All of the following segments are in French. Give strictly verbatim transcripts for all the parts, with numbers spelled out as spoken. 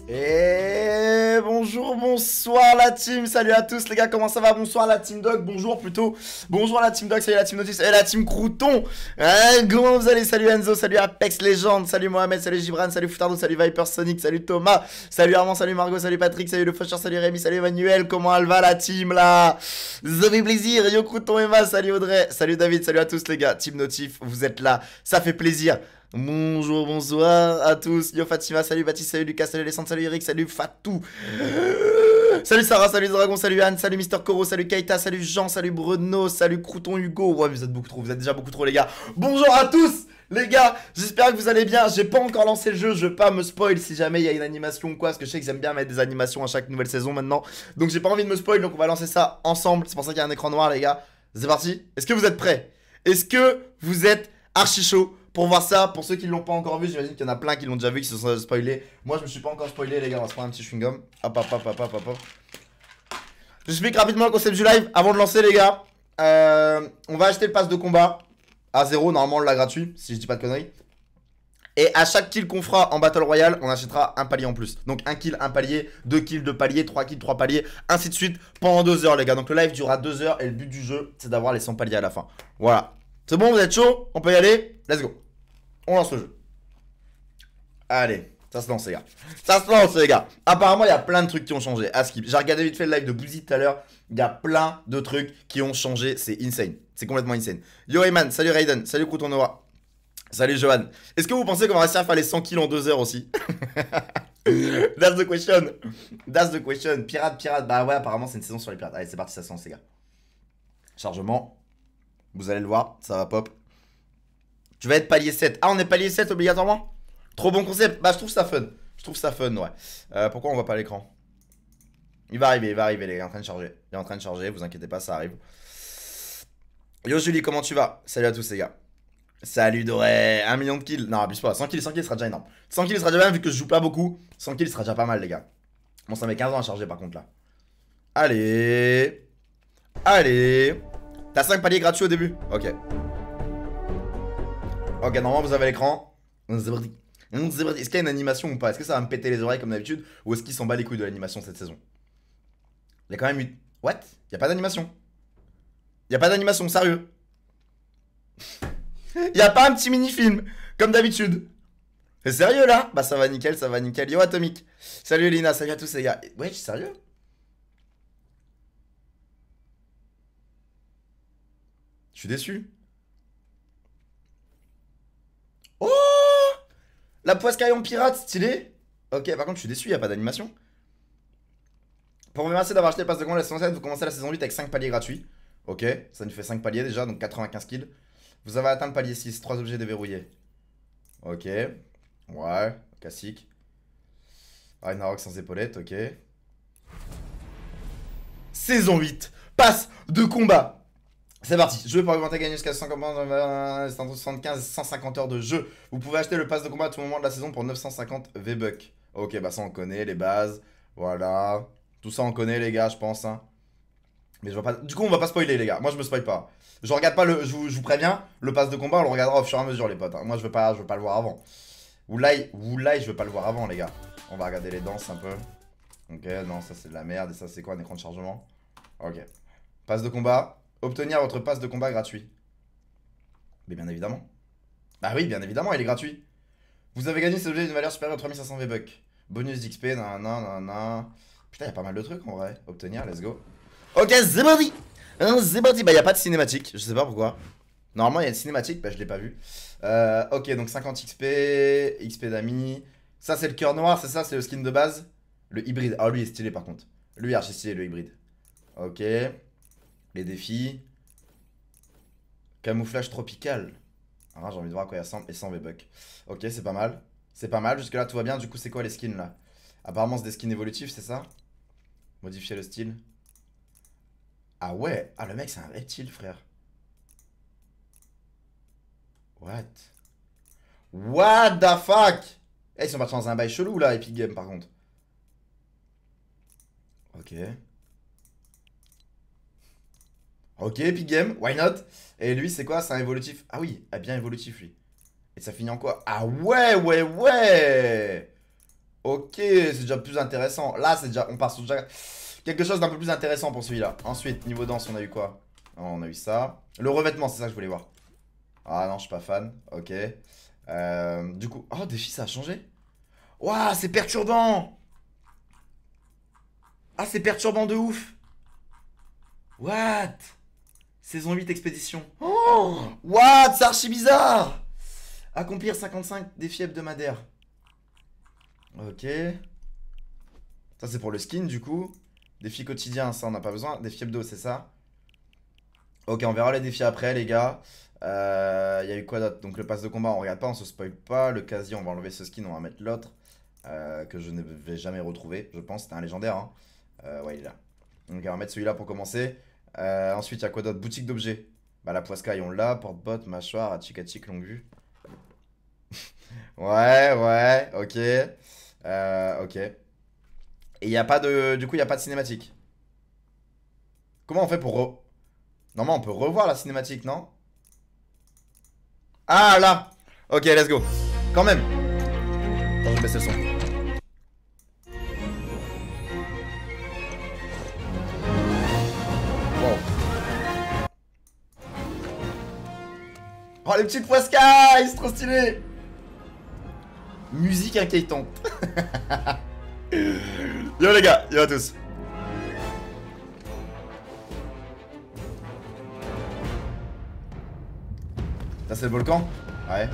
Et bonjour, bonsoir la team, salut à tous les gars, comment ça va? Bonsoir la team Dog, bonjour plutôt. Bonjour la team Dog, salut la team Notice et la team Crouton. Hein, comment vous allez? Salut Enzo, salut Apex Legend, salut Mohamed, salut Gibran, salut Foutardo, salut Viper Sonic, salut Thomas, salut Armand, salut Margot, salut Patrick, salut le Faucheur, salut Rémi, salut Emmanuel. Comment elle va la team là? Vous avez plaisir? Yo Crouton, Emma, salut Audrey, salut David, salut à tous les gars. Team Notif, vous êtes là, ça fait plaisir. Bonjour, bonsoir à tous. Yo Fatima, salut Baptiste, salut Lucas, salut Alessandre, salut Eric, salut Fatou. Salut Sarah, salut Dragon, salut Anne, salut Mister Koro, salut Keita, salut Jean, salut Bruno, salut Crouton Hugo. Ouais, vous êtes beaucoup trop, vous êtes déjà beaucoup trop les gars. Bonjour à tous les gars, j'espère que vous allez bien. J'ai pas encore lancé le jeu, je veux pas me spoil si jamais il y a une animation ou quoi, parce que je sais que j'aime bien mettre des animations à chaque nouvelle saison maintenant. Donc j'ai pas envie de me spoil, donc on va lancer ça ensemble. C'est pour ça qu'il y a un écran noir les gars. C'est parti. Est-ce que vous êtes prêts? Est-ce que vous êtes archi chaud pour voir ça? Pour ceux qui l'ont pas encore vu, j'imagine qu'il y en a plein qui l'ont déjà vu, qui se sont spoilés. Moi je me suis pas encore spoilé les gars, on va se prendre un petit chewing-gum. Hop hop hop hop hop hop hop. J'explique rapidement le concept du live avant de lancer les gars. euh, On va acheter le pass de combat à zéro, normalement on l'a gratuit, si je dis pas de conneries. Et à chaque kill qu'on fera en Battle Royale, on achètera un palier en plus. Donc un kill, un palier, deux kills, deux paliers, trois kills, trois paliers, ainsi de suite pendant deux heures les gars. Donc le live durera deux heures et le but du jeu c'est d'avoir les cent paliers à la fin. Voilà. C'est bon, vous êtes chaud? On peut y aller? Let's go. On lance le jeu. Allez, ça se lance les gars. Ça se lance les gars. Apparemment il y a plein de trucs qui ont changé à skip. J'ai regardé vite fait le live de Bouzy tout à l'heure. Il y a plein de trucs qui ont changé. C'est insane. C'est complètement insane. Yo Eyman, salut Raiden, salut Crouton Noah. Salut Johan. Est-ce que vous pensez qu'on va réussir à faire les cent kills en deux heures aussi? That's the question. That's the question. Pirate, pirate. Bah ouais, apparemment c'est une saison sur les pirates. Allez, c'est parti, ça se lance les gars. Chargement. Vous allez le voir, ça va pop. Tu vas être palier sept. Ah, on est palier sept obligatoirement? Trop bon concept. Bah, je trouve ça fun. Je trouve ça fun, ouais. Euh, pourquoi on voit pas l'écran? Il va arriver, il va arriver, les gars. Il est en train de charger. Il est en train de charger, vous inquiétez pas, ça arrive. Yo, Julie, comment tu vas? Salut à tous, les gars. Salut Doré. un million de kills. Non, abuse pas. cent kills, cent kills sera déjà énorme. cent kills sera déjà bien vu que je joue pas beaucoup. cent kills sera déjà pas mal, les gars. Bon, ça met quinze ans à charger, par contre, là. Allez. Allez. T'as cinq paliers gratuits au début? Ok. Ok, normalement vous avez l'écran. C'est parti. Est-ce qu'il y a une animation ou pas? Est-ce que ça va me péter les oreilles comme d'habitude? Ou est-ce qu'il s'en bat les couilles de l'animation cette saison? Il y a quand même eu... What? Il y a pas d'animation. Il y a pas d'animation, sérieux. Il y a pas un petit mini-film, comme d'habitude. C'est sérieux là? Bah ça va nickel, ça va nickel. Yo Atomic. Salut Lina, salut à tous les gars. Ouais, sérieux? Je suis déçu. Oh! La poiscaillon pirate, stylé. Ok, par contre, je suis déçu, il n'y a pas d'animation. Pour vous remercier d'avoir acheté le pass de combat de la saison sept, vous commencez la saison huit avec cinq paliers gratuits. Ok, ça nous fait cinq paliers déjà, donc quatre-vingt-quinze kills. Vous avez atteint le palier six, trois objets déverrouillés. Ok. Ouais, classique. Ragnarok sans épaulette, ok. Saison huit, passe de combat. C'est parti, jeu pour augmenter gagner jusqu'à cent soixante-quinze cent cinquante heures de jeu. Vous pouvez acheter le pass de combat à tout moment de la saison pour neuf cent cinquante V-Bucks. Ok, bah ça on connaît, les bases. Voilà. Tout ça on connaît les gars, je pense. Hein. Mais je vois pas... Du coup on va pas spoiler les gars, moi je me spoil pas. Je regarde pas le... Je vous, je vous préviens, le pass de combat on le regardera au fur et à mesure les potes. Hein. Moi je veux pas, je veux pas le voir avant. Woolai, Woolai, je veux pas le voir avant les gars. On va regarder les danses un peu. Ok, non ça c'est de la merde. Et ça c'est quoi un écran de chargement? Ok. Pass de combat. Obtenir votre pass de combat gratuit. Mais bien évidemment. Bah oui, bien évidemment, il est gratuit. Vous avez gagné cet objet d'une valeur supérieure à trois mille cinq cents V-Bucks. Bonus d'X P, nan nan nan nan. Putain, il y a pas mal de trucs en vrai. Obtenir, let's go. Ok, c'est parti. C'est parti. Bah, il n'y a pas de cinématique, je sais pas pourquoi. Normalement, il y a une cinématique, bah, je l'ai pas vu. Euh, ok, donc cinquante X P, X P d'amis. Ça, c'est le cœur noir, c'est ça, c'est le skin de base. Le hybride. Ah, lui est stylé par contre. Lui est archi stylé, le hybride. Ok. Les défis. Camouflage tropical. Ah, j'ai envie de voir à quoi il ressemble. Et cent V-Bucks. Ok, c'est pas mal. C'est pas mal. Jusque là, tout va bien. Du coup, c'est quoi les skins là? Apparemment, c'est des skins évolutifs, c'est ça? Modifier le style. Ah ouais. Ah, le mec, c'est un reptile, frère. What? What the fuck? Eh, ils sont partis dans un bail chelou là, Epic Games par contre. Ok. Ok, Epic Game, why not? Et lui, c'est quoi? C'est un évolutif. Ah oui, ah bien évolutif lui. Et ça finit en quoi? Ah ouais, ouais, ouais! Ok, c'est déjà plus intéressant. Là, c'est déjà, on part sur déjà quelque chose d'un peu plus intéressant pour celui-là. Ensuite, niveau danse, on a eu quoi? Oh, on a eu ça. Le revêtement, c'est ça que je voulais voir. Ah non, je suis pas fan. Ok. Euh, du coup, oh, défi, ça a changé. Waouh, c'est perturbant. Ah, c'est perturbant de ouf. What? Saison huit, expédition. Oh, what? C'est archi bizarre. Accomplir cinquante-cinq défis hebdomadaires. Ok. Ça, c'est pour le skin, du coup. Défis quotidiens, ça, on n'a pas besoin. Défis hebdo, c'est ça. Ok, on verra les défis après, les gars. Il euh, y a eu quoi d'autre? Donc, le pass de combat, on regarde pas, on se spoil pas. Le casier, on va enlever ce skin, on va mettre l'autre. Euh, que je ne vais jamais retrouver, je pense. C'était un légendaire. Hein. Euh, ouais, il est là. Donc, on va mettre celui-là pour commencer. Euh, ensuite, il y a quoi d'autre? Boutique d'objets. Bah, la poiscaille, on l'a. Porte-botte, mâchoire, achik longue vue. Ouais, ouais, ok. Euh, ok. Et il n'y a pas de. Du coup, il n'y a pas de cinématique. Comment on fait pour re... Normalement, on peut revoir la cinématique, non? Ah, là. Ok, let's go. Quand même. Attends, je vais baisser le son. Wow. Oh, les petites poiscailles, c'est trop stylé. Musique inquiétante. Yo les gars, yo à tous. Ça c'est le volcan? Ouais.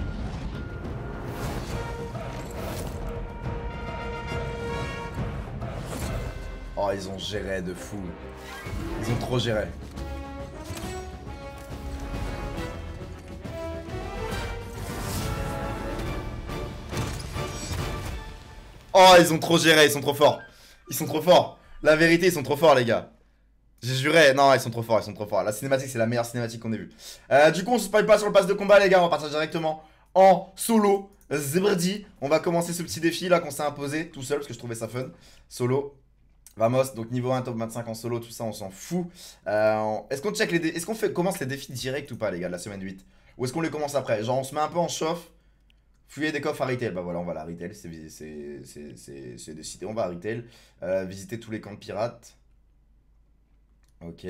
Oh, ils ont géré de fou. Ils ont trop géré. Oh, ils ont trop géré, ils sont trop forts. Ils sont trop forts. La vérité, ils sont trop forts, les gars. J'ai juré, non, ils sont trop forts, ils sont trop forts. La cinématique, c'est la meilleure cinématique qu'on ait vue. Euh, du coup, on se spoil pas sur le pass de combat, les gars. On va partir directement en solo. Zebrdi. On va commencer ce petit défi là qu'on s'est imposé tout seul parce que je trouvais ça fun. Solo. Vamos, donc niveau un, top vingt-cinq en solo, tout ça, on s'en fout. Euh, est-ce qu'on check les dé... Est-ce qu'on fait... commence les défis directs ou pas, les gars, de la semaine huit? Ou est-ce qu'on les commence après? Genre, on se met un peu en chauffe. Fouiller des coffres à retail. Bah voilà, on va à la retail, c'est décidé. On va à retail. Euh, visiter tous les camps de pirates. Ok.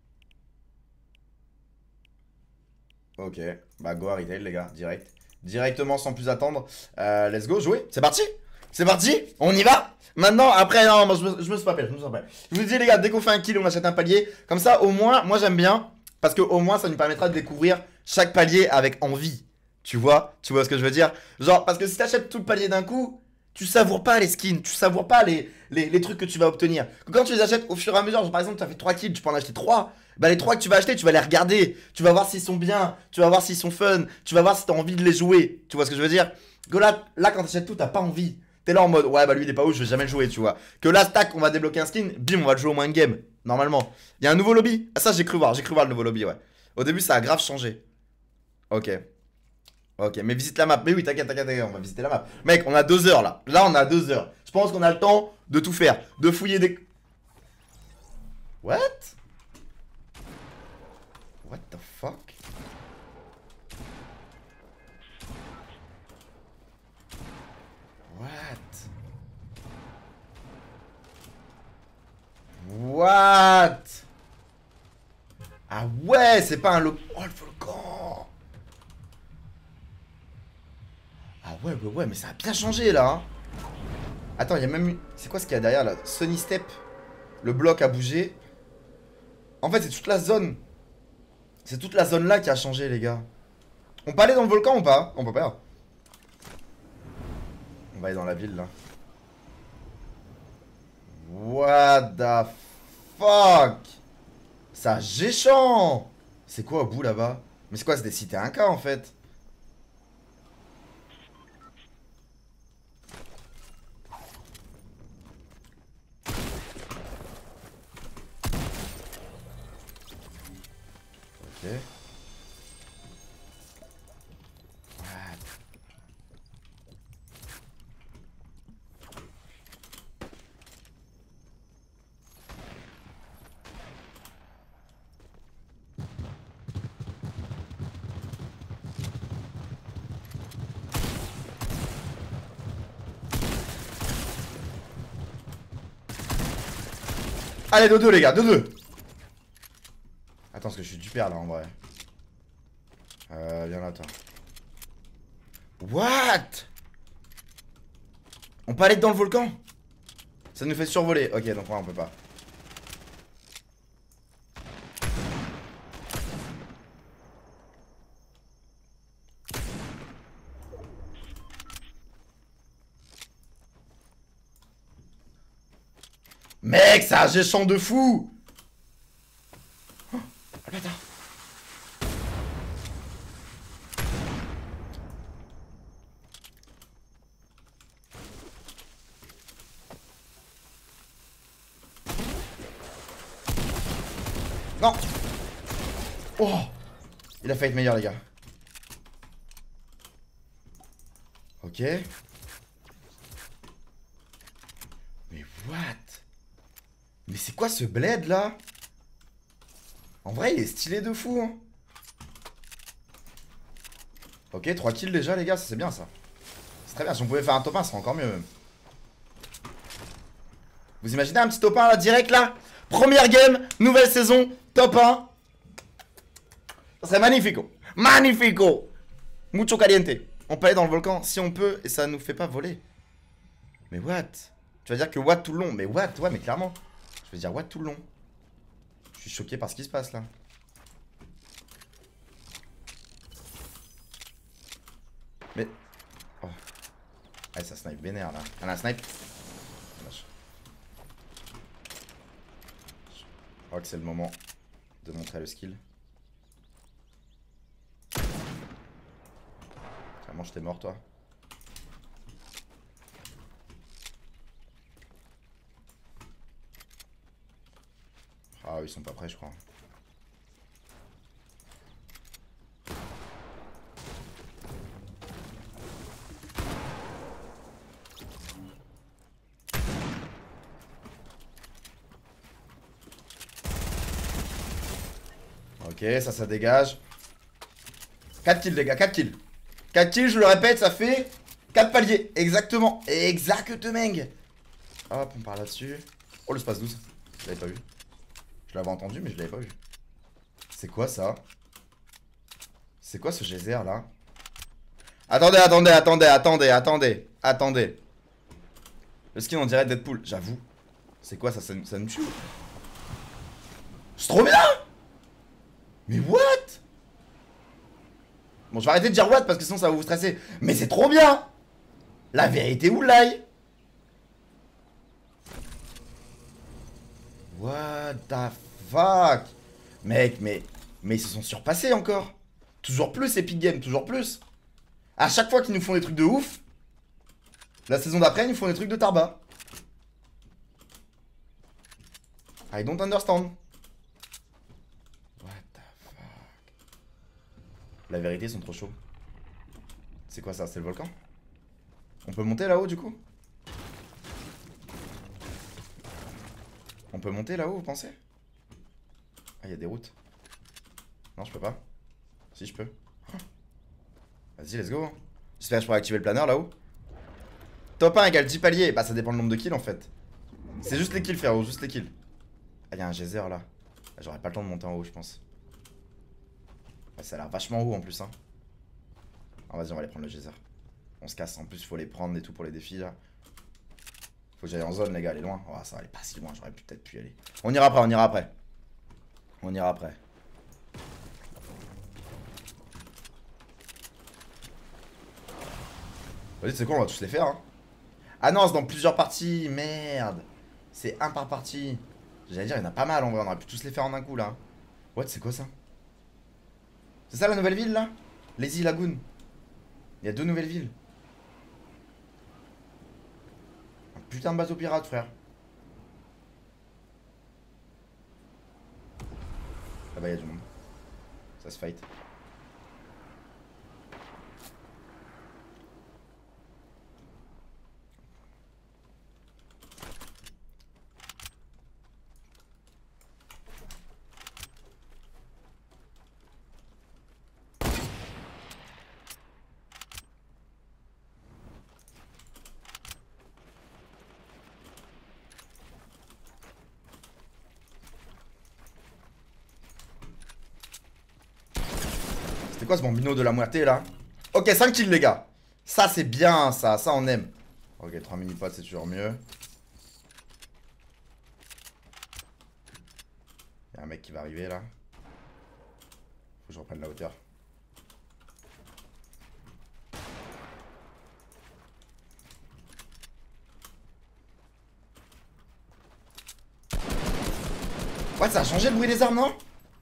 Ok. Bah go à retail, les gars, direct. Directement, sans plus attendre. Euh, let's go, jouer. C'est parti. C'est parti. On y va. Maintenant, après, non, moi, je me, je me rappelle, je me rappelle. Je vous dis, les gars, dès qu'on fait un kill, on achète un palier. Comme ça, au moins, moi, j'aime bien. Parce que au moins, ça nous permettra de découvrir chaque palier avec envie. Tu vois, tu vois ce que je veux dire? Genre, parce que si t'achètes tout le palier d'un coup, tu savoures pas les skins, tu savoures pas les, les, les trucs que tu vas obtenir. Quand tu les achètes au fur et à mesure, genre par exemple, tu as fait trois kills, tu peux en acheter trois. Bah, les trois que tu vas acheter, tu vas les regarder. Tu vas voir s'ils sont bien, tu vas voir s'ils sont fun, tu vas voir si t'as envie de les jouer. Tu vois ce que je veux dire? Que là, là quand t'achètes tout, t'as pas envie. T'es là en mode, ouais, bah lui il est pas ouf, je vais jamais le jouer, tu vois. Que là, tac, on va débloquer un skin, bim, on va le jouer au moins une game. Normalement. Il y a un nouveau lobby. Ah, ça, j'ai cru voir, j'ai cru voir le nouveau lobby, ouais. Au début, ça a grave changé. Ok. Ok, mais visite la map. Mais oui, t'inquiète, t'inquiète, t'inquiète, on va visiter la map. Mec, on a deux heures là. Là, on a deux heures. Je pense qu'on a le temps de tout faire. De fouiller des... What? What the fuck? What? What? Ah ouais, c'est pas un lo... Oh, le volcan. Ah ouais, ouais, ouais, mais ça a bien changé là. Hein. Attends, il y a même... C'est quoi ce qu'il y a derrière là? Sunny Step. Le bloc a bougé. En fait, c'est toute la zone. C'est toute la zone là qui a changé, les gars. On peut aller dans le volcan ou pas? On peut pas. On va aller dans la ville là. What the fuck? Ça géchant. C'est quoi au bout là-bas? Mais c'est quoi? C'est des cités un K en fait. Ok. Allez, deux deux les gars, deux deux. Attends, parce que je suis du père là en vrai. Euh, viens là, toi. What? On peut aller dans le volcan? Ça nous fait survoler. Ok, donc ouais, on peut pas. Mec, ça a un géchant de fou. Oh, ah, bâtard. Non. Oh. Il a failli être meilleur les gars. Ok. Mais what? Mais c'est quoi ce bled là? En vrai il est stylé de fou hein. Ok, trois kills déjà les gars, ça c'est bien ça. C'est très bien, si on pouvait faire un top un, ce serait encore mieux même. Vous imaginez un petit top un là, direct là? Première game, nouvelle saison, top un. Ça serait magnifico. Magnifico. Mucho caliente. On peut aller dans le volcan si on peut et ça nous fait pas voler. Mais what? Tu vas dire que what tout le long? Mais what? Ouais mais clairement. Je vais dire what tout le long. Je suis choqué par ce qui se passe là. Mais... Oh. Ah ça snipe vénère là. Ah, un snipe. Je crois que c'est le moment de montrer le skill. Clairement j'étais mort toi. Ah ils sont pas prêts je crois. Ok, ça, ça dégage. quatre kills, les gars, quatre kills. quatre kills, je le répète, ça fait quatre paliers. Exactement. Exactement. Hop, on part là-dessus. Oh, le space douze. Je l'avais pas vu. Je l'avais entendu, mais je l'avais pas vu. C'est quoi ça? C'est quoi ce geyser là? Attendez, attendez, attendez, attendez, attendez. Attendez. Le skin on dirait Deadpool, j'avoue. C'est quoi ça? Ça, ça nous tue? C'est trop bien! Mais what? Bon, je vais arrêter de dire what parce que sinon ça va vous stresser. Mais c'est trop bien! La vérité ou l'ail? What the fuck? Mec, mais... Mais ils se sont surpassés encore. Toujours plus Epic Games, toujours plus. À chaque fois qu'ils nous font des trucs de ouf, la saison d'après, ils nous font des trucs de tarba. I don't understand. What the fuck? La vérité, ils sont trop chauds. C'est quoi ça? C'est le volcan? On peut monter là-haut du coup? On peut monter là-haut, vous pensez? Ah, il y a des routes. Non, je peux pas. Si, je peux. Vas-y, let's go. J'espère que je pourrai activer le planeur là-haut. Top un égale dix paliers. Bah, ça dépend le nombre de kills en fait. C'est juste les kills, frérot, juste les kills. Ah, il y a un geyser là. J'aurais pas le temps de monter en haut, je pense. Ah, ça a l'air vachement haut en plus, hein. Ah, vas-y, on va aller prendre le geyser. On se casse. En plus, il faut les prendre et tout pour les défis là. Faut que j'aille en zone, les gars, elle est loin. Oh, ça va aller pas si loin, j'aurais peut-être pu y aller. On ira après, on ira après. On ira après. Vas-y, c'est quoi, on va tous les faire, hein. Ah non, c'est dans plusieurs parties, merde. C'est un par partie. J'allais dire, il y en a pas mal en vrai, on aurait pu tous les faire en un coup là. What, c'est quoi ça? C'est ça la nouvelle ville là? Lazy Lagoon. Il y a deux nouvelles villes. Un putain de bateau pirate, frère. Là-bas, il y a du monde. Ça se fight. C'est quoi ce bambino de la moitié là? Ok, cinq kills les gars. Ça c'est bien ça, ça on aime. Ok, trois mini-potes c'est toujours mieux. Y'a un mec qui va arriver là. Faut que je reprenne la hauteur. Ouais, ça a changé le bruit des armes, non?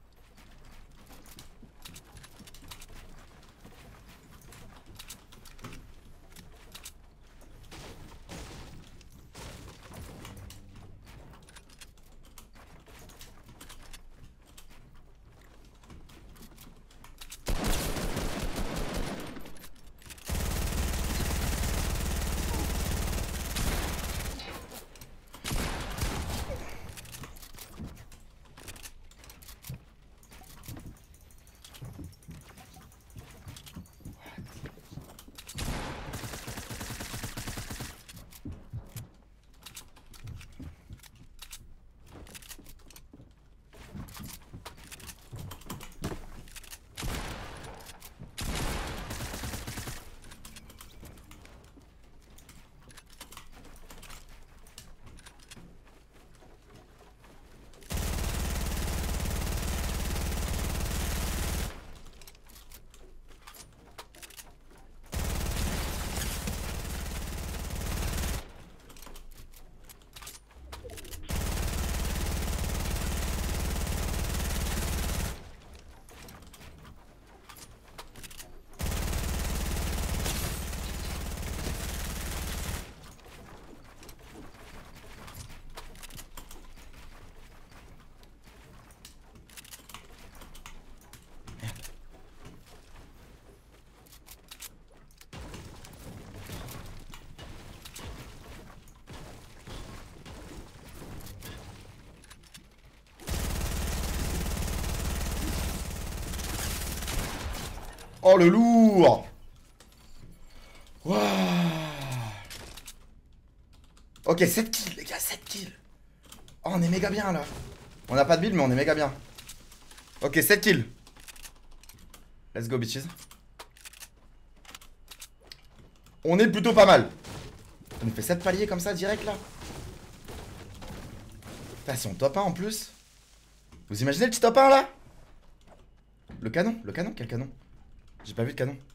Oh le lourd. Wow. Ok, sept kills les gars, sept kills. Oh on est méga bien là. On n'a pas de build mais on est méga bien. Ok, sept kills. Let's go bitches. On est plutôt pas mal. On nous fait sept paliers comme ça direct là. Putain, si on top un en plus. Vous imaginez le petit top un là? Le canon, le canon, quel canon? J'ai pas vu de canon.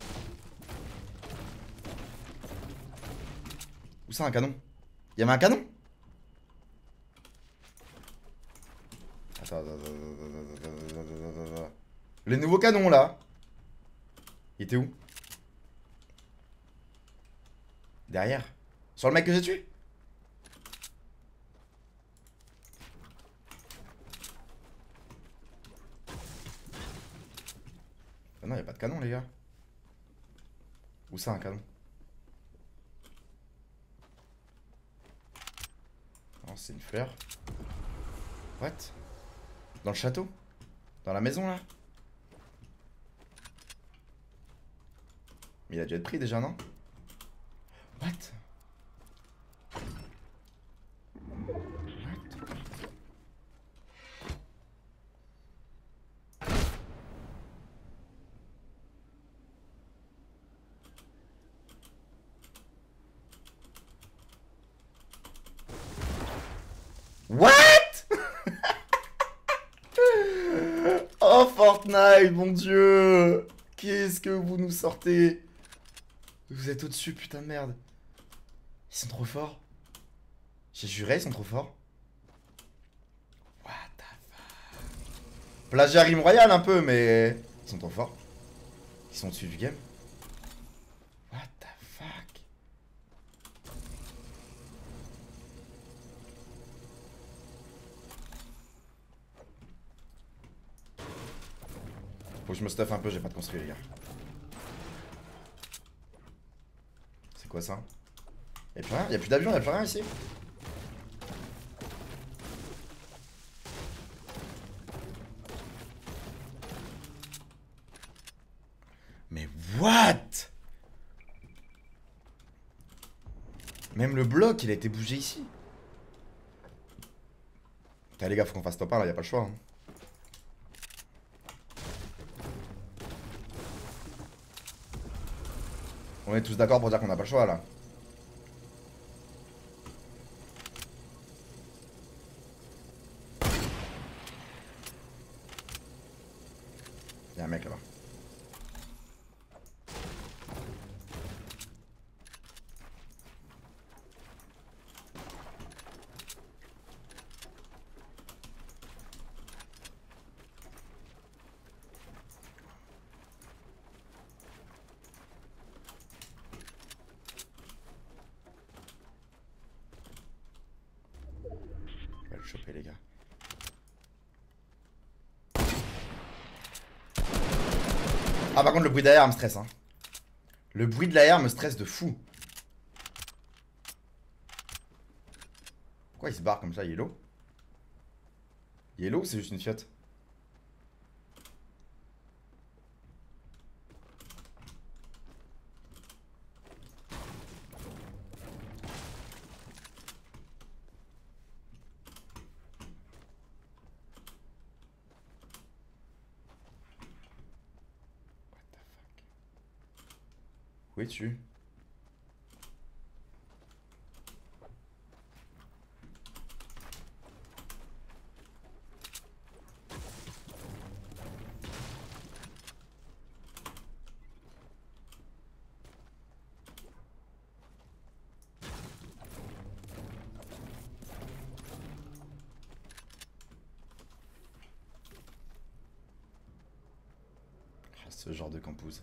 Où ça un canon? Y'avait un canon? Attends, attends, attends, attends, attends. Les nouveaux canons là. Il était où? Derrière. Sur le mec que j'ai tué? Ah non, y'a pas de canon les gars. Où ça un canon? Non, c'est une fleur. What? Dans le château? Dans la maison là? Mais il a dû être pris déjà, non? What? What? Oh Fortnite, mon dieu. Qu'est-ce que vous nous sortez? Vous êtes au-dessus, putain de merde. Ils sont trop forts. J'ai juré, ils sont trop forts. What the fuck? Plagiat rime royal un peu, mais ils sont trop forts. Ils sont au-dessus du game. What the fuck? Faut que je me stuff un peu, j'ai pas de construit les gars. C'est quoi ça? Y'a plus rien, y'a plus d'avion, y'a plus rien ici. Mais what? Même le bloc il a été bougé ici. Putain les gars, faut qu'on fasse top un là, y'a pas le choix hein. On est tous d'accord pour dire qu'on n'a pas le choix là. Y'a un mec là-bas. On va le choper les gars. Ah par contre le bruit derrière me stresse hein. Le bruit de l'arrière me stresse de fou. Pourquoi il se barre comme ça, Yellow? Yellow ou c'est juste une fiotte? Où es-tu? Ah, ce genre de campus.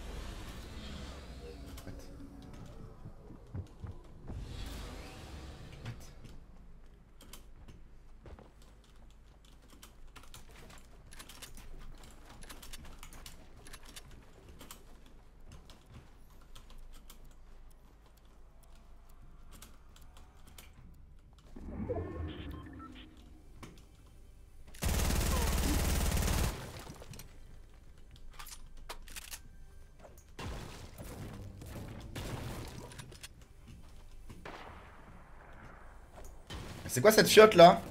C'est quoi cette fiotte là?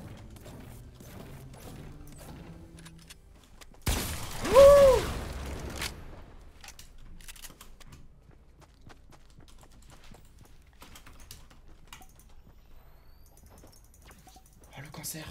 Ouh, oh le cancer.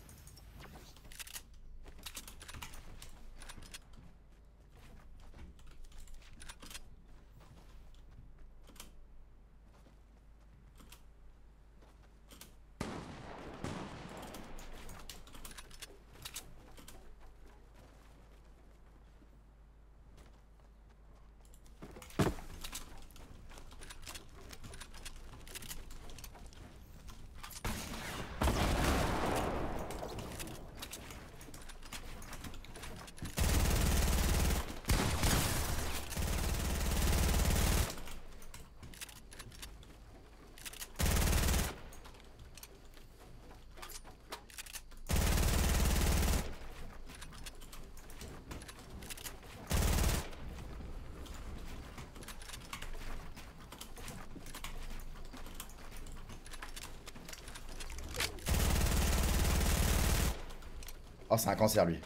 Oh, c'est un cancer, lui.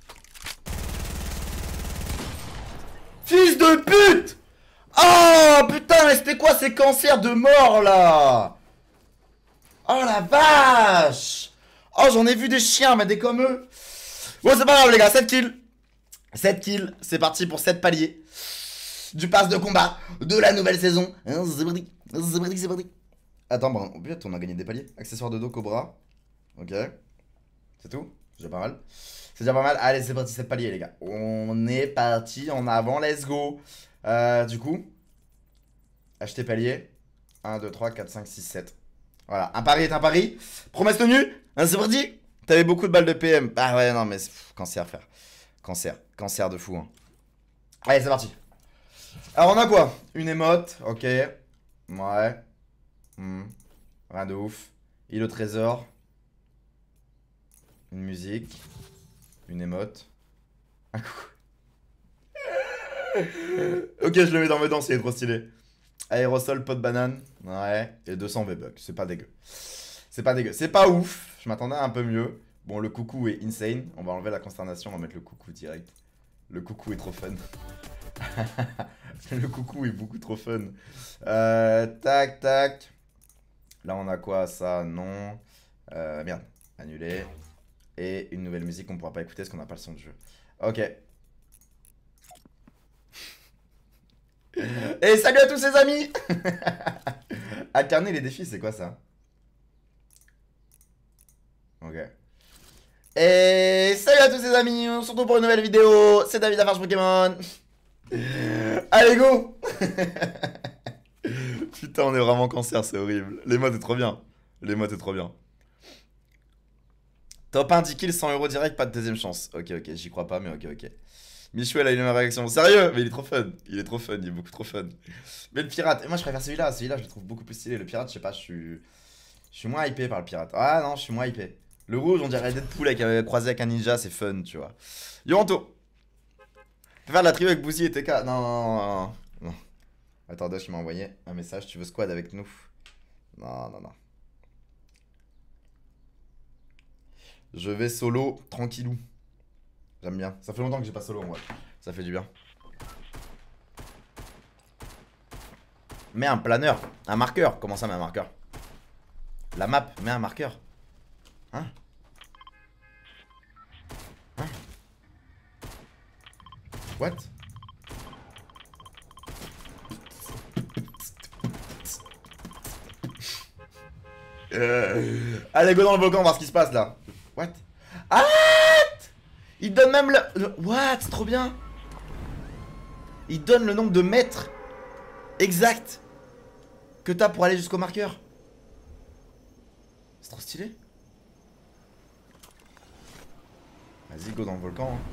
Fils de pute! Oh, putain, mais c'était quoi ces cancers de mort, là? Oh, la vache! Oh, j'en ai vu des chiens, mais des comme eux. Bon, c'est pas grave, les gars, sept kills. sept kills, c'est parti pour sept paliers. Du pass de combat de la nouvelle saison. C'est parti, c'est parti, c'est parti. Attends, bon, peut-être on a gagné des paliers. Accessoires de dos, Cobra. Ok. C'est tout? C'est déjà pas mal. C'est déjà pas mal. Allez, c'est parti, sept paliers, les gars. On est parti en avant, let's go. Euh, du coup, acheter palier. un, deux, trois, quatre, cinq, six, sept. Voilà, un pari est un pari. Promesse tenue. Hein, c'est parti. T'avais beaucoup de balles de P M. Ah ouais, non, mais pff, cancer, frère. Cancer. Cancer de fou. Hein. Allez, c'est parti. Alors, on a quoi? Une émote. Ok. Ouais. Hmm. Rien de ouf. Île au trésor. Une musique. Une émote. Un coucou. Ok, je le mets dans mes dents, c'est trop stylé. Aérosol, pot de banane. Ouais. Et deux cents V-Bucks. C'est pas dégueu. C'est pas dégueu. C'est pas ouf. Je m'attendais à un peu mieux. Bon, le coucou est insane. On va enlever la consternation. On va mettre le coucou direct. Le coucou est trop fun. Le coucou est beaucoup trop fun. Euh, tac, tac. Là, on a quoi? Ça, non. Euh, merde. Annulé. Et une nouvelle musique qu'on pourra pas écouter parce qu'on n'a pas le son du jeu. Ok. Et salut à tous les amis. Alterner les défis, c'est quoi ça? Ok. Et salut à tous les amis, on se retrouve pour une nouvelle vidéo. C'est David Lafarge Pokémon. Allez go. Putain, on est vraiment cancer, c'est horrible. Les modes, c'est trop bien. Les modes, c'est trop bien. Top un, dix kills, cent euros direct, pas de deuxième chance. Ok, ok, j'y crois pas, mais ok, ok. Michou, elle a eu ma réaction. Sérieux? Mais il est trop fun. Il est trop fun, il est beaucoup trop fun. Mais le pirate, et moi je préfère celui-là. Celui-là, je le trouve beaucoup plus stylé. Le pirate, je sais pas, je suis. Je suis moins hypé par le pirate. Ah non, je suis moins hypé. Le rouge, on dirait Deadpool avec, euh, croisé avec un ninja, c'est fun, tu vois. Yoranto. Fais faire de la trio avec Bouzy et T K. Non, non, non, non. non. Attends, Dosh, il m'a envoyé un message. Tu veux squad avec nous? Non, non, non. Je vais solo, tranquillou. J'aime bien. Ça fait longtemps que j'ai pas solo en vrai. Ça fait du bien. Mets un planeur, un marqueur. Comment ça, mets un marqueur? La map, mets un marqueur. Hein? Hein? What? euh... Allez, go dans le volcan, voir ce qui se passe là. What? Ah! Il donne même le... le... What? C'est trop bien. Il donne le nombre de mètres exact que t'as pour aller jusqu'au marqueur. C'est trop stylé. Vas-y, go dans le volcan. Hein.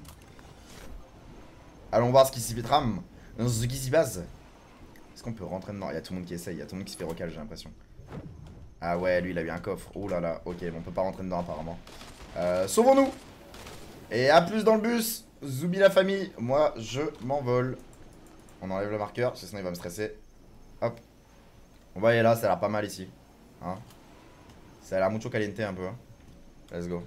Allons voir ce qui s'y trame. Ce qui s'y passe. Est-ce qu'on peut rentrer dedans? Il y a tout le monde qui essaye. Il y a tout le monde qui se fait recal, j'ai l'impression. Ah ouais, lui, il a eu un coffre. Oh là là. Ok, bon, on peut pas rentrer dedans apparemment. Euh, Sauvons-nous. Et à plus dans le bus. Zoubi la famille. Moi, je m'envole. On enlève le marqueur, sinon il va me stresser. Hop. On va aller là, ça a l'air pas mal ici. Hein? Ça a l'air mucho caliente un peu. Hein. Let's go.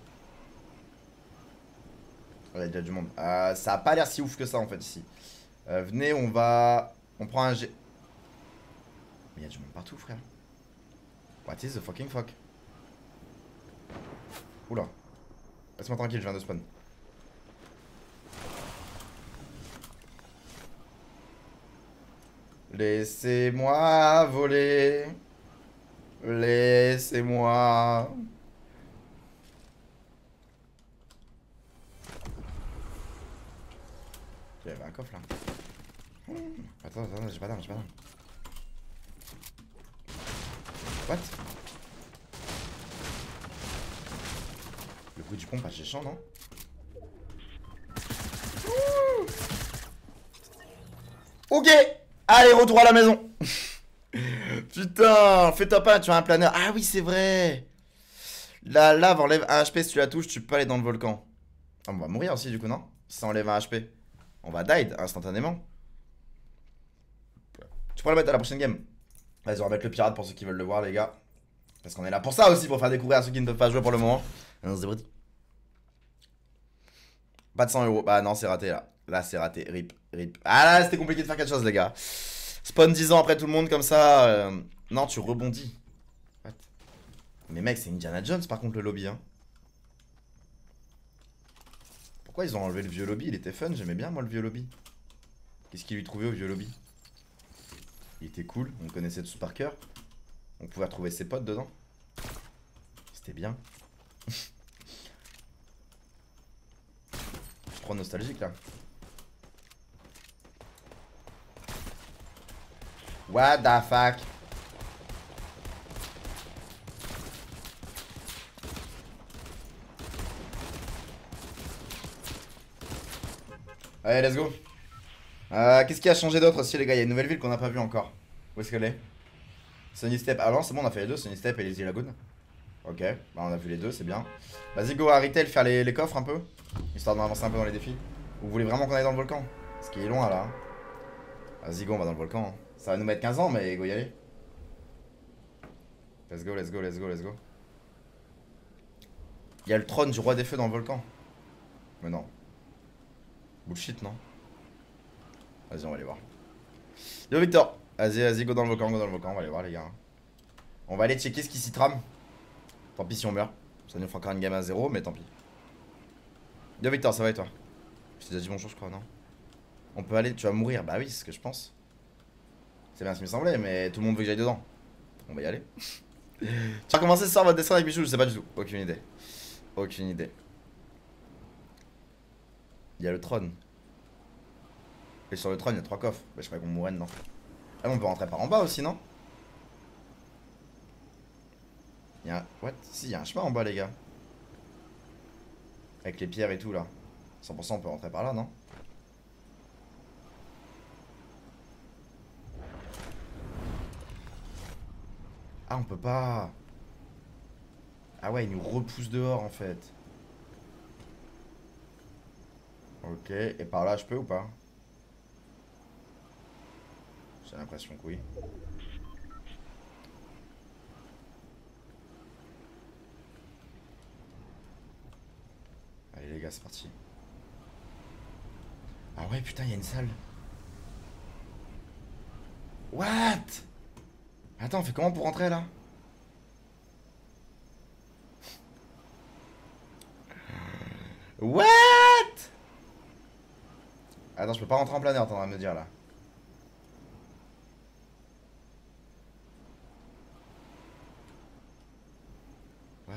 Il y a déjà du monde. Euh, ça a pas l'air si ouf que ça en fait ici. Euh, venez, on va... On prend un G... Mais il y a du monde partout, frère. What is the fucking fuck? Oula. Laisse-moi tranquille, je viens de spawn. Laissez-moi voler. Laissez-moi. Il y avait un coffre là. Mmh. Attends, attends, j'ai pas d'arme, j'ai pas d'arme. What? Le bruit du pompe, c'est chiant, non? Mmh. Ok. Allez, retour à la maison. Putain, fais-toi pas, tu as un planeur. Ah oui, c'est vrai. La lave enlève un H P. Si tu la touches, tu peux pas aller dans le volcan. Ah, on va mourir aussi, du coup, non? Si ça enlève un H P. On va die instantanément. Tu pourras le mettre à la prochaine game. Vas-y, on va mettre le pirate pour ceux qui veulent le voir, les gars. Parce qu'on est là pour ça aussi, pour faire découvrir à ceux qui ne peuvent pas jouer pour le moment. Pas de cent euros. Bah non, c'est raté là. Là, c'est raté. Rip, rip. Ah là, c'était compliqué de faire quelque chose, les gars. Spawn dix ans après tout le monde comme ça. Euh... Non, tu rebondis. What? Mais mec, c'est Indiana Jones par contre le lobby. Hein. Pourquoi ils ont enlevé le vieux lobby? Il était fun, j'aimais bien moi le vieux lobby. Qu'est-ce qu'il lui trouvait au vieux lobby? Il était cool, on connaissait tout par cœur. On pouvait retrouver ses potes dedans. C'était bien. Je suis trop nostalgique là. What the fuck? Allez, let's go. Euh, Qu'est-ce qui a changé d'autre aussi, les gars? Il y a une nouvelle ville qu'on n'a pas vue encore. Où est-ce qu'elle est? Sunny Step. Ah non, c'est bon, on a fait les deux, Sunny Step et les îles Lagoon. Ok, bah on a vu les deux, c'est bien. Vas-y, go à Retail, faire les, les coffres un peu. Histoire d'avancer un peu dans les défis. Vous voulez vraiment qu'on aille dans le volcan? Parce qu'il est loin là. Vas-y, go, on va dans le volcan. Hein. Ça va nous mettre quinze ans, mais go y aller. Let's go, let's go, let's go, let's go. Il y a le trône du roi des feux dans le volcan. Mais non. Bullshit, non? Vas-y, on va aller voir. Yo Victor. Vas-y, vas-y, go dans le volcan, go dans le volcan. On va aller voir, les gars. On va aller checker ce qui s'y trame. Tant pis si on meurt. Ça nous fera encore une game à zéro, mais tant pis. Yo Victor, ça va et toi? Je t'ai déjà dit bonjour, je crois, non? On peut aller, tu vas mourir. Bah oui, c'est ce que je pense. C'est bien ce qui me semblait, mais tout le monde veut que j'aille dedans. On va y aller. Tu vas commencer ce soir votre dessin avec Michou? Je sais pas du tout. Aucune idée. Aucune idée. Il y a le trône. Et sur le trône, il y a trois coffres. Bah, je croyais qu'on mourrait dedans. Ah, on peut rentrer par en bas aussi, non? Il y a un... What? Si, il y a un chemin en bas, les gars. Avec les pierres et tout, là. cent pour cent, on peut rentrer par là, non? Ah, on peut pas. Ah ouais, il nous repousse dehors, en fait. Ok, et par là, je peux ou pas? J'ai l'impression que oui. Allez les gars, c'est parti. Ah ouais, putain, il y a une salle. What? Attends, on fait comment pour rentrer là? What? Attends, je peux pas rentrer en planeur, t'es en train de me dire là. What?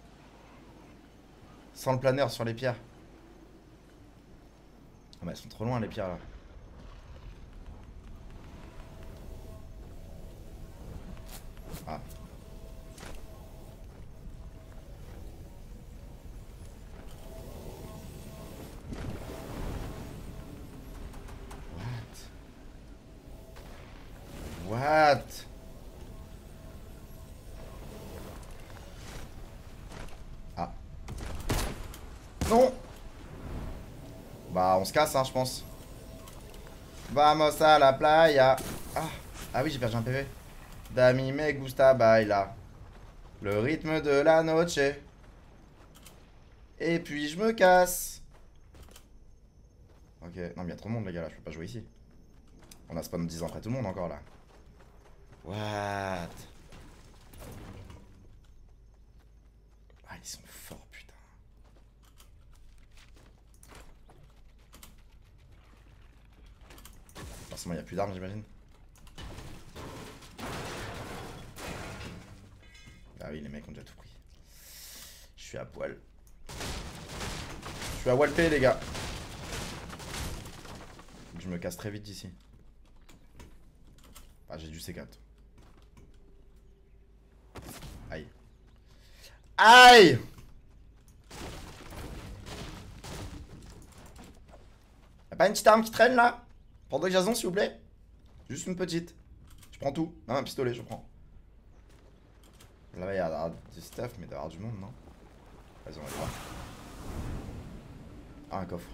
Sans le planeur sur les pierres. Ah bah elles sont trop loin les pierres là. Ah. What? What? Ah. Non. Bah on se casse hein je pense. Vamos a la playa. Ah, ah oui j'ai perdu un P V. Dami me gusta baila. Le rythme de la noche. Et puis je me casse. Ok, non mais il y a trop de monde les gars là, je peux pas jouer ici. On a spawn dix ans après tout le monde encore là. What? Ah ils sont forts putain. Forcément il n'y a plus d'armes j'imagine. Ah oui les mecs ont déjà tout pris. Je suis à poil. Je suis à walper les gars. Je me casse très vite d'ici. Ah j'ai du C quatre. Aïe. Aïe. Y'a pas une petite arme qui traîne là? Pour deux Jason s'il vous plaît? Juste une petite. Je prends tout. Même un pistolet je prends. Là il y a du stuff mais d'avoir du monde non? Vas-y on va voir. Ah un coffre.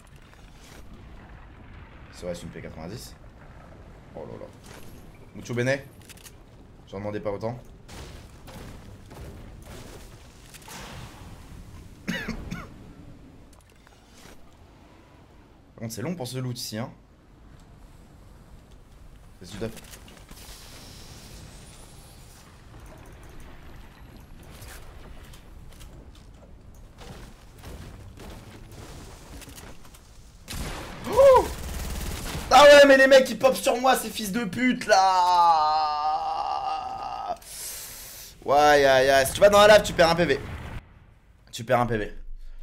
Serait-ce une P quatre-vingt-dix? Oh là là. Mucho bene. J'en demandais pas autant. Par contre c'est long pour ce loot ici hein. Qu'est-ce que tu dois faire? Oh ah ouais mais les mecs qui pop sur moi ces fils de pute là. Ouais aïe aïe. Si tu vas dans la lave tu perds un P V. Tu perds un P V.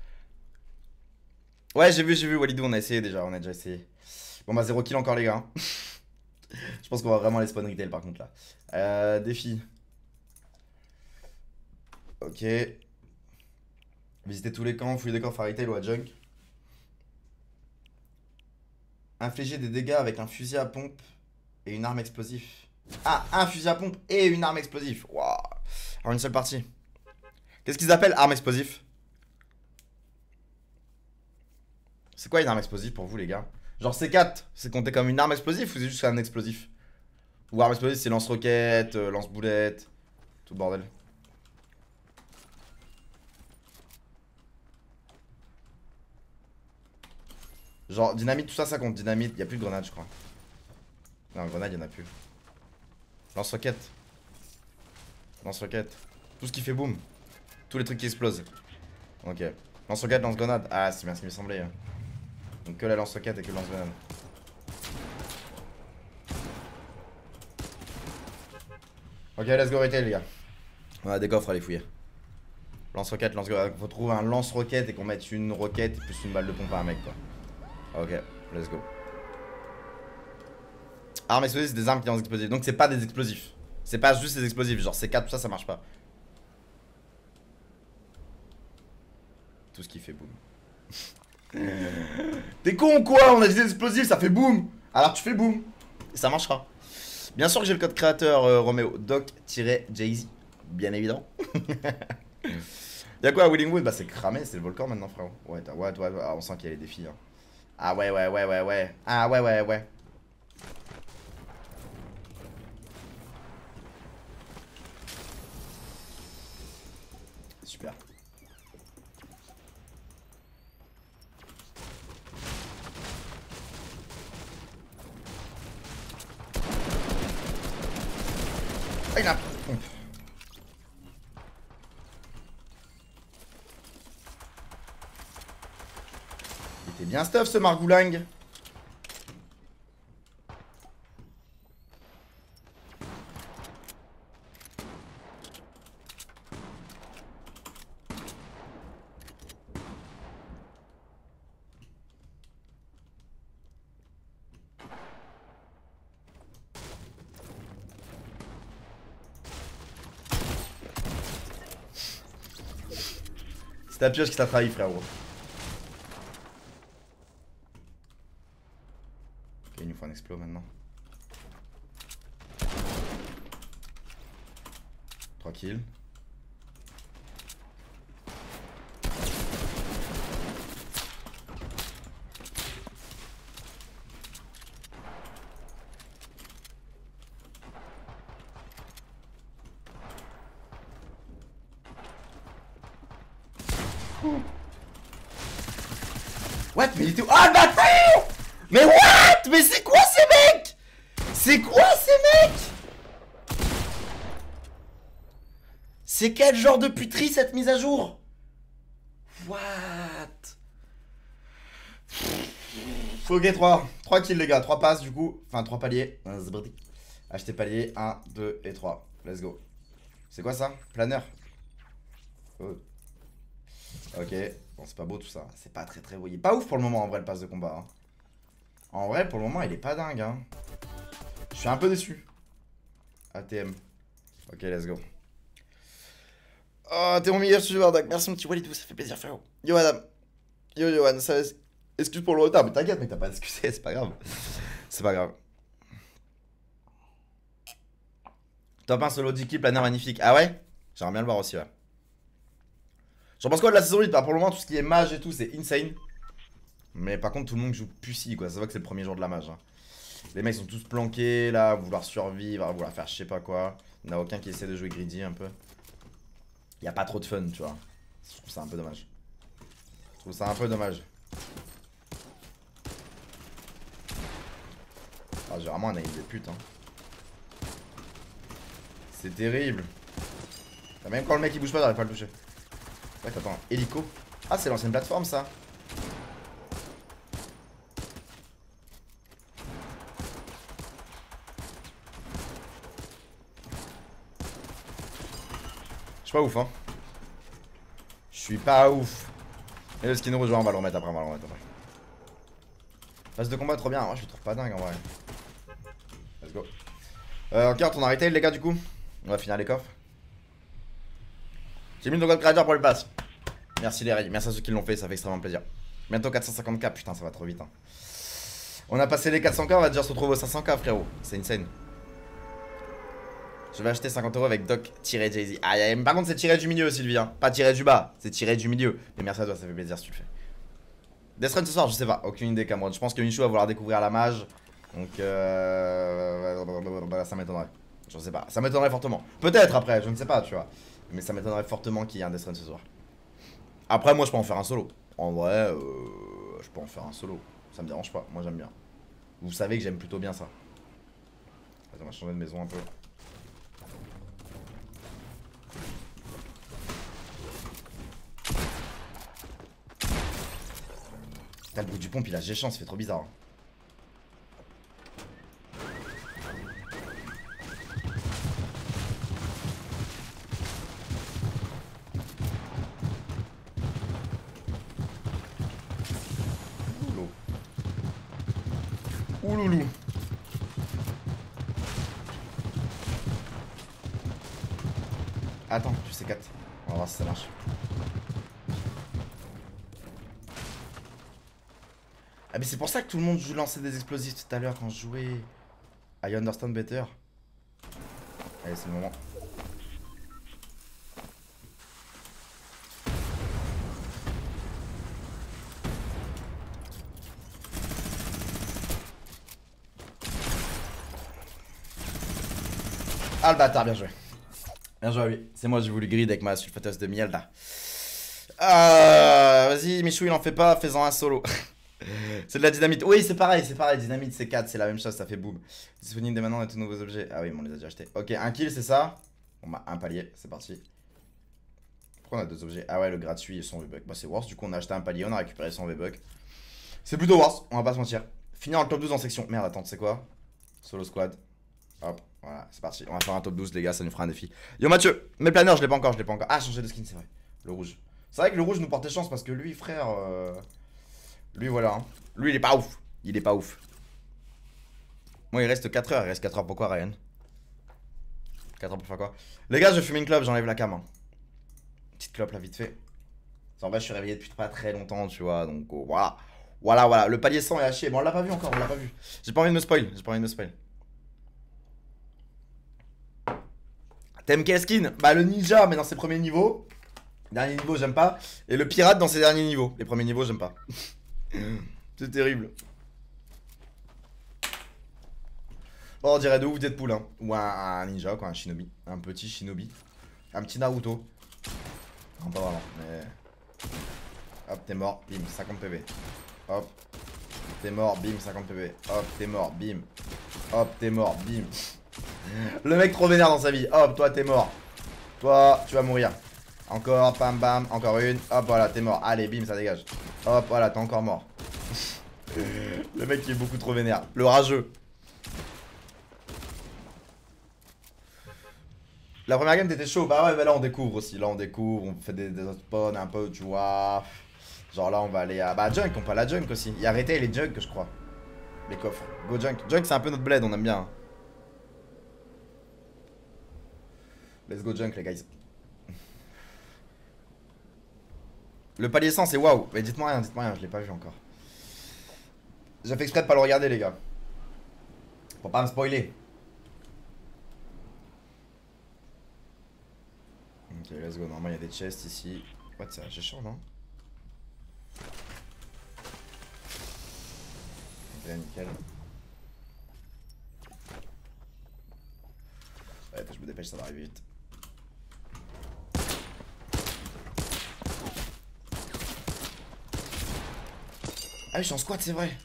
Ouais j'ai vu j'ai vu Walidou on a essayé déjà. On a déjà essayé. Bon bah zéro kill encore les gars. Je pense qu'on va vraiment les spawn retail par contre là. Euh, défi. Ok. Visiter tous les camps, fouiller des coffres à retail ou à junk. Infliger des dégâts avec un fusil à pompe et une arme explosive. Ah, un fusil à pompe et une arme explosive. Waouh. En une seule partie. Qu'est-ce qu'ils appellent arme explosive? C'est quoi une arme explosive pour vous les gars? Genre C quatre, c'est compté comme une arme explosive ou c'est juste un explosif? Ou arme explosive c'est lance-roquette, euh, lance-boulette, tout le bordel. Genre dynamite, tout ça, ça compte. Dynamite, y'a plus de grenades, je crois. Non, grenade, y'en a plus. Lance-roquette. Lance-roquette. Tout ce qui fait boum. Tous les trucs qui explosent. Ok. Lance-roquette, lance-grenade. Ah, c'est bien ce qui me semblait. Hein. Donc que la lance-roquette et que le lance-grenade. Ok, let's go retail, les gars. On a des coffres à aller fouiller. Lance-roquette, lance-grenade. Faut trouver un lance-roquette et qu'on mette une roquette plus une balle de pompe à un mec, quoi. Ok, let's go. Armes explosives, c'est des armes qui ont des explosifs. Donc c'est pas des explosifs. C'est pas juste des explosifs. Genre C quatre, tout ça, ça marche pas. Tout ce qui fait boum. T'es con ou quoi? On a dit des explosifs, ça fait boum. Alors tu fais boum. Et ça marchera. Bien sûr que j'ai le code créateur euh, Roméo. Doc-Jay-Z. Bien évident. Y'a quoi à Willingwood? Bah c'est cramé, c'est le volcan maintenant, frérot. Ouais, ouais, ouais, ouais. Ah, on sent qu'il y a les défis. Hein. Ah ouais, ouais, ouais, ouais, ouais. Ah ouais, ouais, ouais. Super. Ah, il a... Il était bien stuff ce margoulingue. C'est ta pioche qui t'a trahi, frérot. Ok, il nous faut un explo maintenant. Tranquille. What? Mais il était... Oh le bâtard! Mais what? Mais c'est quoi ces mecs? C'est quoi ces mecs? C'est quel genre de puterie cette mise à jour? What? Ok, trois. trois kills les gars, trois passes du coup. Enfin trois paliers. Acheter palier, un, deux et trois. Let's go. C'est quoi ça? Planeur. Oh. Ok, bon c'est pas beau tout ça, c'est pas très très beau. Il est pas ouf pour le moment en vrai le pass de combat. Hein. En vrai pour le moment il est pas dingue. Hein. Je suis un peu déçu. A T M. Ok, let's go. Oh, t'es mon meilleur suiveur, Doc. Merci mon petit Walidou, ça fait plaisir, frérot. Yo, madame. Yo, Johan, ça excuse pour le retard, mais t'inquiète, mais t'as pas excusé, c'est pas grave. C'est pas grave. Top un solo d'équipe, planeur magnifique. Ah ouais? J'aimerais bien le voir aussi, ouais. J'en pense quoi de la saison huit? Bah, pour le moment, tout ce qui est mage et tout, c'est insane. Mais par contre, tout le monde joue pussy, quoi. Ça se voit que c'est le premier jour de la mage. Hein. Les mecs sont tous planqués, là, à vouloir survivre, à vouloir faire je sais pas quoi. Il n'y en a aucun qui essaie de jouer greedy un peu. Il n'y a pas trop de fun, tu vois. Je trouve ça un peu dommage. Je trouve ça un peu dommage. Ah, j'ai vraiment un aim de pute, hein. C'est terrible. Même quand le mec il bouge pas, j'arrive pas à le toucher. Ouais, attends, hélico. Ah, c'est l'ancienne plateforme ça. Je suis pas ouf, hein. Je suis pas ouf. Et le skin rouge, on va le remettre après, on va le remettre après. Phase de combat trop bien. Moi, je le trouve pas dingue en vrai. Let's go. Euh, en carte, on a retail les gars, du coup. On va finir les coffres. J'ai mis le code créateur pour le pass. Merci les règles, merci à ceux qui l'ont fait, ça fait extrêmement plaisir. Bientôt quatre cent cinquante K, putain, ça va trop vite. Hein. On a passé les quatre cent K, on va déjà se retrouver aux cinq cent K, frérot. C'est insane. Je vais acheter cinquante euros avec Doc-Jay-Z. Ah, mais par contre, c'est tiré du milieu, Sylvie. Hein. Pas tiré du bas, c'est tiré du milieu. Mais merci à toi, ça fait plaisir si tu le fais. Death Run ce soir, je sais pas. Aucune idée, Cameron. Je pense que Michou va vouloir découvrir la mage. Donc, euh... ça m'étonnerait. Je sais pas. Ça m'étonnerait fortement. Peut-être après, je ne sais pas, tu vois. Mais ça m'étonnerait fortement qu'il y ait un Death Run ce soir. Après, moi, je peux en faire un solo. En vrai, euh... je peux en faire un solo. Ça me dérange pas, moi j'aime bien. Vous savez que j'aime plutôt bien ça. Attends, on va changer de maison un peu. Putain, le bruit du pompe il a géchant, ça fait trop bizarre. Hein. Ouloulou. Attends, tu sais quatre. On va voir si ça marche. Ah mais c'est pour ça que tout le monde joue lancer des explosifs tout à l'heure quand je jouais. I understand better. Allez, c'est le moment. Ah le bâtard, bien joué. Bien joué à lui. C'est moi, j'ai voulu grid avec ma sulfateuse de miel là. Euh, Vas-y, Michou, il en fait pas, fais-en un solo. C'est de la dynamite. Oui, c'est pareil, c'est pareil. Dynamite, c'est quatre, c'est la même chose, ça fait boum. Disponible dès maintenant et tous nouveaux objets. Ah oui, mais on les a déjà achetés. Ok, un kill, c'est ça. Bon bah, un palier, c'est parti. Pourquoi on a deux objets? Ah ouais, le gratuit et son V-Buck. Bah, c'est worse. Du coup, on a acheté un palier, on a récupéré son V-Buck. C'est plutôt worse, on va pas se mentir. Finir en top douze en section. Merde, attends, c'est quoi? Solo squad. Hop, voilà, c'est parti. On va faire un top douze, les gars, ça nous fera un défi. Yo, Mathieu, mes planeurs, je l'ai pas encore, je l'ai pas encore. Ah, changer de skin, c'est vrai. Le rouge. C'est vrai que le rouge nous portait chance parce que lui, frère. Euh... Lui, voilà. Hein. Lui, il est pas ouf. Il est pas ouf. Moi, il reste quatre heures. Il reste quatre heures. Pourquoi, Ryan? quatre heures pour faire quoi? Les gars, je fume une clope, j'enlève la cam. Hein. Petite clope là, vite fait. En vrai, je suis réveillé depuis pas très longtemps, tu vois. Donc, oh, voilà. Voilà, voilà. Le palier cent est haché. Bon, on l'a pas vu encore, on l'a pas vu. J'ai pas envie de me spoil. J'ai pas envie de me spoil. T'aimes quel skin? Bah, le ninja, mais dans ses premiers niveaux. Dernier niveau, j'aime pas. Et le pirate dans ses derniers niveaux. Les premiers niveaux, j'aime pas. C'est terrible. Oh, on dirait de ouf Deadpool, hein. Ou un, un ninja, quoi, un shinobi. Un petit shinobi. Un petit Naruto. Non, pas vraiment, mais. Hop, t'es mort, bim, cinquante P V. Hop. T'es mort, bim, cinquante P V. Hop, t'es mort, bim. Hop, t'es mort, bim. Le mec trop vénère dans sa vie. Hop, toi, t'es mort. Toi, tu vas mourir. Encore, pam, bam, encore une. Hop, voilà, t'es mort. Allez, bim, ça dégage. Hop, voilà, t'es encore mort. Le mec qui est beaucoup trop vénère. Le rageux. La première game t'étais chaud, bah ouais, mais là on découvre aussi, là on découvre, on fait des, des spawns un peu, tu vois. Genre là on va aller à... Bah junk, on peut aller à junk aussi. Il y a arrêté les junk je crois. Les coffres. Go junk. Junk c'est un peu notre bled, on aime bien. Hein. Let's go junk les guys. Le palier cent c'est waouh. Mais dites-moi rien, dites-moi rien, je l'ai pas vu encore. J'ai fait exprès de pas le regarder les gars. Pour pas me spoiler. Ok, let's go. Normalement, il y a des chests ici. What, ça, j'ai chaud, non? Ok, nickel. Ouais, faut que je me dépêche, ça va arriver vite. Ah oui, je suis en squat, c'est vrai.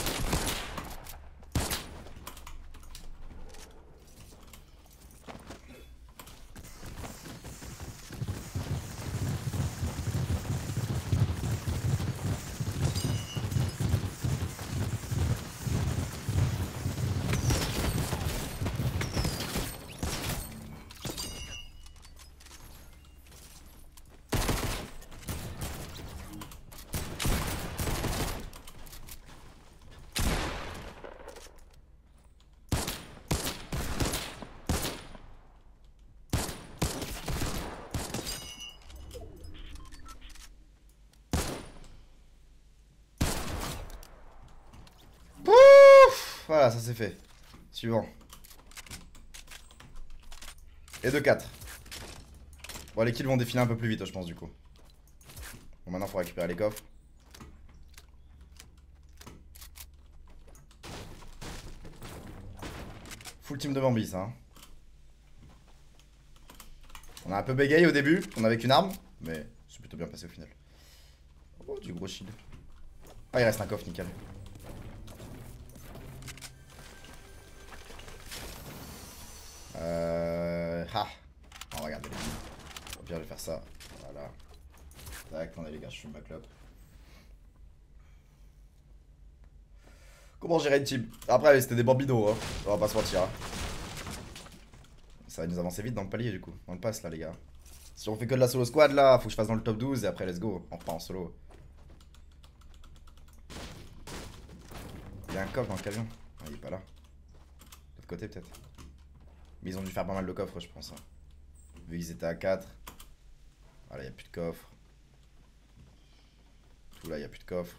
Voilà, ça c'est fait. Suivant. Et de quatre. Bon, les kills vont défiler un peu plus vite, je pense, du coup. Bon, maintenant, faut récupérer les coffres. Full team de Bambi, ça. Hein. On a un peu bégayé au début, on avait qu'une arme, mais c'est plutôt bien passé au final. Oh, du gros shield. Ah, il reste un coffre, nickel. faire ça. Voilà. Tac, attendez les gars, je fume ma clope. Comment gérer une team? Après, c'était des bambinos, hein. On va pas se mentir. Hein. Ça va nous avancer vite dans le palier, du coup. On le passe là, les gars. Si on fait que de la solo squad, là, faut que je fasse dans le top douze et après, let's go. On repart en solo. Il y a un coffre dans le camion. Ah, il est pas là. De l'autre côté, peut-être. Mais ils ont dû faire pas mal de coffres, je pense. Hein. Vu qu'ils étaient à quatre. Voilà, il n'y a plus de coffre. Tout là, il n'y a plus de coffre.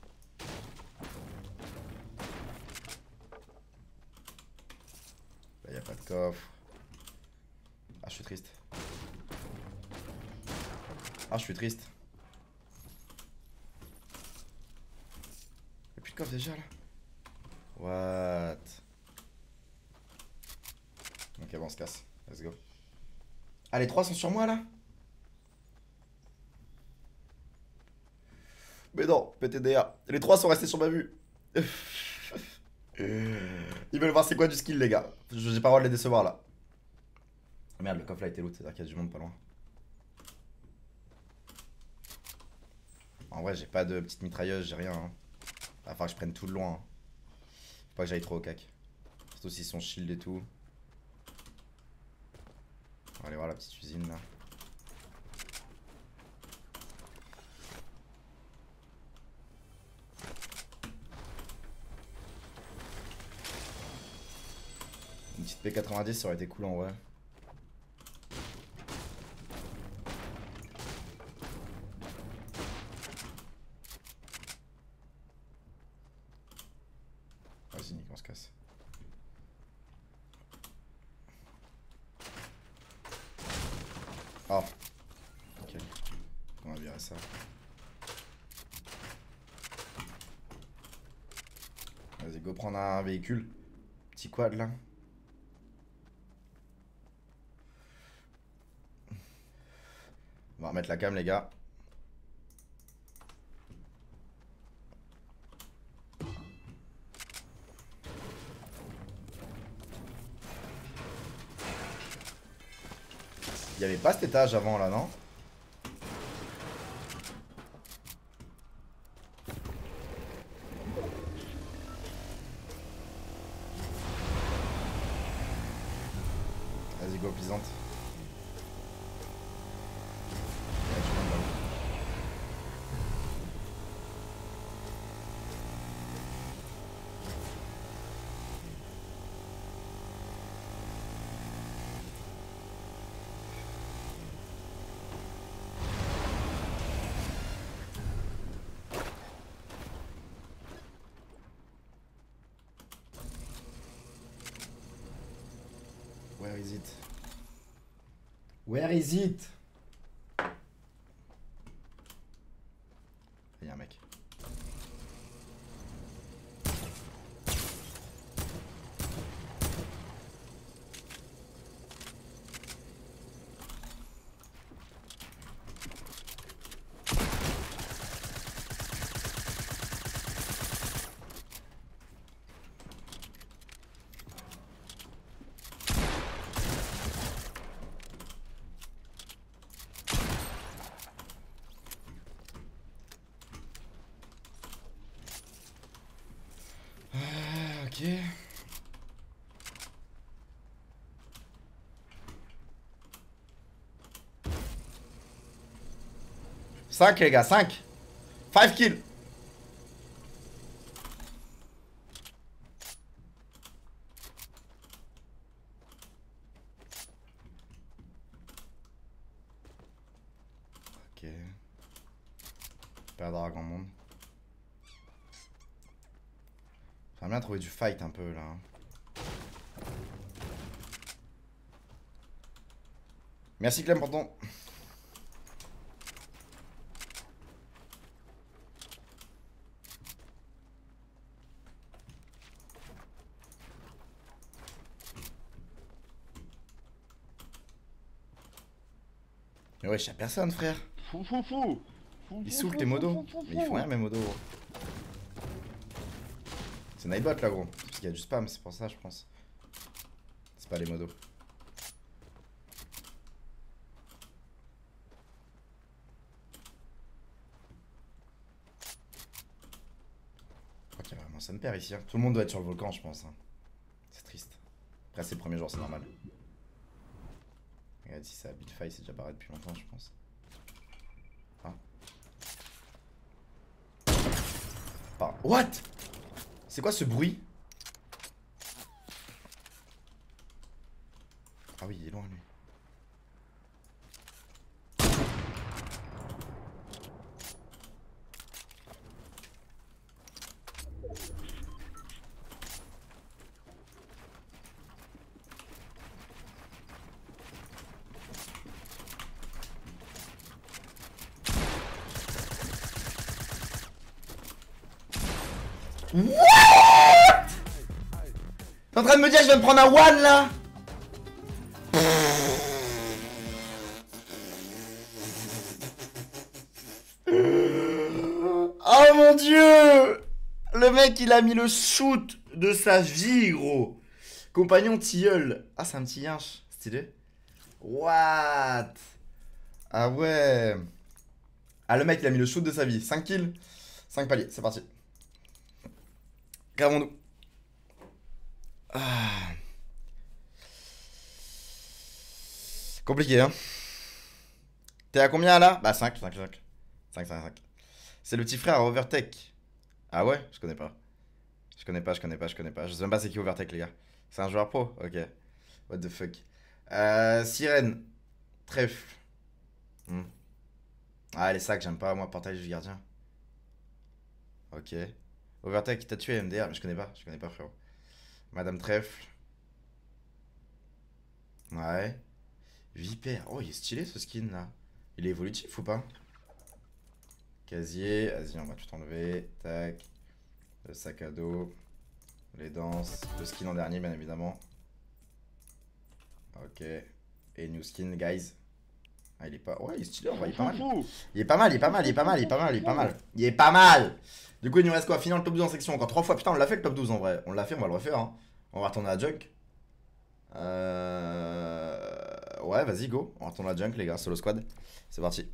Là, il n'y a pas de coffre. Ah, je suis triste. Ah, je suis triste. Il n'y a plus de coffre déjà là. What? Ok, bon, on se casse. Let's go. Ah, les trois sont sur moi là? Mais non, P T D A. Les trois sont restés sur ma vue. Ils veulent voir c'est quoi du skill, les gars. J'ai pas le droit de les décevoir là. Merde, le coffre là était loot, c'est-à-dire qu'il y a du monde pas loin. En vrai, j'ai pas de petite mitrailleuse, j'ai rien. Hein. Il va falloir que je prenne tout de loin. Hein. Faut pas que j'aille trop au cac. Surtout s'ils sont shield et tout. On va aller voir la petite usine là. Une petite P quatre-vingt-dix, ça aurait été cool en vrai. Vas-y, Nick, on se casse. Oh. Ok. On va virer ça. Vas-y, go prendre un véhicule. Petit quad là. On va remettre la cam, les gars. Il y avait pas cet étage avant là, non? Vas-y, go, plaisante. Where is it? Where is it? Il y a un mec. Ok. cinq les gars, cinq. cinq kills. Ok. Perdra grand monde. J'aimerais bien trouver du fight un peu là. Merci Clem pour ton... Mais wesh, y'a personne frère. Fou fou fou. Ils saoulent tes modos. Mais ils font rien mes modos. C'est Nightbot là gros. Parce qu'il y a du spam, c'est pour ça je pense. C'est pas les modos. Non, ça me perd ici. Hein. Tout le monde doit être sur le volcan, je pense. Hein. C'est triste. Après, c'est le premier jour, c'est normal. Regarde, si ça a Bitfy, c'est déjà barré depuis longtemps, je pense. Ah. Par... What? C'est quoi ce bruit? Ah oui, il est loin, lui. What? T'es en train de me dire que je vais me prendre un one là? Oh mon dieu! Le mec il a mis le shoot de sa vie gros. Compagnon tilleul. Ah c'est un petit yinche. Stylé. What? Ah ouais. Ah le mec il a mis le shoot de sa vie. cinq kills. cinq paliers. C'est parti. Gravons-nous. Ah. Compliqué hein. T'es à combien là? Bah cinq, cinq, cinq. cinq, cinq, cinq. C'est le petit frère à Overtech. Ah ouais? Je connais pas. Je connais pas, je connais pas, je connais pas. Je sais même pas c'est qui Overtech les gars. C'est un joueur pro? Ok. What the fuck. Euh, Sirène. Trèfle. Hmm. Ah les sacs j'aime pas moi, portail du gardien. Ok. Overtech qui t'a tué M D R mais je connais pas, je connais pas frérot. Madame Trèfle. Ouais. Vipère. Oh il est stylé ce skin là. Il est évolutif ou pas? Casier, vas-y on va tout enlever. Tac. Le sac à dos. Les danses. Le skin en dernier bien évidemment. Ok. Et new skin guys. Ah il est pas... Ouais il est stylé en vrai, il est pas mal. Il est pas mal, il est pas mal, il est pas mal, il est pas mal, il est pas mal. Il est pas mal. Du coup il nous reste quoi? Finir le top douze en section encore trois fois. Putain on l'a fait le top douze en vrai. On l'a fait, on va le refaire hein. On va retourner à Junk. Euh... Ouais vas-y go. On retourne à Junk les gars, solo squad. C'est parti.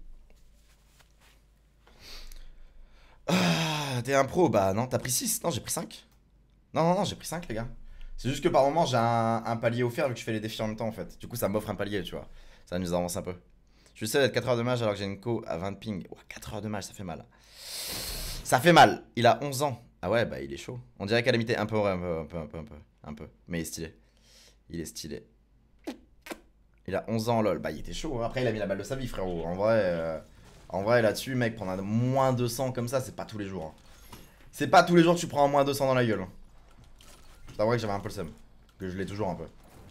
Ah, t'es un pro? Bah non, t'as pris six? Non, j'ai pris cinq. Non, non, non, j'ai pris cinq les gars. C'est juste que par moment j'ai un, un palier offert vu que je fais les défis en même temps en fait. Du coup ça m'offre un palier tu vois. Ça nous avance un peu. Je suis seul d'être quatre heures de mage alors que j'ai une co à vingt ping. Ouah, quatre heures de mage ça fait mal. Ça fait mal. Il a onze ans. Ah ouais bah il est chaud. On dirait calamité un peu, un peu, un peu, un peu, un peu, un peu. Mais il est stylé. Il est stylé. Il a onze ans lol. Bah il était chaud. Après il a mis la balle de sa vie frérot. En vrai, euh, en vrai là-dessus mec prendre un moins deux cents comme ça c'est pas tous les jours. Hein. C'est pas tous les jours que tu prends un moins deux cents dans la gueule. Hein. C'est vrai que j'avais un peu le seum. Que je l'ai toujours un peu.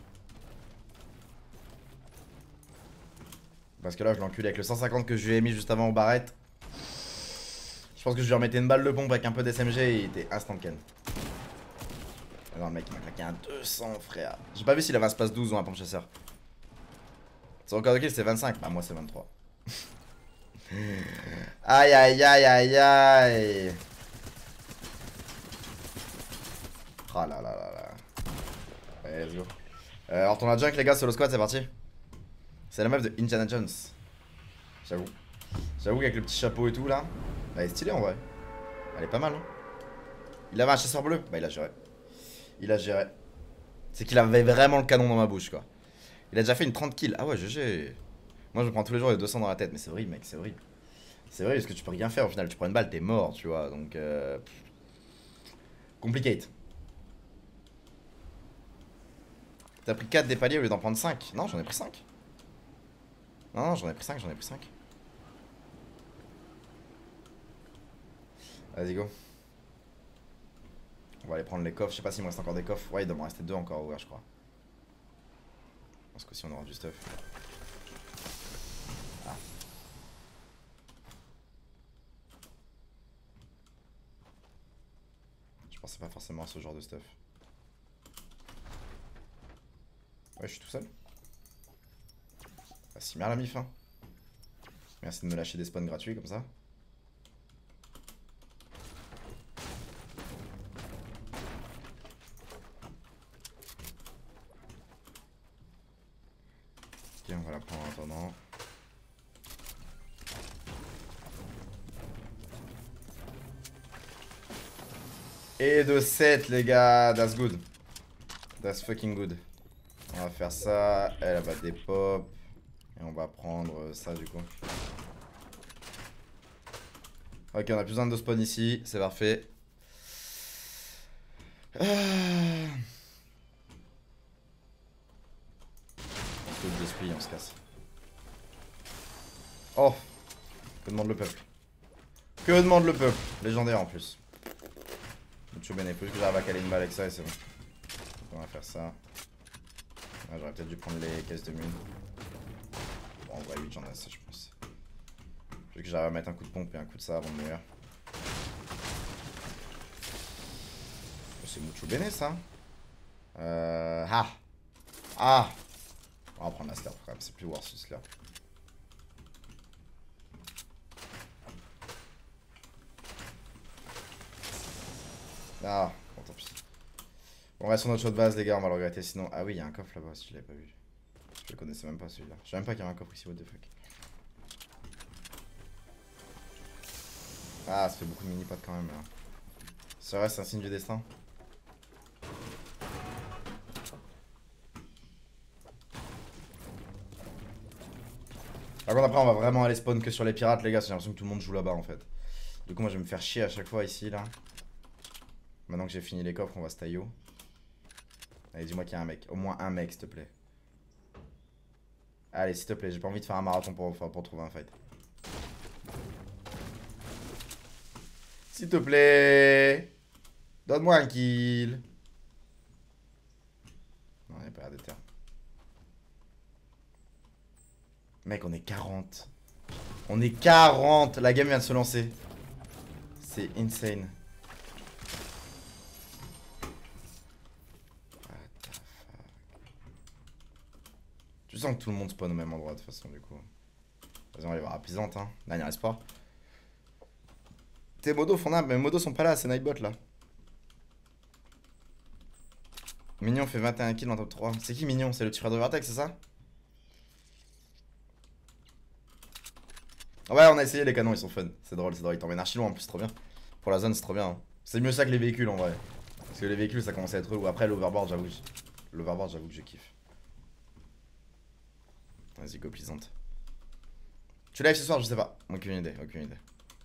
Parce que là je l'encule avec le cent cinquante que je lui ai mis juste avant au barrette. Je pense que je lui remettais une balle de pompe avec un peu d'S M G et il était instant ken. Ah non le mec il m'a claqué un deux cents frère. J'ai pas vu s'il avait un space douze ou un pompe chasseur. Son record de kill c'est vingt-cinq. Bah moi c'est vingt-trois. Aïe aïe aïe aïe aïe. Oh là là là là. Allez let's go. Euh, on retourne à Junk les gars, solo squad c'est parti. C'est la meuf de Indiana Jones. J'avoue. J'avoue qu'avec le petit chapeau et tout là. Elle est stylée en vrai. Elle est pas mal hein. Il avait un chasseur bleu. Bah il a géré. Il a géré. C'est qu'il avait vraiment le canon dans ma bouche quoi. Il a déjà fait une trente kills. Ah ouais G G. Moi je prends tous les jours les deux cents dans la tête. Mais c'est horrible mec, c'est horrible. C'est vrai parce que tu peux rien faire au final. Tu prends une balle t'es mort tu vois. Donc euh... Complicate. T'as pris quatre des paliers au lieu d'en prendre cinq. Non j'en ai pris cinq. Non non j'en ai pris cinq, j'en ai pris cinq. Vas-y go. On va aller prendre les coffres, je sais pas s'il me reste encore des coffres. Ouais il doit me rester deux encore à ouvrir je crois. Parce que si on aura du stuff. Ah. Je pensais pas forcément à ce genre de stuff. Ouais je suis tout seul. Bah si merde la mif hein. Merci de me lâcher des spawns gratuits comme ça. Ok on va la prendre en attendant. Et de sept, les gars. That's good. That's fucking good. On va faire ça. Elle, elle va dépop. Et on va prendre ça du coup. Ok, on a plus besoin de spawn ici. C'est parfait. Ah. On se coupe d'esprit, on se casse. Oh. Que demande le peuple? Que demande le peuple? Légendaire en plus. Mucho bene. Faut juste que j'arrive à caler une balle avec ça et c'est bon. Donc on va faire ça. Ah, j'aurais peut-être dû prendre les caisses de mine. Bon, en vrai, huit, j'en ai assez, je pense. Faut que j'arrive à mettre un coup de pompe et un coup de ça avant de mourir. C'est mucho bene ça. Euh. Ah! Ah! On va prendre la slurp quand même, c'est plus worse ce slurp. Ah, bon tant pis. On reste sur notre shot de base les gars, on va le regretter sinon. Ah oui, il y a un coffre là-bas si je l'avais pas vu. Je le connaissais même pas celui-là. Je savais même pas qu'il y avait un coffre ici, what the fuck. Ah, ça fait beaucoup de mini-pots quand même là. C'est vrai, c'est un signe du destin. Par contre après on va vraiment aller spawn que sur les pirates les gars, j'ai l'impression que tout le monde joue là-bas en fait. Du coup moi je vais me faire chier à chaque fois ici là. Maintenant que j'ai fini les coffres on va se tailler. Allez dis-moi qu'il y a un mec, au moins un mec s'il te plaît. Allez s'il te plaît, j'ai pas envie de faire un marathon pour, pour trouver un fight. S'il te plaît. Donne-moi un kill. Non il n'y a pas l'air de terre. Mec on est quarante. On est quarante. La game vient de se lancer. C'est insane. What the fuck. Tu sens que tout le monde spawn au même endroit de toute façon du coup. Vas-y on va aller voir à Plaisante hein. Dernier espoir. Tes modos font nappe, mais mes modos sont pas là, c'est Nightbot là. Mignon fait vingt et un kills en top trois. C'est qui Mignon? C'est le tireur de Vertex, c'est ça? Ouais, on a essayé les canons, ils sont fun. C'est drôle, c'est drôle. Ils t'emmènent archi loin en plus, c'est trop bien. Pour la zone, c'est trop bien. Hein. C'est mieux ça que les véhicules en vrai. Parce que les véhicules, ça commence à être relou. Après, l'overboard, j'avoue. L'overboard, j'avoue que je kiffe. Vas-y, go Plaisante. Tu live ce soir? Je sais pas. Aucune idée, aucune idée.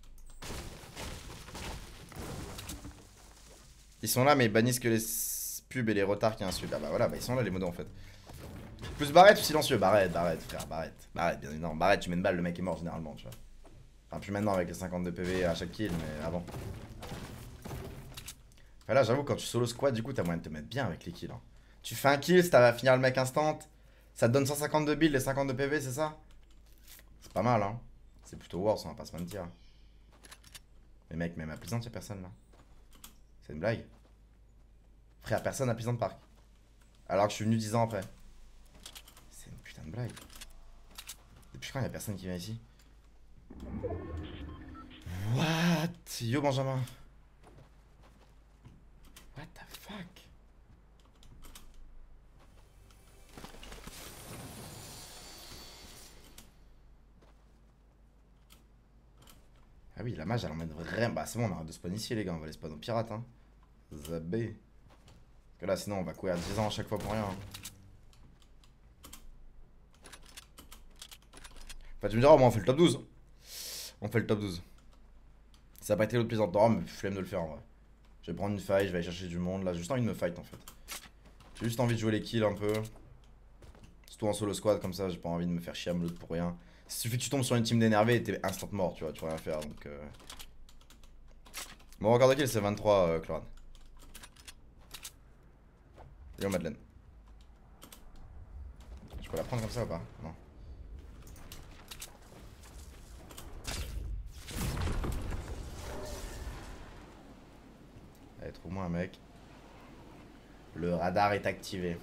Ils sont là, mais ils bannissent que les pubs et les retards qui insultent. Ah bah voilà, bah ils sont là les modos en fait. Plus Barrette ou silencieux? Barrette, Barrette, frère, Barrette. Barrette, bien évidemment. Barrette, tu mets une balle, le mec est mort généralement, tu vois. Enfin, plus maintenant avec les cinquante-deux P V à chaque kill, mais avant. Enfin, là, j'avoue, quand tu solo squad, du coup, t'as moyen de te mettre bien avec les kills. Hein. Tu fais un kill, si t'as à finir le mec instant, ça te donne cent cinquante-deux builds et cinquante-deux P V, c'est ça? C'est pas mal, hein. C'est plutôt worse, on va pas se mentir. Mais mec, même à Plaisante, y'a personne là. C'est une blague. Frère, personne à Plaisante Park. Alors que je suis venu dix ans après. C'est une putain de blague. Depuis quand y'a personne qui vient ici? What? Yo Benjamin. What the fuck? Ah oui, la mage elle emmène vraiment. Bah c'est bon, on arrête de spawn ici les gars, on va aller spawn aux pirates hein. Zabé. Parce que là sinon on va courir dix ans à chaque fois pour rien. Hein. Enfin tu me diras au moins on fait le top douze. On fait le top douze. Ça n'a pas été l'autre Plaisante. Non mais flemme de le faire en vrai. Je vais prendre une fight, je vais aller chercher du monde là. J'ai juste envie de me fight en fait. J'ai juste envie de jouer les kills un peu. Surtout en solo squad comme ça, j'ai pas envie de me faire chier à me loot pour rien. Il suffit que tu tombes sur une team d'énervés et t'es instant mort, tu vois, tu peux rien faire donc. Euh... Mon record de kill c'est vingt-trois, euh, Cloran. Yo Madeleine. Je peux la prendre comme ça ou pas? Non. Allez, trouve-moi un mec. Le radar est activé.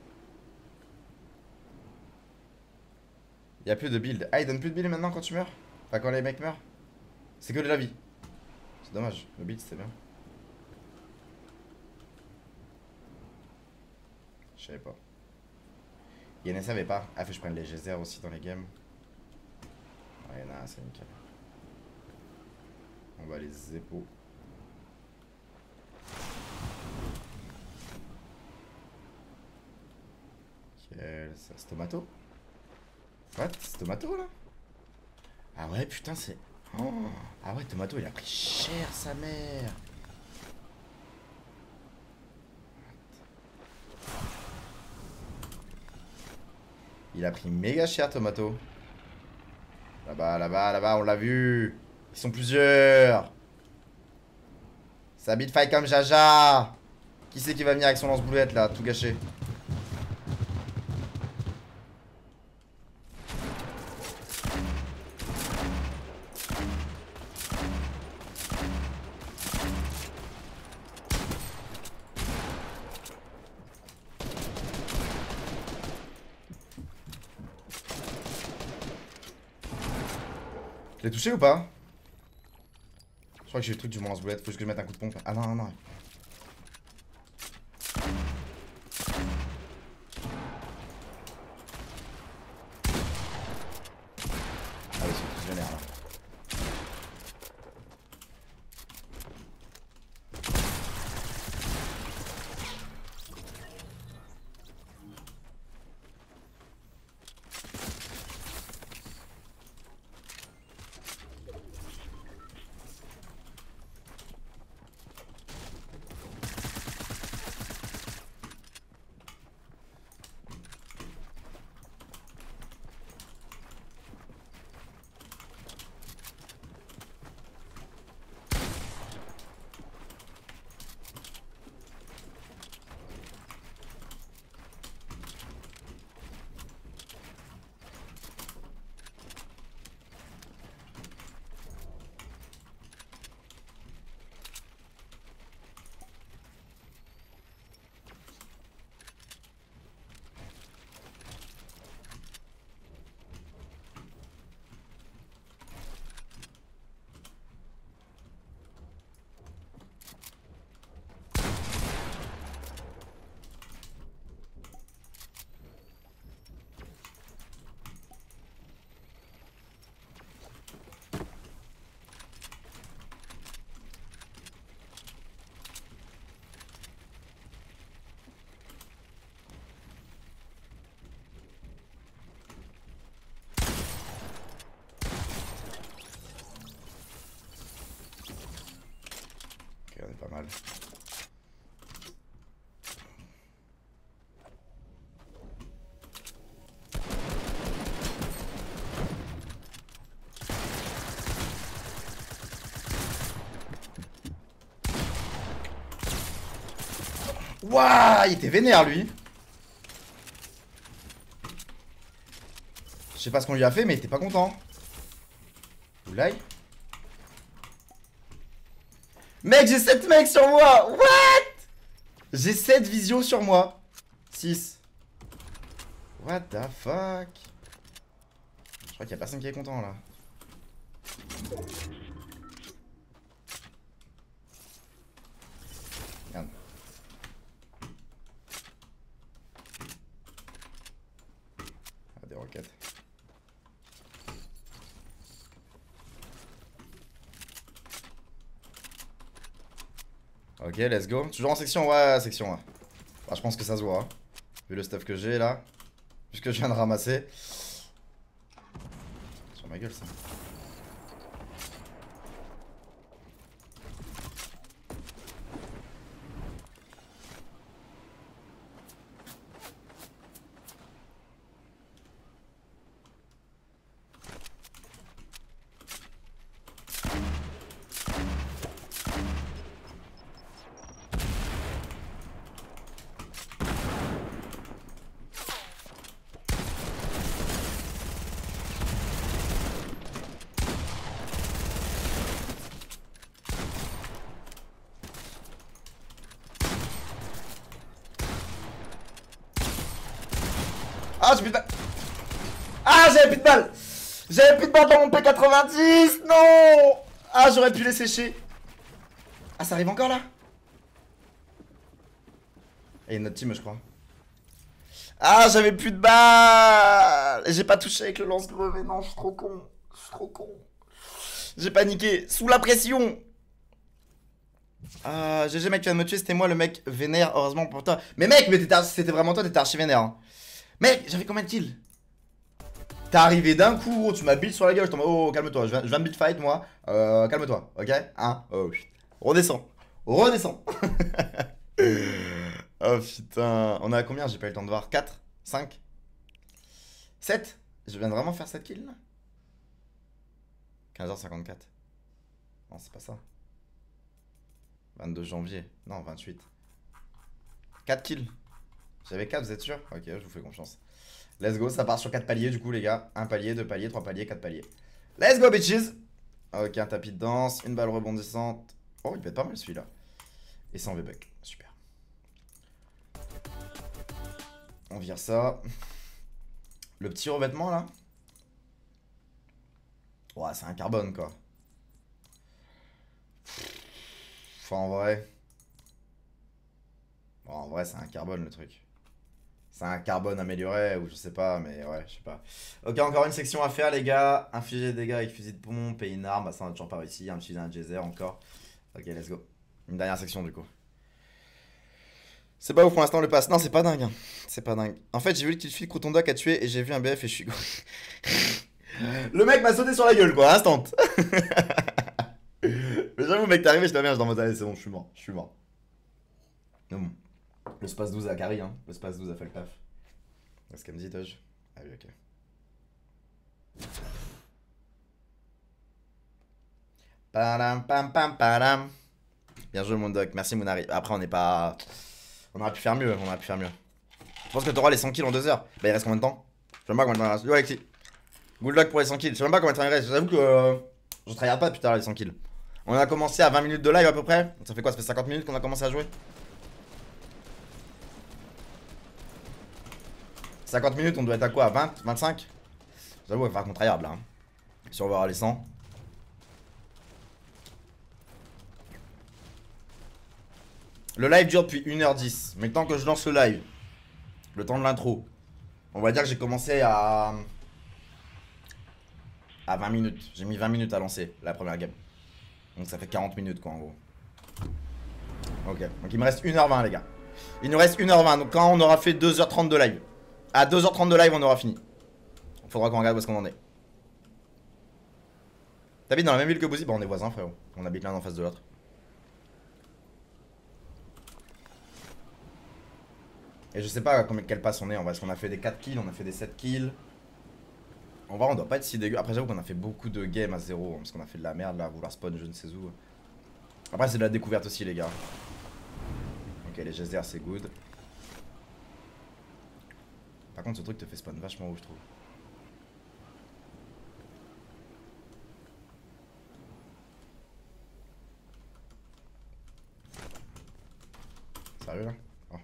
Y'a plus de build. Ah, il donne plus de build maintenant quand tu meurs? Enfin, quand les mecs meurent? C'est que de la vie. C'est dommage, le build c'était bien. Je savais pas. Y en a savait pas. Ah, faut que je prenne les geysers aussi dans les games. Ouais, y'en a un, c'est nickel. On va les épaules. Nickel, ça c'est Tomato. What? C'est Tomato là? Ah ouais, putain, c'est. Oh. Ah ouais, Tomato il a pris cher sa mère. Il a pris méga cher Tomato. Là-bas, là-bas, là-bas, on l'a vu. Ils sont plusieurs. Ça bite fight comme Jaja. Qui c'est qui va venir avec son lance-boulette là, tout gâché? Je l'ai touché ou pas? Je crois que j'ai le truc du lance-boulette, faut juste que je mette un coup de pompe. Ah non, non, non. Ah oui, c'est tous vénère là. Ok, on est pas mal. Waouh, il était vénère lui. Je sais pas ce qu'on lui a fait, mais il était pas content. Oulai. Mec, j'ai sept mecs sur moi. What? J'ai sept visios sur moi. six. What the fuck? Je crois qu'il y a personne qui est content là. Merde. Ah, des roquettes. Ok, let's go. Toujours en section, ouais, section. Ouais. Bah, je pense que ça se voit. Hein. Vu le stuff que j'ai là. Vu ce que je viens de ramasser. Sur ma gueule ça. Ah, j'ai plus de balles. Ah, j'avais plus de balles. J'avais plus de balles dans mon P quatre-vingt-dix. Non. Ah, j'aurais pu les sécher. Ah, ça arrive encore là. Et notre team, je crois. Ah, j'avais plus de balles. J'ai pas touché avec le lance-grevé. Non, je suis trop con. Je suis trop con. J'ai paniqué. Sous la pression. Ah, G G mec, tu viens de me tuer. C'était moi le mec vénère. Heureusement pour toi. Mais mec, mais c'était vraiment toi, t'étais archi vénère. Hein. Mec, j'avais combien de kills? T'es arrivé d'un coup, gros, tu m'as build sur la gueule, je t'en oh, calme-toi, je viens, je viens de build fight moi. Euh, calme-toi, ok? Hein? Oh, redescends. Redescends. Oh putain. On est à combien? J'ai pas eu le temps de voir. quatre? cinq? sept? Je viens de vraiment faire sept kills là? quinze heures cinquante-quatre. Non, c'est pas ça. vingt-deux janvier. Non, vingt-huit. quatre kills. J'avais quatre, vous êtes sûr? Ok, je vous fais confiance. Let's go, ça part sur quatre paliers du coup les gars. un palier, deux paliers, trois paliers, quatre paliers. Let's go bitches. Ok, un tapis de danse, une balle rebondissante. Oh, il peut être pas mal celui-là. Et cent V-Bucks, super. On vire ça. Le petit revêtement là. Ouais, c'est un carbone quoi. Enfin en vrai. Bon, en vrai c'est un carbone le truc. C'est un carbone amélioré ou je sais pas, mais ouais, je sais pas. Ok, encore une section à faire les gars. Infliger des dégâts avec fusil de pompe et une arme. Bah ça on a toujours pas réussi. Un fusil, un geyser encore. Ok, let's go. Une dernière section du coup. C'est pas ouf pour l'instant le pass. Non, c'est pas dingue. Hein. C'est pas dingue. En fait, j'ai vu le killfeed Croutondoc a tué et j'ai vu un B F et je suis. Le mec m'a sauté sur la gueule quoi, instant. Mais j'avoue, mec, t'es arrivé, je t'avais bien, je dans mode, allez, c'est bon, je suis mort. Je suis mort. Mais bon. Le space douze a carry, hein. Le space douze a fait le taf. Est-ce qu'elle me dit, Toge? Ah oui, ok. Padam, pam, pam, padam. Bien joué, mon doc. Merci, Mounari. Après, on n'est pas. On aurait pu faire mieux. On aurait pu faire mieux. Je pense que t'auras les cent kills en deux heures. Bah, il reste combien de temps? Je sais même pas combien de temps il reste. Yo, Alexis. Good luck pour les cent kills. Je sais même pas combien de temps il reste. J'avoue que. Euh, je travaille pas depuis tard les cent kills. On a commencé à vingt minutes de live à peu près. Ça fait quoi? Ça fait cinquante minutes qu'on a commencé à jouer? cinquante minutes, on doit être à quoi? vingt? vingt-cinq? J'avoue, il va falloir qu'on tryhard là. Hein. Si on va avoir les cent. Le live dure depuis une heure dix. Mais tant que je lance le live, le temps de l'intro, on va dire que j'ai commencé à. À vingt minutes. J'ai mis vingt minutes à lancer la première game. Donc ça fait quarante minutes quoi en gros. Ok, donc il me reste une heure vingt les gars. Il nous reste une heure vingt, donc quand on aura fait deux heures trente de live. À deux heures trente de live on aura fini. Faudra qu'on regarde où est-ce qu'on en est. T'habites dans la même ville que Bouzy? Bah on est voisins frérot. On habite l'un en face de l'autre. Et je sais pas combien quel pass on est en vrai. Parce qu'on a fait des quatre kills, on a fait des sept kills. En vrai on doit pas être si dégueu. Après j'avoue qu'on a fait beaucoup de games à zéro. Parce qu'on a fait de la merde là, à vouloir spawn je ne sais où. Après c'est de la découverte aussi les gars. Ok les geysers c'est good. Par contre ce truc te fait spawn vachement haut je trouve. Sérieux là? Oh.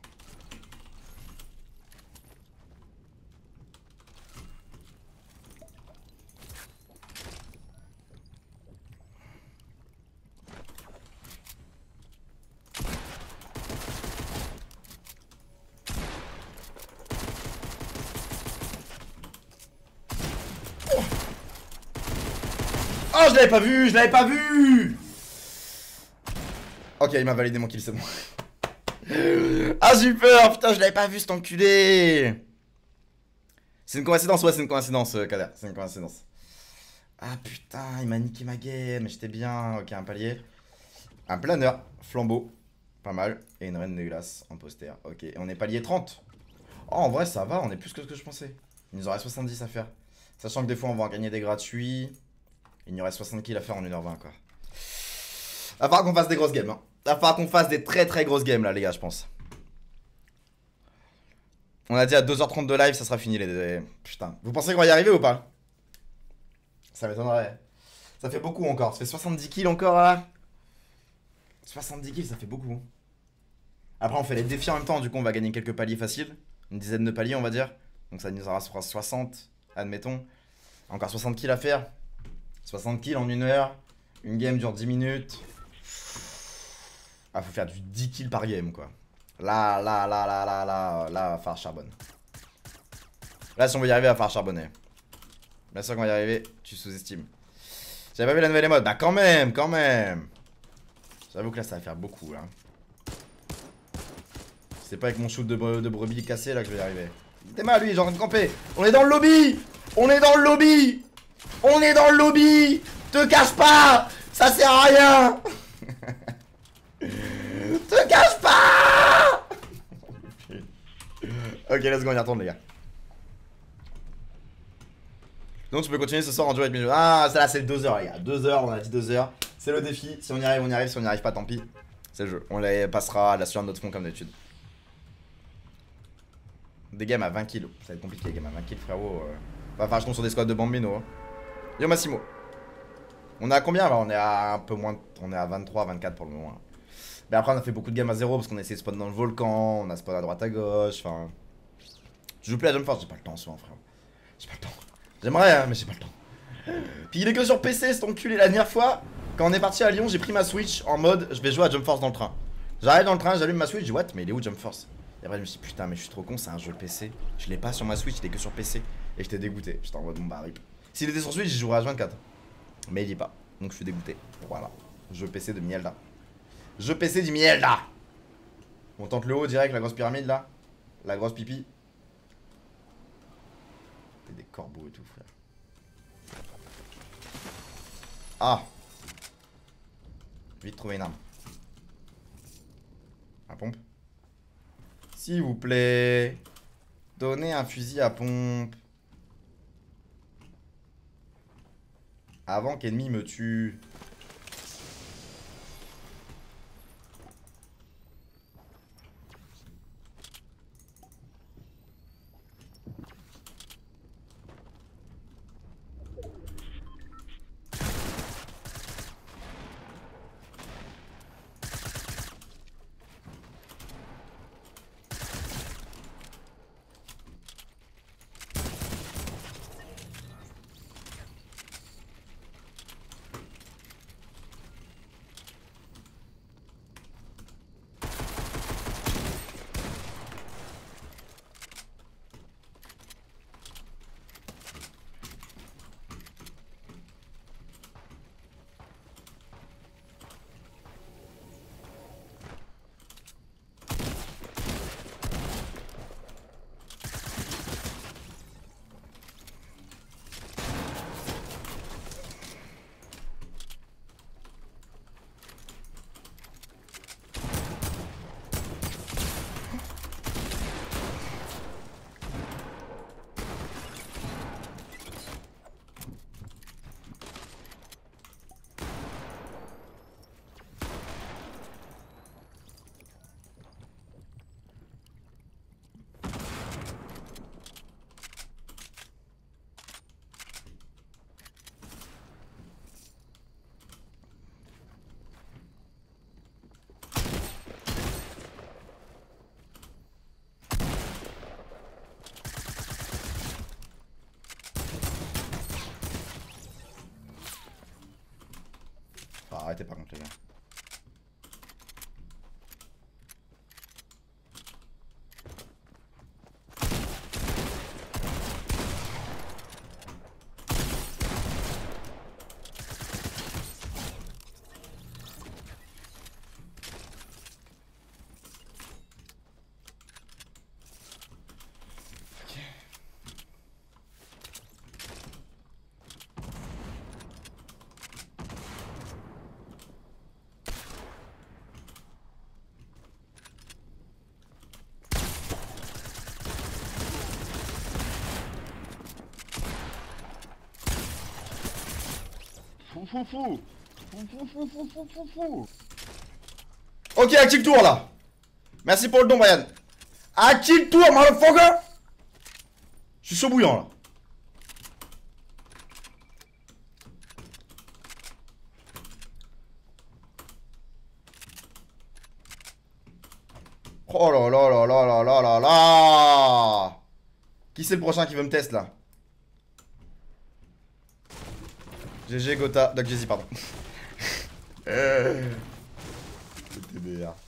Oh je l'avais pas vu, je l'avais pas vu. Ok il m'a validé mon kill c'est bon. Ah j'ai eu peur, putain je l'avais pas vu cet enculé. C'est une coïncidence, ouais c'est une coïncidence euh, Kader, c'est une coïncidence. Ah putain il m'a niqué ma game, j'étais bien. Ok un palier. Un planeur, flambeau, pas mal. Et une reine de glace en poster, ok. Et on est palier trente. Oh en vrai ça va, on est plus que ce que je pensais. Il nous aurait soixante-dix à faire. Sachant que des fois on va en gagner des gratuits. Il y aurait soixante kills à faire en une heure vingt quoi. Va falloir qu'on fasse des grosses games hein. Va falloir qu'on fasse des très très grosses games là les gars je pense. On a dit à deux heures trente de live ça sera fini les... Putain. Vous pensez qu'on va y arriver ou pas? Ça m'étonnerait. Ça fait beaucoup encore. Ça fait soixante-dix kills encore là. soixante-dix kills ça fait beaucoup. Après on fait les défis en même temps. Du coup on va gagner quelques paliers faciles. Une dizaine de paliers on va dire. Donc ça nous aura soixante. Admettons. Encore soixante kills à faire. soixante kills en une heure. Une game dure dix minutes. Ah faut faire du dix kills par game quoi. Là, là, là, là, là, là, là, va falloir charbonne. Là si on veut y arriver, va falloir charbonner. Bien sûr qu'on va y arriver, tu sous-estimes. J'avais pas vu la nouvelle émode, bah quand même, quand même. J'avoue que là ça va faire beaucoup là. C'est pas avec mon shoot de, bre de brebis cassé là que je vais y arriver. T'es mal lui, il est en train de camper. On est dans le lobby. On est dans le lobby. On est dans le lobby. Te cache pas. Ça sert à rien. Te cache pas. Ok, let's go, on y retourne les gars. Donc tu peux continuer ce soir en duo avec mes jeux. Ah, ça là c'est deux heures les gars. deux heures, on a dit deux heures. C'est le défi. Si on y arrive, on y arrive. Si on n'y arrive pas, tant pis. C'est le jeu. On les passera à la suite de notre fond comme d'habitude. Des games à vingt kills. Ça va être compliqué les games à vingt kills frérot. Euh... Va falloir que je tombe sur des squads de bambino. Hein. Yo Massimo. On est à combien là? On est à un peu moins. On est à vingt-trois, vingt-quatre pour le moment. Là. Mais après on a fait beaucoup de games à zéro parce qu'on a essayé de spawn dans le volcan. On a spawn à droite à gauche. Enfin. Je joue plus à Jump Force. J'ai pas le temps souvent frérot. J'ai pas le temps. J'aimerais hein, mais j'ai pas le temps. Puis il est que sur P C cet enculé. La dernière fois, quand on est parti à Lyon, j'ai pris ma Switch en mode je vais jouer à Jump Force dans le train. J'arrive dans le train, j'allume ma Switch, je dis what, mais il est où Jump Force? Et après je me suis dit putain mais je suis trop con, c'est un jeu P C. Je l'ai pas sur ma Switch, il est que sur P C. Et j'étais dégoûté, j'étais en mode bon bah rip. S'il était sur Switch, j'y jouerais à vingt-quatre. Mais il y est pas, donc je suis dégoûté. Voilà, jeu P C de Mielda. Jeu P C du Mielda. On tente le haut direct, la grosse pyramide là. La grosse pipi. T'es des corbeaux et tout frère. Ah. Vite trouver une arme. À pompe. S'il vous plaît. Donnez un fusil à pompe. Avant qu'ennemi me tue. Enfin, arrêtez par contre les gars. Fou fou fou. Fou fou fou fou fou fou fou. Ok, active tour là. Merci pour le don, Brian. Active tour, motherfucker. Je suis chaud bouillant là. Oh là là là là là là là là. Qui c'est le prochain qui veut me tester là? G G Gotha, Doc Jay-Z, pardon. euh... T B R.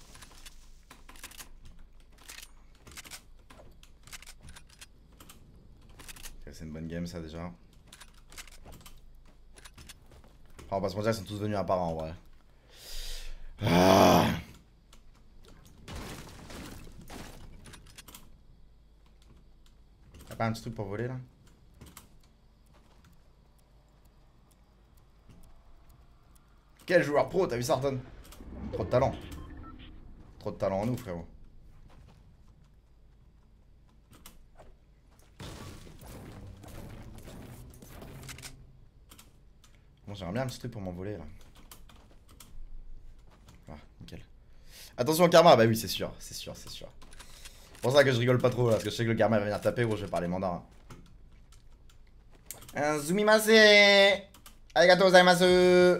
C'est une bonne game ça déjà. Enfin, on va pas se mentir, ils sont tous venus à part en vrai. Ah. T'as pas un petit truc pour voler là? Quel joueur pro, t'as vu ça, Arton? Trop de talent. Trop de talent en nous, frérot. Bon, j'aimerais bien un petit truc pour m'envoler là. Ah, nickel. Attention au karma, bah oui, c'est sûr, c'est sûr, c'est sûr. C'est pour ça que je rigole pas trop là, parce que je sais que le karma va venir taper, gros, je vais parler mandarin. Un zoomimase. Arigato gozaimasu.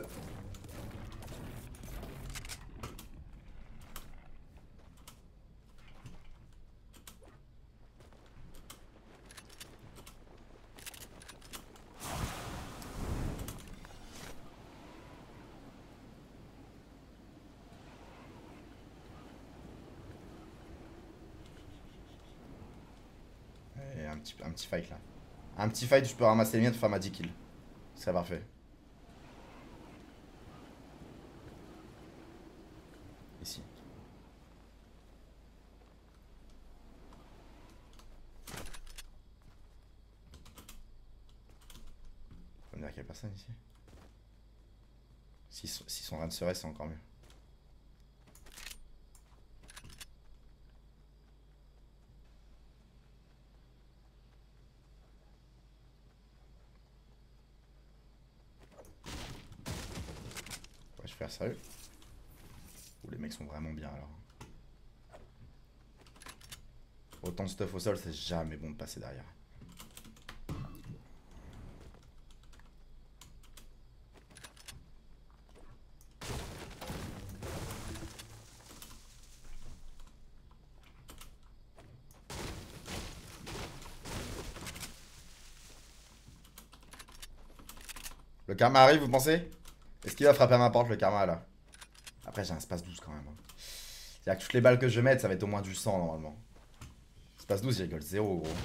Un petit, un petit fight là. Un petit fight où je peux ramasser les miens de faire ma dix kills. C'est parfait. Ici. Faut me dire qu'il n'y a personne ici. S'ils sont, s'ils sont en train de se rester, c'est encore mieux. Je vais faire sérieux. Ouh, les mecs sont vraiment bien alors. Autant de stuff au sol, c'est jamais bon de passer derrière. Le karma arrive, vous pensez? Est-ce qu'il va frapper à ma porte, le karma, là? Après, j'ai un space douze quand même. Hein. C'est-à-dire que toutes les balles que je vais mettre, ça va être au moins du cent, normalement. Space douze, il rigole zéro, gros.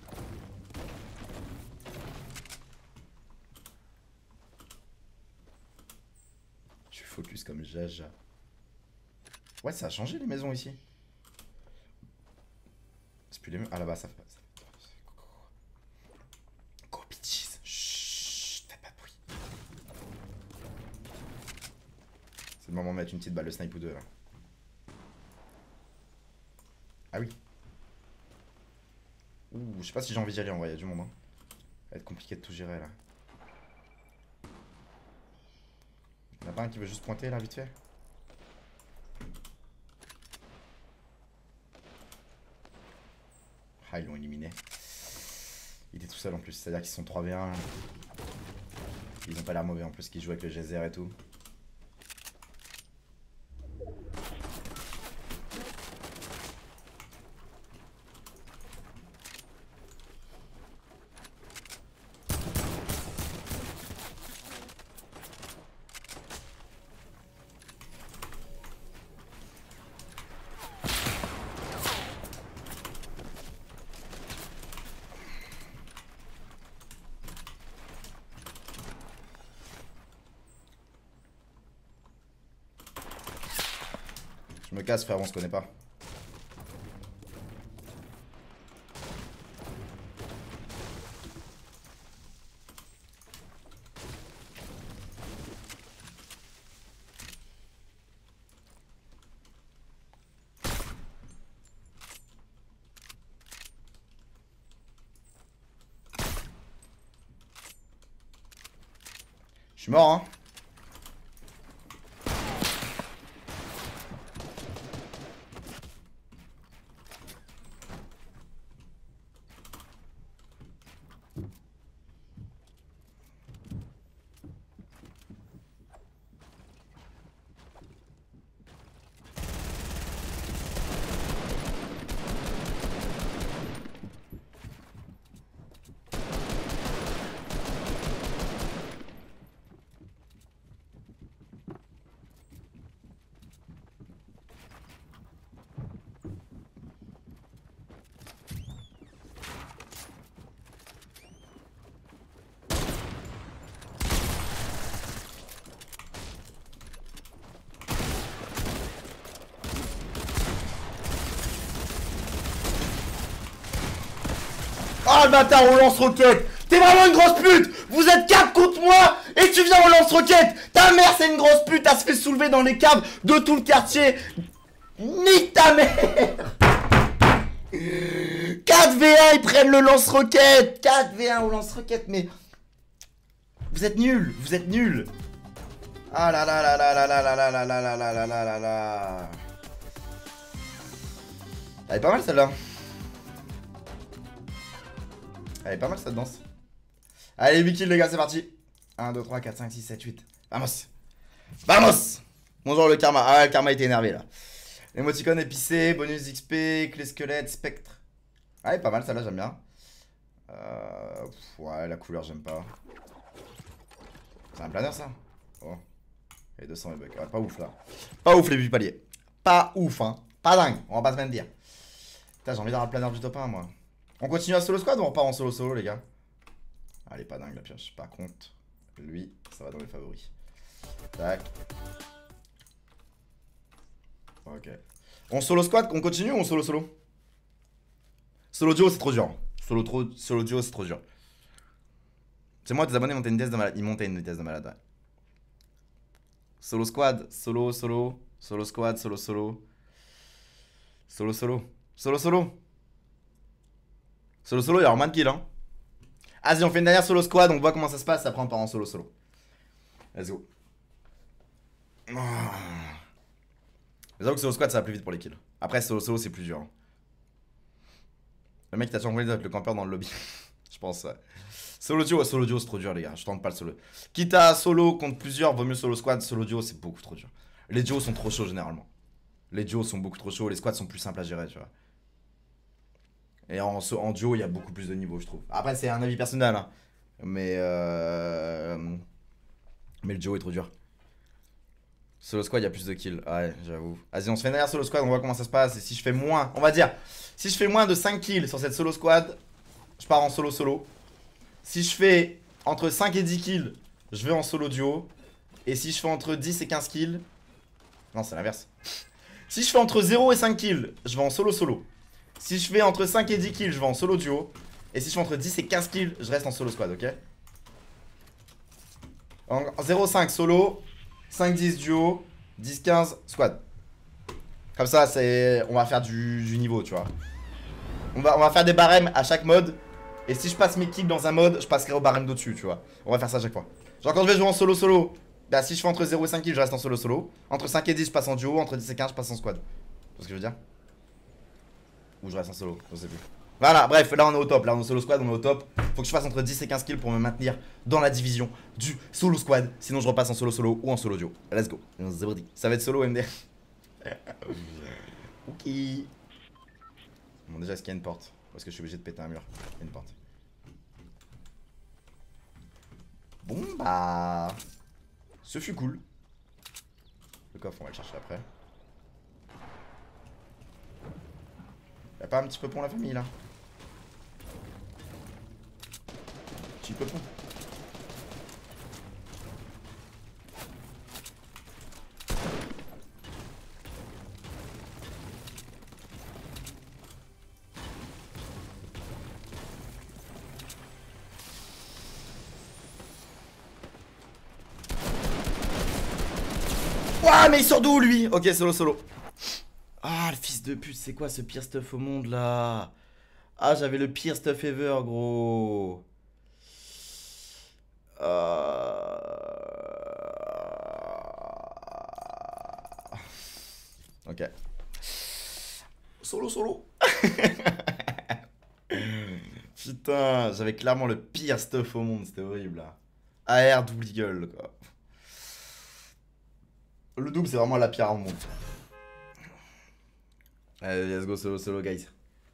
Je suis focus comme jaja. Ouais, ça a changé, les maisons, ici. C'est plus les mêmes. Ah, là-bas, ça fait pas... Go, bitches. Chut, faites pas de bruit. C'est le moment de mettre une petite balle de snipe ou deux là. Ah oui. Ouh, je sais pas si j'ai envie d'y aller en vrai, il y a du monde. Hein. Ça va être compliqué de tout gérer là. Y'en a pas un qui veut juste pointer là vite fait? Ah, ils l'ont éliminé. Il était tout seul en plus, c'est à dire qu'ils sont trois v un. Ils ont pas l'air mauvais en plus, qu'ils jouent avec le geyser et tout. Je me casse frère, on se connaît pas. Je suis mort hein. Oh le bâtard au lance-roquette. T'es vraiment une grosse pute. Vous êtes quatre contre moi et tu viens au lance-roquette. Ta mère c'est une grosse pute. Elle se fait soulever dans les caves de tout le quartier. Nique ta mère. quatre v un ils prennent le lance-roquette. quatre v un au lance-roquette. Mais vous êtes nuls. Vous êtes nuls. Ah là là là là là là là là là là là là là là là. Elle est pas mal celle-là. Elle est pas mal cette danse. Allez, huit kills les gars, c'est parti. un, deux, trois, quatre, cinq, six, sept, huit. Vamos. Vamos. Bonjour le karma. Ah, le karma était énervé là. Émoticône épicé, bonus X P, clé squelette, spectre. Ah, elle est pas mal celle-là, j'aime bien. Euh, pff, ouais, la couleur, j'aime pas. C'est un planeur ça. Oh. Et deux cents et bug. Ouais, pas ouf là. Pas ouf les buts paliers. Pas ouf, hein. Pas dingue, on va pas se même dire. Putain, j'ai envie d'avoir le planeur du top un moi. On continue à solo squad ou on repart en solo solo les gars? Allez, pas dingue la pioche. Par contre, lui, ça va dans les favoris. Tac. Ok. On solo squad, on continue ou on solo solo? Solo duo c'est trop dur. Solo, trop, solo duo c'est trop dur. C'est moi, tes abonnés montaient une vitesse de malade. Ils montaient une vitesse de malade. Ouais. Solo squad, solo solo, solo squad, solo solo. Solo solo. Solo solo. Solo solo, il y aura moins de kills hein. Vas-y, on fait une dernière solo squad, on voit comment ça se passe, après on part en solo solo. Let's go. Oh. J'avoue que solo squad ça va plus vite pour les kills. Après solo solo c'est plus dur. Hein. Le mec t'a toujours envoyé avec le campeur dans le lobby. Je pense ouais. Solo duo, solo duo c'est trop dur les gars, je tente pas le solo. Quitte à solo contre plusieurs, vaut mieux solo squad, solo duo c'est beaucoup trop dur. Les duos sont trop chauds généralement. Les duos sont beaucoup trop chauds, les squads sont plus simples à gérer tu vois. Et en, en duo, il y a beaucoup plus de niveaux, je trouve. Après, c'est un avis personnel. Hein. Mais, euh... mais le duo est trop dur. Solo squad, il y a plus de kills. Ouais, j'avoue. Vas-y, on se fait une dernière solo squad, on voit comment ça se passe. Et si je fais moins, on va dire, si je fais moins de cinq kills sur cette solo squad, je pars en solo solo. Si je fais entre cinq et dix kills, je vais en solo duo. Et si je fais entre dix et quinze kills... Non, c'est l'inverse. Si je fais entre zéro et cinq kills, je vais en solo solo. Si je fais entre cinq et dix kills, je vais en solo duo. Et si je fais entre dix et quinze kills, je reste en solo squad, ok? En zéro cinq solo, cinq dix duo, dix quinze squad. Comme ça, c'est, on va faire du, du niveau, tu vois. On va, on va faire des barèmes à chaque mode. Et si je passe mes kills dans un mode, je passerai au barème d'au-dessus, tu vois. On va faire ça à chaque fois. Genre quand je vais jouer en solo solo, bah si je fais entre zéro et cinq kills, je reste en solo solo. Entre cinq et dix, je passe en duo. Entre dix et quinze, je passe en squad. Tu vois ce que je veux dire? Ou je reste en solo, je sais plus. Voilà, bref, là on est au top, là on est au solo squad, on est au top. Faut que je fasse entre dix et quinze kills pour me maintenir dans la division du solo squad. Sinon je repasse en solo solo ou en solo duo. Let's go. Ça va être solo M D. Ok. Bon déjà est-ce qu'il y a une porte? Ou est-ce que je suis obligé de péter un mur? Il y a une porte. Bon bah... Ce fut cool. Le coffre on va le chercher après. Y'a pas un petit peu pour la famille là? Petit peu pour. Ouah mais il sort d'où lui? Ok solo solo. Ah le fils de pute, c'est quoi ce pire stuff au monde là? Ah j'avais le pire stuff ever gros. euh... Ok. Solo solo. Putain, j'avais clairement le pire stuff au monde, c'était horrible là. A R double eagle quoi. Le double c'est vraiment la pire au monde. Allez, let's go solo solo guys.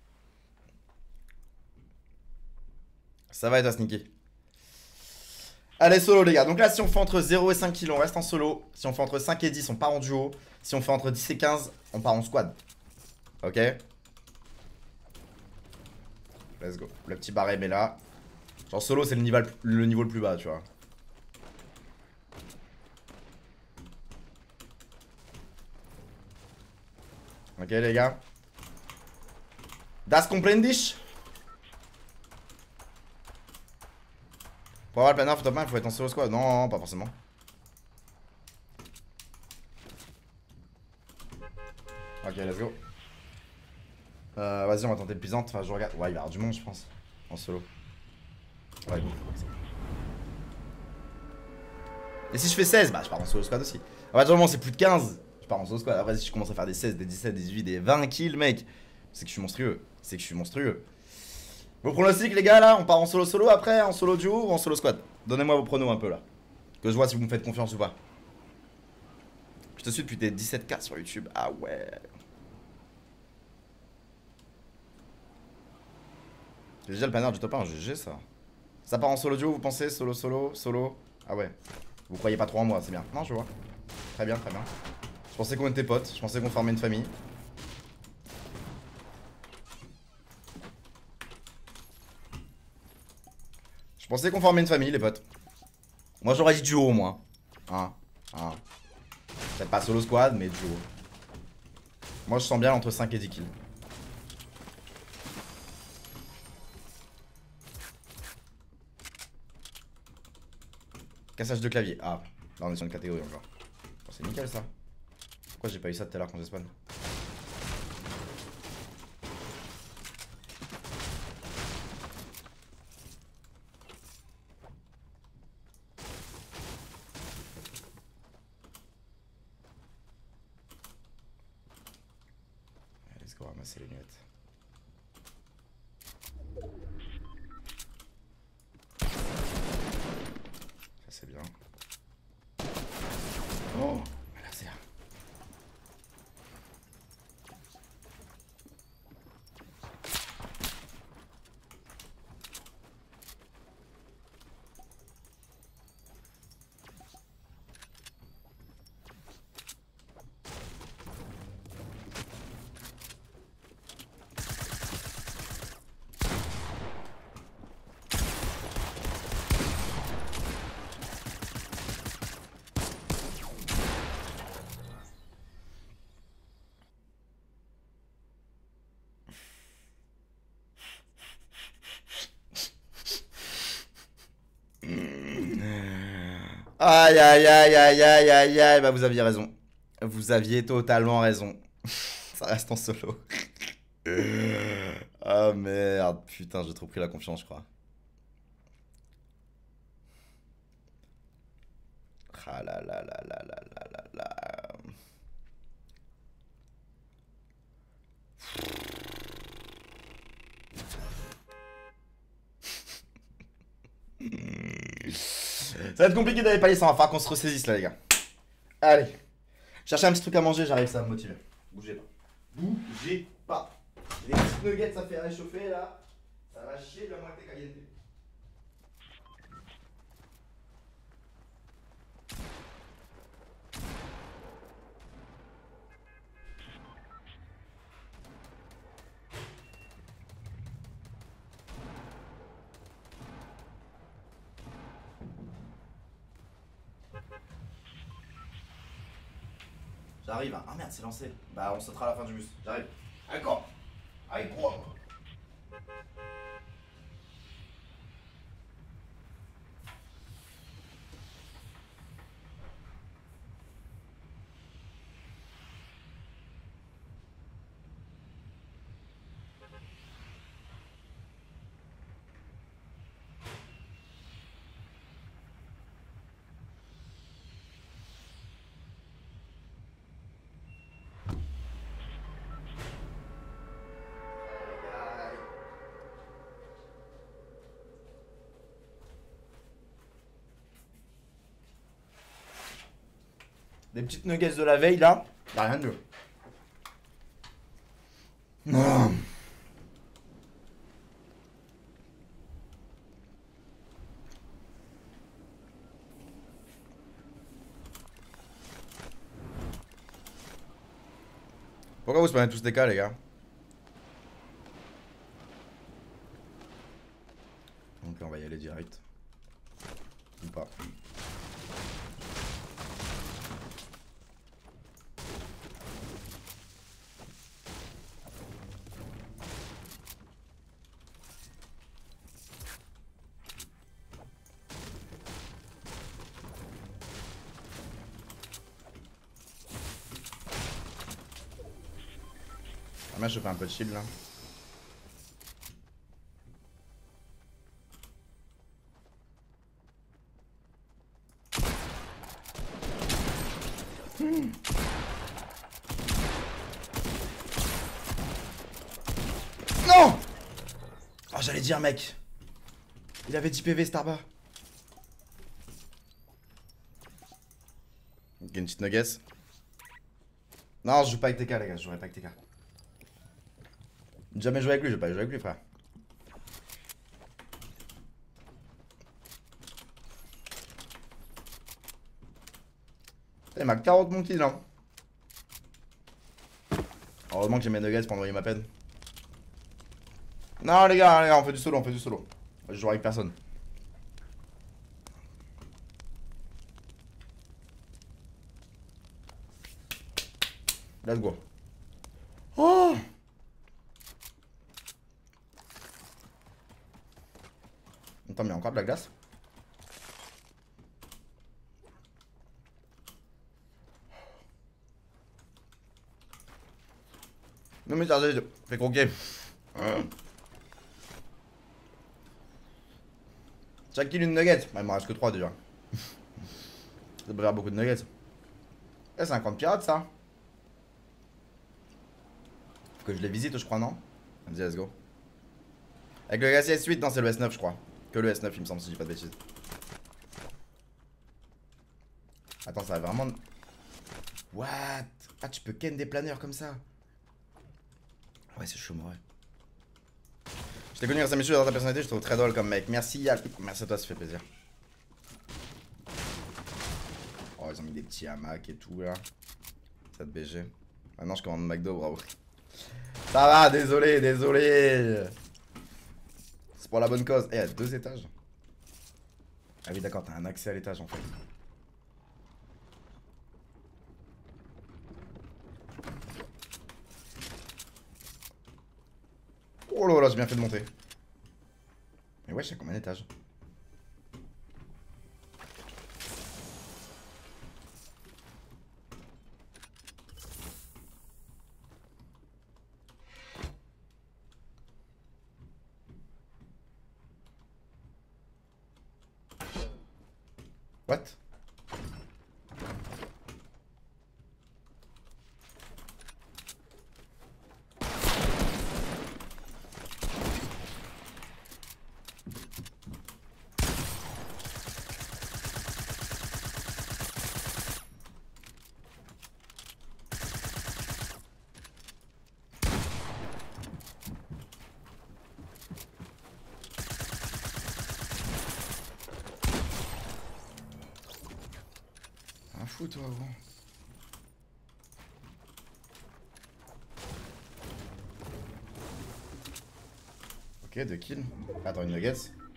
Ça va et toi Sneaky? Allez solo les gars, donc là si on fait entre zéro et cinq kills on reste en solo. Si on fait entre cinq et dix on part en duo. Si on fait entre dix et quinze on part en squad. Ok. Let's go. Le petit barème est là. Genre solo c'est le niveau, le niveau le plus bas tu vois. Ok les gars. Das comprendish? Pour avoir le planeur, faut top un, il faut être en solo squad. Non, non, pas forcément. Ok, let's go. Euh, Vas-y, on va tenter le puissante. Enfin, je regarde. Ouais, il va y avoir du monde, je pense. En solo. Ouais, bon. Et si je fais seize, bah je pars en solo squad aussi. À partir du moment où c'est plus de quinze, je pars en solo squad. Après, si je commence à faire des seize, des dix-sept, des dix-huit, des vingt kills, mec, c'est que je suis monstrueux. C'est que je suis monstrueux. Vos pronostics, les gars, là, on part en solo solo après, en solo duo ou en solo squad? Donnez-moi vos pronos un peu là. Que je vois si vous me faites confiance ou pas. Je te suis depuis tes dix-sept K sur YouTube. Ah ouais. J'ai déjà le banner du top un, G G ça. Ça part en solo duo, vous pensez? Solo solo, solo. Ah ouais. Vous croyez pas trop en moi, c'est bien. Non, je vois. Très bien, très bien. Je pensais qu'on était potes, je pensais qu'on formait une famille. Je pensais qu'on formait une famille, les potes. Moi, j'aurais dit duo, moi. Hein, hein. Peut-être pas solo squad, mais duo. Moi, je sens bien entre cinq et dix kills. Cassage de clavier. Ah, là, on est sur une catégorie encore. Oh, c'est nickel, ça. Pourquoi j'ai pas eu ça tout à l'heure quand j'ai spawn? Let's go ramasser les lunettes. Ça c'est bien. Oh, la laser. Aïe aïe aïe aïe aïe aïe aïe. Bah vous aviez raison. Vous aviez totalement raison. Ça reste en solo. Ah merde. Putain, j'ai trop pris la confiance, je crois. Ah là là là là là là là là. Ça va être compliqué d'aller palier, ça va falloir qu'on se ressaisisse là les gars. Allez. Cherchez un petit truc à manger, j'arrive, ça va me motiver. Bougez pas. Bougez pas. Les petites nuggets ça fait réchauffer là. Ça va chier de la moitié caliente. J'arrive, hein. Ah merde, c'est lancé. Bah, on sautera à la fin du bus. J'arrive. D'accord. Allez, gros. Des petites nuggets de la veille là, y'a rien de mieux. Non. Pourquoi vous spawnez tous des cas les gars? Donc là on va y aller direct. Ou pas. Moi je fais un peu de shield là. Hmm. Non. Oh j'allais dire mec. Il avait dix P V Starba. Ok une petite nuggets. Non je joue pas avec T K les gars, je jouerai pas avec T K. Jamais joué avec lui, je vais pas jouer avec lui frère. Il m'a quarante mon kill là. Heureusement que j'ai mes nuggets pour envoyer ma peine. Non les gars, les gars, on fait du solo, on fait du solo. Je joue avec personne. Let's go. Oh. Attends, mais il y a encore de la glace. Non mais attendez, fais croquer. Chaque kill une nugget. Bah, il m'en reste que trois déjà. Ça devrait avoir beaucoup de nuggets. Eh, cinquante pirates ça. Faut que je les visite je crois non. Vas-y let's go. Avec le Legacy S huit, non c'est le S neuf je crois. Que le S neuf il me semble si je dis pas de bêtises. Attends ça va vraiment... What? Ah tu peux ken des planeurs comme ça. Ouais c'est chaud ouais. Je t'ai connu grâce à Michou dans ta personnalité, je trouve très drôle comme mec. Merci Yal. Merci à toi, ça fait plaisir. Oh ils ont mis des petits hamacs et tout là. Ça te B G. Maintenant je commande McDo, bravo. Ça va, désolé, désolé. C'est pour la bonne cause. Eh, il y a deux étages. Ah oui d'accord, t'as un accès à l'étage en fait. Oh là là, j'ai bien fait de monter. Mais ouais, j'ai combien d'étages? What? Un fou toi gros. Ok, deux kills. Attends, une nuggets.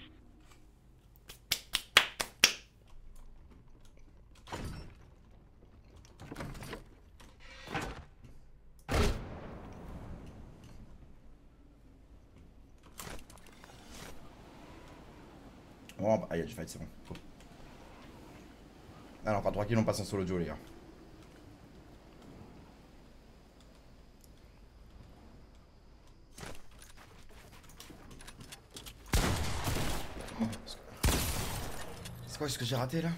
Oh, bah, ah, il y a du fight, c'est bon. Go. Ah non, pas trois kills, on passe en solo duo, les gars. Oh, c'est quoi ce que j'ai raté là?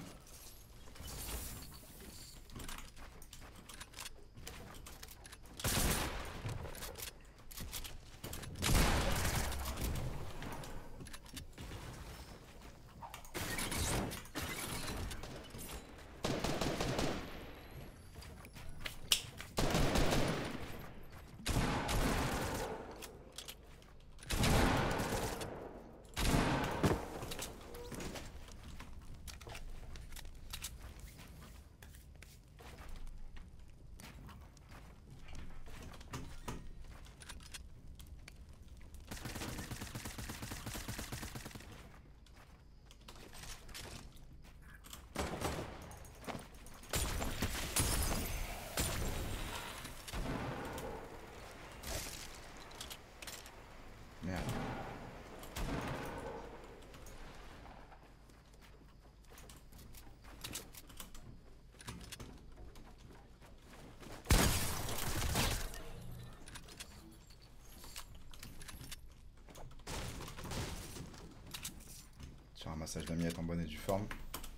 passage de la miette en bonne et due forme.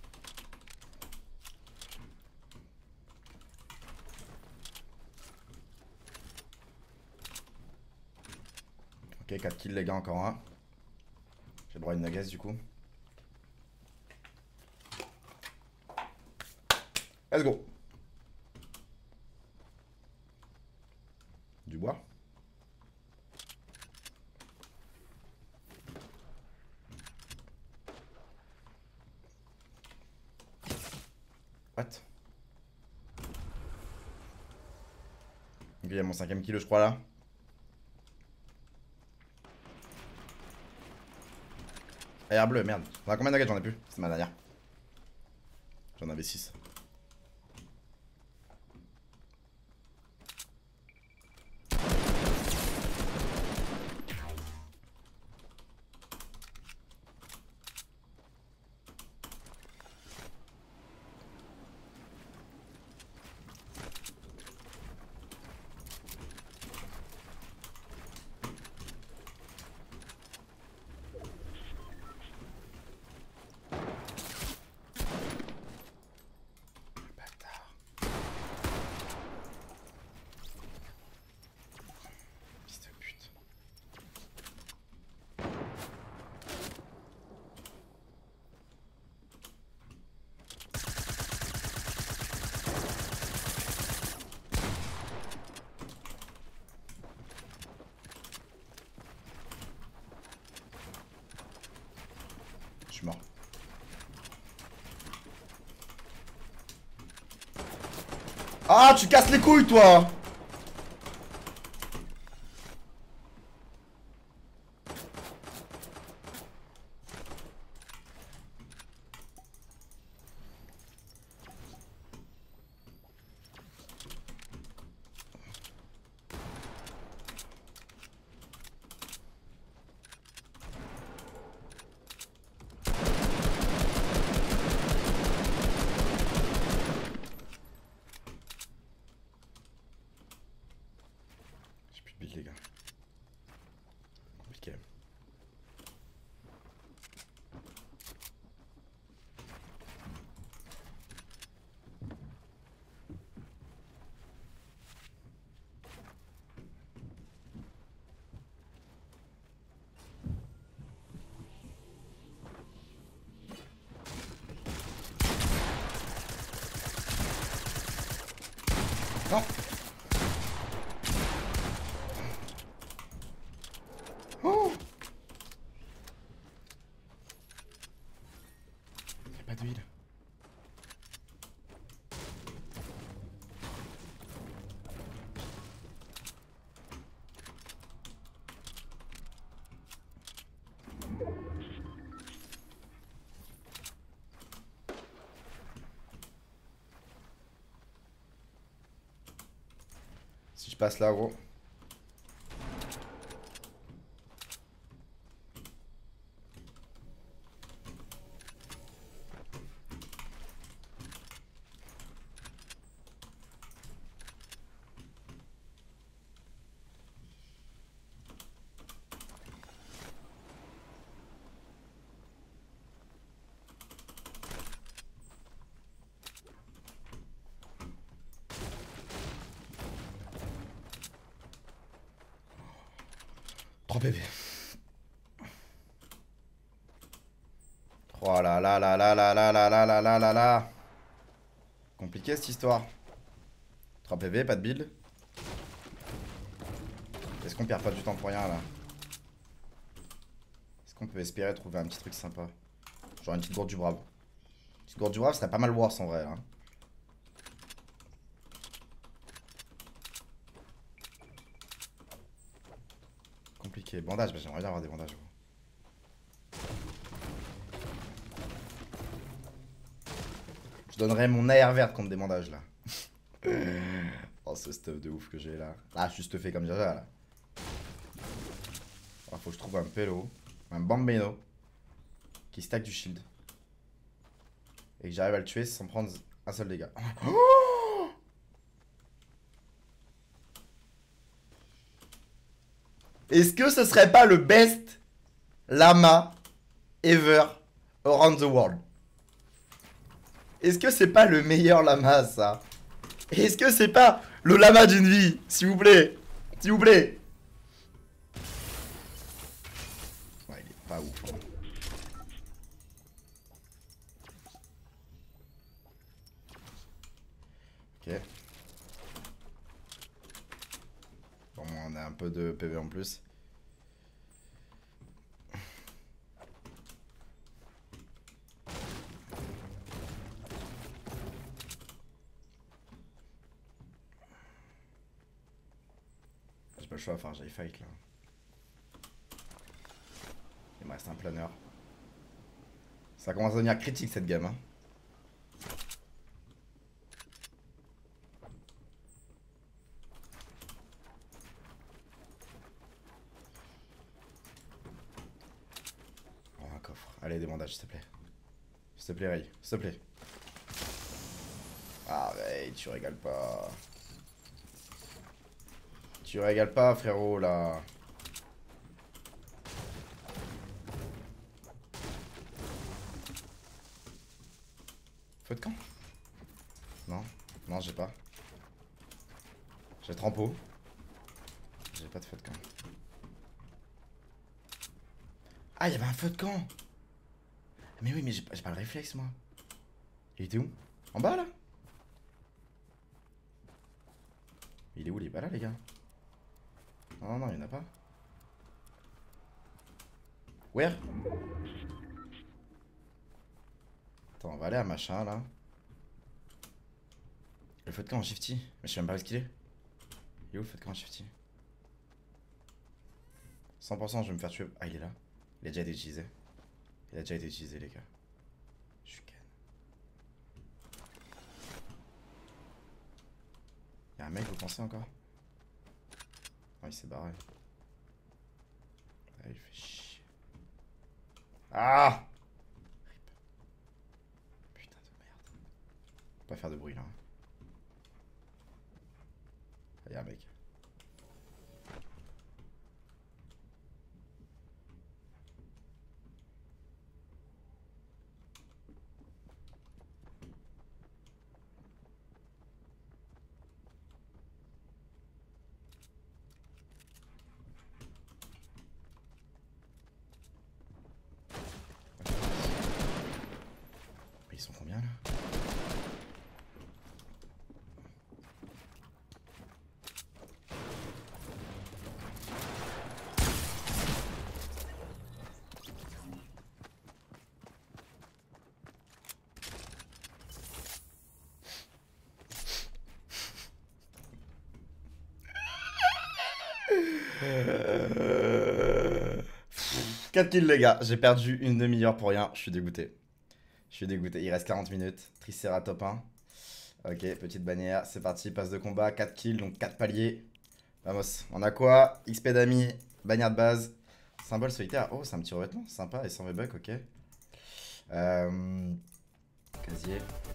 Ok, quatre kills les gars, encore un. J'ai le droit à une nuggets du coup. Let's go. Du bois. What? Ok, il y a mon cinquième kilo je crois là. Air bleu, merde. On a combien de nuggets? J'en ai plus. C'est ma dernière. J'en avais six. Je suis mort. Ah, tu casses les couilles, toi! Les gars. Compliqué. Non. Oh! Y'a pas d'huile. Si je passe là, gros. trois P V. Oh là là là là là là là là là là là là. Compliqué cette histoire. trois P V, pas de build. Est-ce qu'on perd pas du temps pour rien là? Est-ce qu'on peut espérer trouver un petit truc sympa? Genre une petite gourde du brave. Une petite gourde du brave serait pas mal worse en vrai là. Compliqué. Bandage, bah, j'aimerais bien avoir des bandages. Je donnerais mon A R verte contre des bandages là. Oh ce stuff de ouf que j'ai là. Ah je suis stuffé comme Jaja là. Alors, faut que je trouve un pélo, un bambino qui stack du shield. Et que j'arrive à le tuer sans prendre un seul dégât. Oh! Est-ce que ce serait pas le best lama ever around the world. Est-ce que c'est pas le meilleur lama, ça? Est-ce que c'est pas le lama d'une vie? S'il vous plaît. S'il vous plaît. Ouais, il est pas ouf. Hein. Ok. Bon, on a un peu de P V en plus. J'ai pas le choix, enfin j'aille fight là. Il me reste un planeur. Ça commence à devenir critique cette game. Hein. Oh, un coffre. Allez, des bandages, s'il te plaît. S'il te plaît, Ray. S'il te plaît. Ah, Ray, tu régales pas. Tu régales pas, frérot, là. Feu de camp? Non, non, j'ai pas. J'ai trempeau. J'ai pas de feu de camp. Ah, il y avait un feu de camp. Mais oui, mais j'ai pas, pas le réflexe, moi. Il était où? En bas, là? Il est où? Il est pas là, les gars? Non, non, il y en a pas. Where? Attends, on va aller à machin, là. Le feu de camp en shifty. Mais je sais même pas où est-ce qu'il est. Il est où le feu de camp en shifty? cent pour cent je vais me faire tuer. Ah, il est là. Il a déjà été utilisé. Il a déjà été utilisé, les gars. Je suis can. Y'a un mec, vous pensez encore? Oh, il s'est barré. Ah, il fait chier. Ah! Putain de merde. Faut pas faire de bruit là. Ah, y'a un mec. Ils sont combien là? quatre kills les gars, j'ai perdu une demi-heure pour rien, je suis dégoûté. Je suis dégoûté, il reste quarante minutes. Tricera top un. Ok, petite bannière, c'est parti, passe de combat, quatre kills, donc quatre paliers. Vamos, on a quoi? X P d'amis, bannière de base, symbole solitaire. Oh, c'est un petit revêtement, sympa, et cent V-Bucks, ok. Euh... Casier.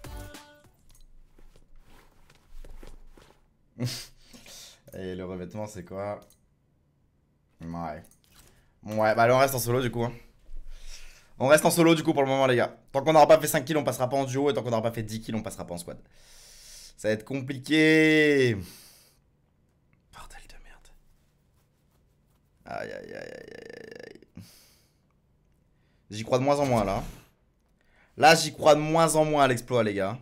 Et le revêtement, c'est quoi? Ouais. Ouais, bah allez, on reste en solo du coup. Hein. On reste en solo du coup pour le moment les gars. Tant qu'on n'aura pas fait cinq kills on passera pas en duo. Et tant qu'on n'aura pas fait dix kills on passera pas en squad. Ça va être compliqué. Bordel de merde. Aïe aïe aïe aïe aïe aïe. J'y crois de moins en moins là. Là j'y crois de moins en moins à l'exploit les gars.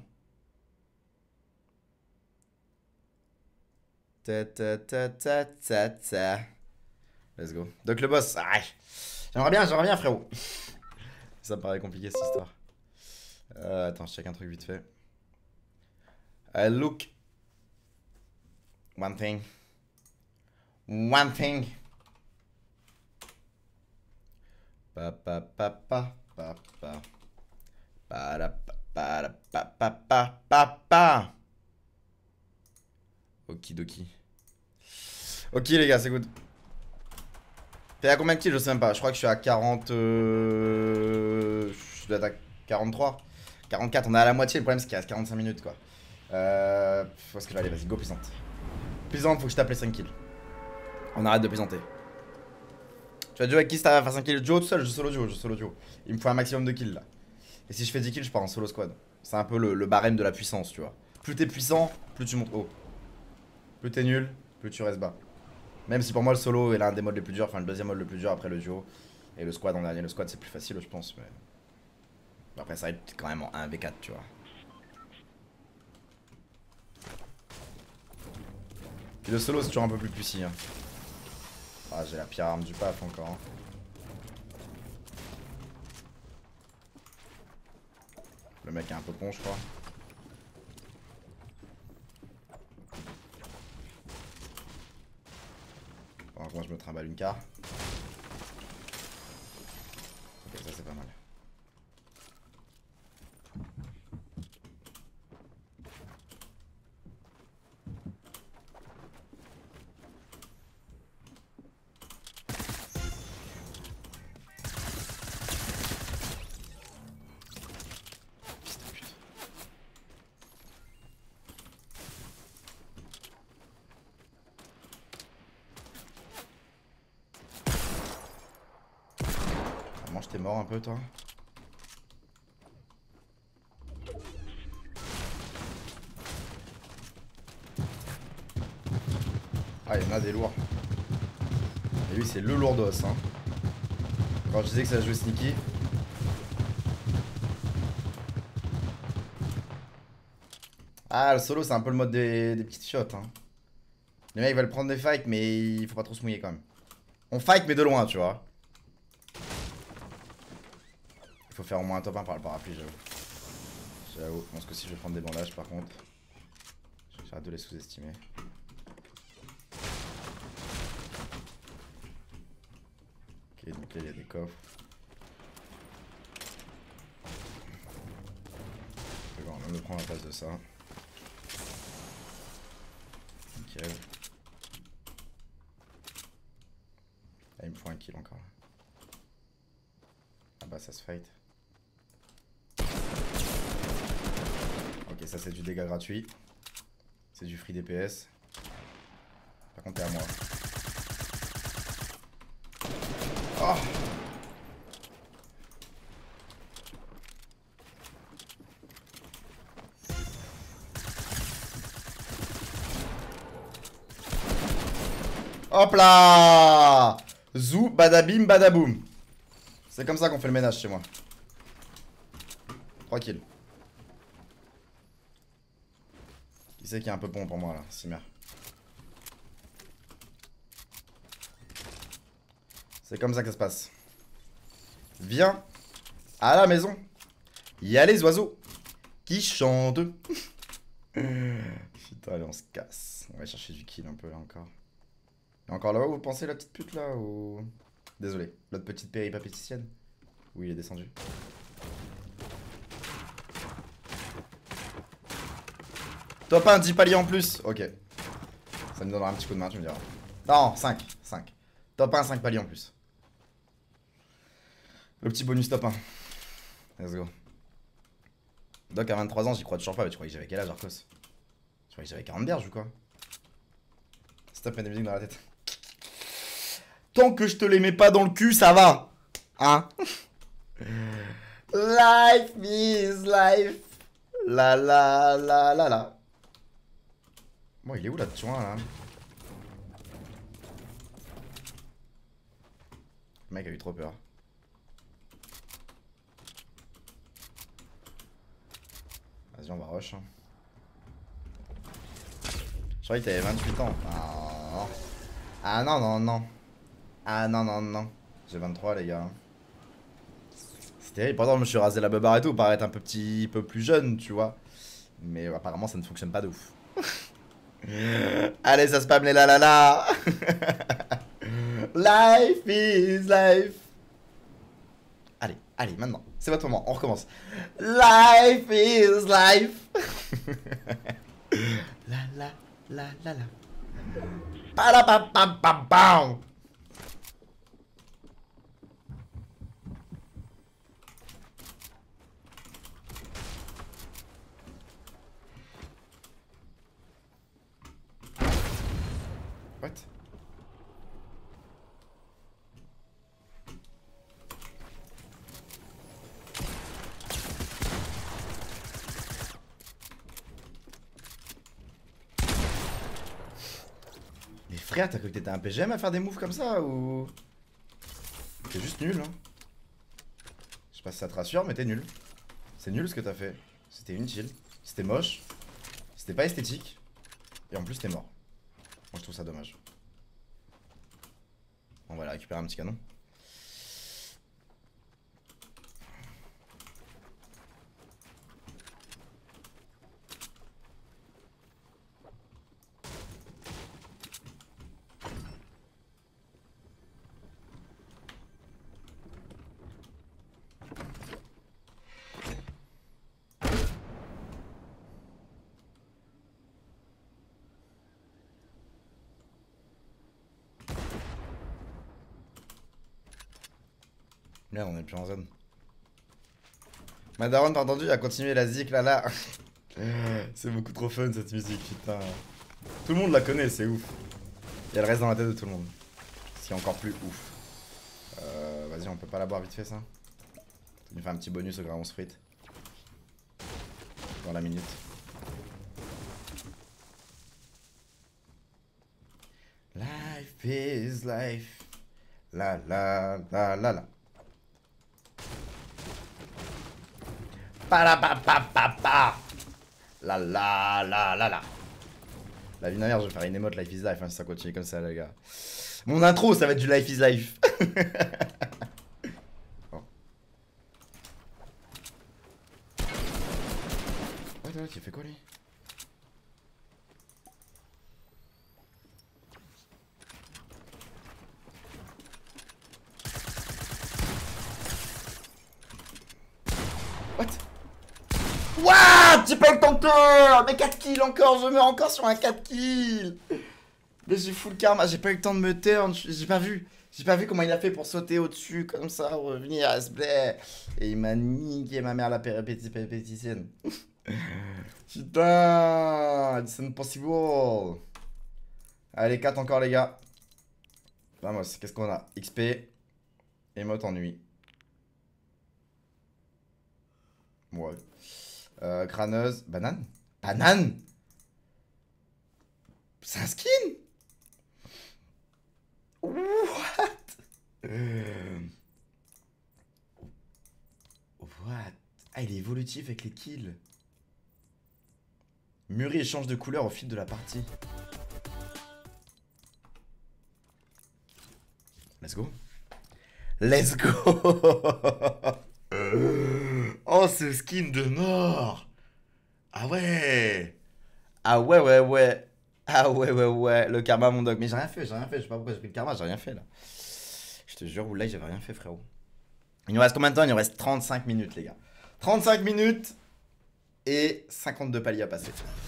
Ta ta ta ta ta ta. Let's go. Donc le boss. J'aimerais bien, j'aimerais bien frérot. Ça me paraît compliqué cette histoire. Euh, attends, je check un truc vite fait. Uh, look. One thing. One thing. Pa pa pa pa pa pa. Pa pa pa pa pa pa pa pa. Okidoki. Ok les gars, c'est good. T'es à combien de kills? Je sais même pas. Je crois que je suis à quarante. Euh... Je dois être à quarante-trois. quarante-quatre. On est à la moitié. Le problème, c'est qu'il reste quarante-cinq minutes quoi. Euh. Où est-ce que je vais aller? Vas-y, go puissante. Puissante, faut que je tape les cinq kills. On arrête de plaisanter. Tu vas jouer avec qui si t'as à faire cinq kills? Duo tout seul? Je solo duo. Je solo duo. Il me faut un maximum de kills là. Et si je fais dix kills, je pars en solo squad. C'est un peu le, le barème de la puissance, tu vois. Plus t'es puissant, plus tu montes haut. Plus t'es nul, plus tu restes bas. Même si pour moi le solo est l'un des modes les plus durs, enfin le deuxième mode le plus dur après le duo. Et le squad en dernier, le squad c'est plus facile je pense, mais... Après ça va être quand même en un v quatre, tu vois. Puis le solo c'est toujours un peu plus puissant. Hein. Ah j'ai la pire arme du paf encore. Hein. Le mec est un peu con je crois. Bon, moi je me trimballe une carte. Ok ça c'est pas mal. T'es mort un peu toi. Ah il y en a des lourds. Et lui c'est le lourdos hein. Quand je disais que ça jouait sneaky. Ah le solo c'est un peu le mode des, des petites shots hein. Les mecs veulent prendre des fights mais il faut pas trop se mouiller quand même. On fight mais de loin tu vois. Il faut faire au moins un top un par le parapluie, j'avoue. J'avoue, je pense que si je vais prendre des bandages par contre. J'arrête de les sous-estimer. Ok, donc là il y a des coffres. C'est bon, on va me prendre la place de ça. Nickel. Ah, il me faut un kill encore. Ah bah ça se fight. Ok, ça c'est du dégât gratuit. C'est du free D P S. Par contre t'es à moi. Oh hop là. Zou, badabim, badaboum. C'est comme ça qu'on fait le ménage chez moi. trois kills. Qui c'est qui est un peu bon pour moi là, Simer. C'est comme ça que ça se passe. Viens à la maison. Il y a les oiseaux qui chantent. Putain, allez, on se casse. On va chercher du kill un peu là encore. Et encore là-haut, vous pensez la petite pute là ou... Désolé, l'autre petite péripapéticienne. Oui, il est descendu. Top un, dix paliers en plus. Ok. Ça nous donnera un petit coup de main, tu me diras. Non, cinq. cinq. Top un, cinq paliers en plus. Le petit bonus top un. Let's go. Doc à vingt-trois ans, j'y crois toujours pas. Mais tu croyais que j'avais quel âge, Arcos? Tu croyais que j'avais quarante berges ou quoi? Stop, mettre des musiques dans la tête. Tant que je te les mets pas dans le cul, ça va. Hein? Life is life. La la la la la. Bon, il est où là, tu vois là? Le mec a eu trop peur. Vas-y, on va rush. Hein. Je croyais que t'avais vingt-huit ans. Ah, ah non, non, non. Ah non, non, non. J'ai vingt-trois, les gars. C'est terrible. Pourtant, je me suis rasé la beubare et tout, pour paraître un peu, petit, peu plus jeune, tu vois. Mais euh, apparemment, ça ne fonctionne pas de ouf. Allez, ça spam les la la la. Life is life. Allez, allez, maintenant. C'est votre moment, on recommence. Life is life. La la la la la. Palapapapapam. What? Frère, t'as cru que t'étais un P G M à faire des moves comme ça ou... T'es juste nul, hein. Je sais pas si ça te rassure, mais t'es nul. C'est nul ce que t'as fait. C'était inutile. C'était moche. C'était pas esthétique. Et en plus, t'es mort. Moi, je trouve ça dommage. On va aller récupérer un petit canon. Merde, on est plus en zone. Madaron, t'as entendu? A continué la zik là là. C'est beaucoup trop fun cette musique, putain. Tout le monde la connaît, c'est ouf. Et elle reste dans la tête de tout le monde. Ce qui est encore plus ouf. Euh, Vas-y, on peut pas la boire vite fait ça? Ça nous fait un petit bonus au Gravons Fruit. Dans la minute. Life is life. La la la la la. Pa la pa pa pa pa. La la la la la. La vie de ma mère, je vais faire une émote Life is life hein, si ça continue comme ça les gars. Mon intro ça va être du Life is life. Oh. Ouais ouais, tu fais quoi lui? What? What? J'ai pas eu le temps de cœur. Mais quatre kills encore, je meurs encore sur un quatre kills. Mais j'ai full karma, j'ai pas eu le temps de me turn, j'ai pas vu. J'ai pas vu comment il a fait pour sauter au-dessus comme ça, revenir à ce blé. Et il m'a niqué ma mère la péripétie péripéticienne. Putain, it's impossible. Allez, quatre encore les gars. Vamos, qu'est-ce qu'on a? X P. Émote ennui. Ouais. Euh, crâneuse. Banane? Banane? C'est un skin? What? euh... What? Ah, il est évolutif avec les kills. Mûrit et change de couleur au fil de la partie. Let's go. Let's go. Oh, ce skin de mort. Ah ouais. Ah ouais, ouais, ouais. Ah ouais, ouais, ouais. Le karma, mon dog. Mais j'ai rien fait, j'ai rien fait. Je sais pas pourquoi j'ai pris le karma, j'ai rien fait là. Je te jure, là, j'avais rien fait, frérot. Il nous reste combien de temps? Il nous reste trente-cinq minutes, les gars. trente-cinq minutes et cinquante-deux paliers à passer.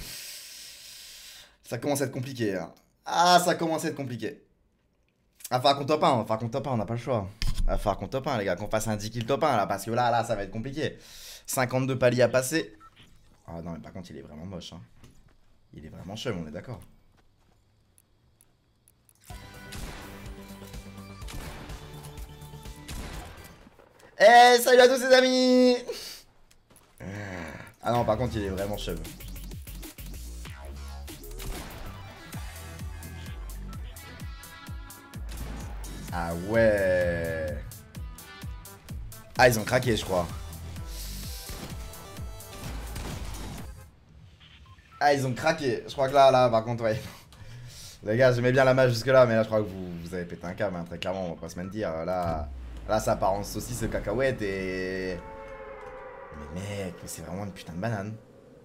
Ça commence à être compliqué. Hein. Ah, ça commence à être compliqué. Ah, falloir qu'on top un, falloir qu'on top un, on n'a pas le choix. Ah, falloir qu'on top un, les gars, qu'on fasse un dix kills top un là, parce que là, là, ça va être compliqué. cinquante-deux paliers à passer. Ah non, mais par contre, il est vraiment moche. Hein. Il est vraiment chum, on est d'accord. Eh, hey, salut à tous les amis. Ah non, par contre, il est vraiment chum. Ah ouais. Ah, ils ont craqué, je crois. Ah, ils ont craqué. Je crois que là, là, par contre, ouais. Les gars, j'aimais bien la match jusque-là, mais là, je crois que vous, vous avez pété un câble, hein, très clairement, on va pas se mentir. Là, là ça part en saucisse de cacahuète et... Mais mec, c'est vraiment une putain de banane.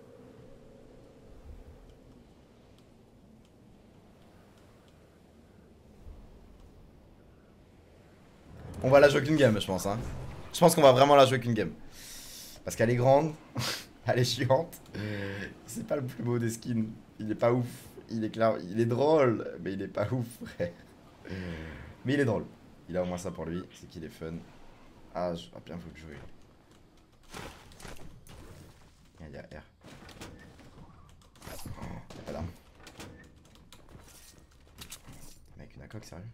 On va la jouer qu'une game, je pense. Hein. Je pense qu'on va vraiment la jouer qu'une game. Parce qu'elle est grande, elle est chiante. C'est pas le plus beau des skins. Il est pas ouf. Il est clair, il est drôle, mais il est pas ouf, frère. Mais il est drôle. Il a au moins ça pour lui, c'est qu'il est fun. Ah, je... ah bien faut que je joue. Il y a R. Oh, y'a pas d'arme. Mec, une A C O C, sérieux?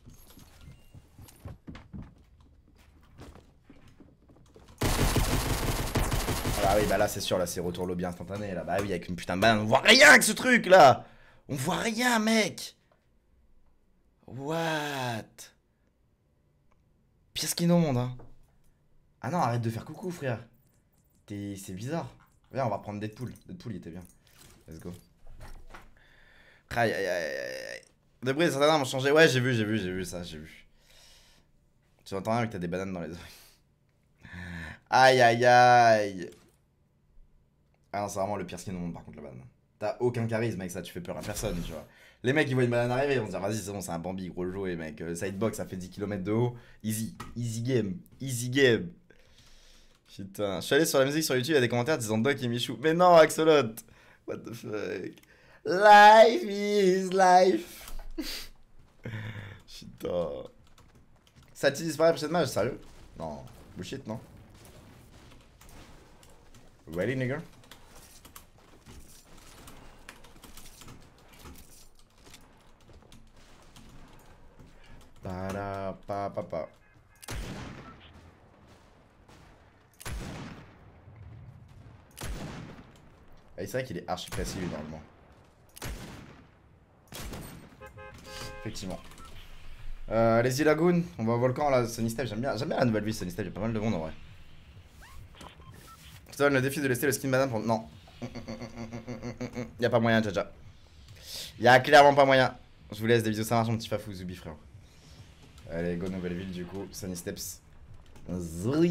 Ah oui, bah là c'est sûr, là c'est retour lobby instantané, là. Bah oui, avec une putain de banane, on voit rien avec ce truc, là. On voit rien, mec. What? Pire skin au monde, hein. Ah non, arrête de faire coucou, frère. C'est bizarre. Viens, on va prendre Deadpool. Deadpool, il était bien. Let's go. Aïe, aïe, aïe, aïe. De bruit, certains armes ont changé. Ouais, j'ai vu, j'ai vu, j'ai vu ça, j'ai vu. Tu entends rien mais que t'as des bananes dans les oreilles. Aïe, aïe, aïe. Ah non, c'est vraiment le pire skin au monde, par contre, la banane. T'as aucun charisme avec ça, tu fais peur à personne, tu vois. Les mecs, ils voient une banane arriver, ils vont se dire, vas-y, c'est bon, c'est un Bambi, gros jouet, mec. Euh, sidebox, ça fait dix kilomètres de haut. Easy, easy game, easy game. Putain, je suis allé sur la musique sur YouTube, il y a des commentaires disant Doc et Michou. Mais non, Axolot. What the fuck. Life is life. Putain. Ça te disparaît prochaine match, sérieux? Non, bullshit, non? Ready, nigga? Para pa pa pa. Ah, c'est vrai qu'il est archi précis lui normalement. Effectivement. Euh, les îles Lagoon, on va au volcan là, Sunny Step, j'aime bien, j'aime bien la nouvelle vie Sunny Step, il y a pas mal de monde en vrai. Je te donne le défi de laisser le skin banane pour... Non. Y'a pas moyen, Jaja. Y'a clairement pas moyen. Je vous laisse des bisous, ça marche mon petit fafou, Zubi frère. Allez, go nouvelle ville du coup, Sunny Steps. On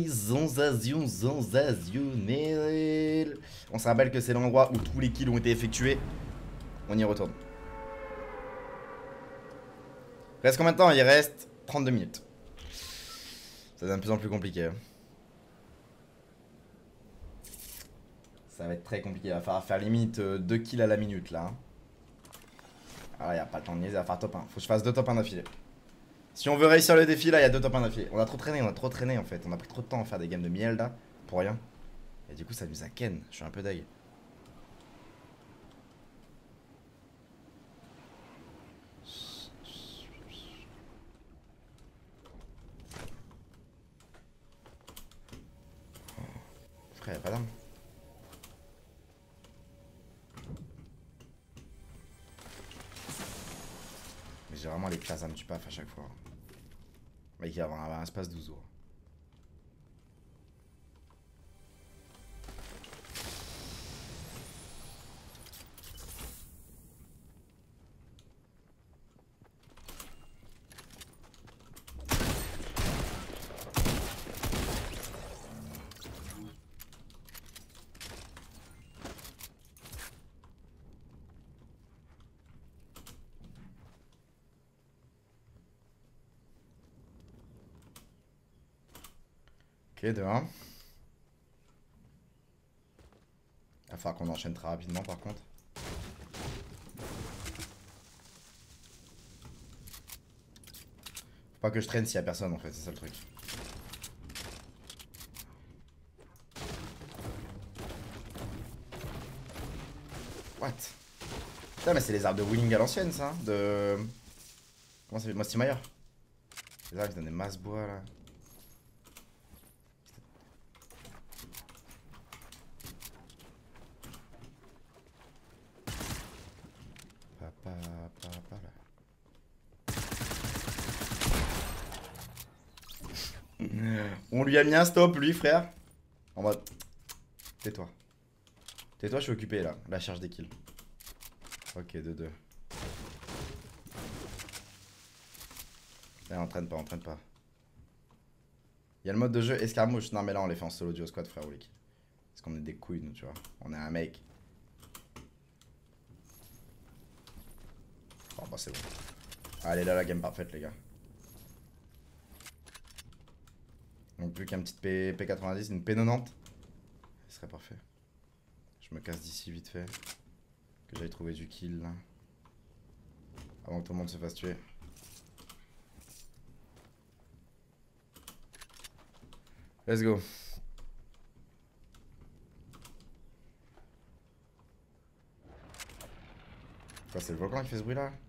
se rappelle que c'est l'endroit où tous les kills ont été effectués. On y retourne. Reste combien de temps? Il reste trente-deux minutes. Ça devient de plus en plus compliqué. Hein. Ça va être très compliqué. Il va falloir faire limite deux kills à la minute là. Hein. Ah, il n'y a pas le temps de niaiser à faire top un. Faut que je fasse deux top un d'affilée. Si on veut réussir le défi là, il y a deux top un d'affilée. On a trop traîné, on a trop traîné en fait. On a pris trop de temps à faire des games de miel là. Pour rien. Et du coup, ça nous a ken. Je suis un peu deg. Frère, y'a pas d'arme. Mais j'ai vraiment les classes à me tuer pas à chaque fois. Mec, il va y avoir un espace douze jours. Ok, de un. Il va falloir qu'on enchaîne très rapidement par contre. Faut pas que je traîne s'il y a personne en fait, c'est ça le truc. What? Putain mais c'est les arbres de Winning à l'ancienne ça, de... Comment ça s'appelle? Mosti Meyer. Les arbres qui donnent des masses bois là. On lui a mis un stop, lui, frère. En mode. Tais-toi. Tais-toi, je suis occupé là. La charge des kills. Ok, deux deux. Eh, entraîne pas, entraîne pas. Il y a le mode de jeu escarmouche. Non, mais là, on les fait en solo duo squad, frère, ou les kills. Parce qu'on est des couilles, nous, tu vois. On est un mec. Oh, bah, c'est bon. Allez, là, la game parfaite, les gars. Donc plus qu'un petit P quatre-vingt-dix, une P quatre-vingt-dix. Ce serait parfait. Je me casse d'ici vite fait. Que j'aille trouver du kill là. Avant que tout le monde se fasse tuer. Let's go. Quoi, c'est le volcan qui fait ce bruit là?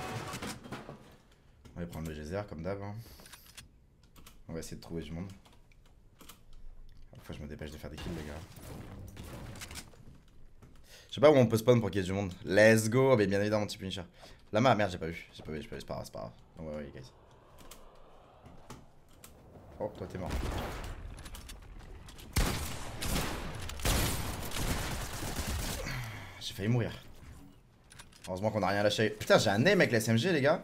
On va prendre le geyser comme d'hab. Hein. On va essayer de trouver du monde. fois je me dépêche de faire des kills les gars. Je sais pas où on peut spawn pour qu'il y ait du monde. Let's go, mais bien évidemment petit Punisher. Lama, merde j'ai pas vu, j'ai pas vu, j'ai pas vu, c'est pas grave, c'est pas grave. Donc ouais ouais guys. Oh toi t'es mort. J'ai failli mourir. Heureusement qu'on a rien lâché. Putain j'ai un aim avec la S M G les gars.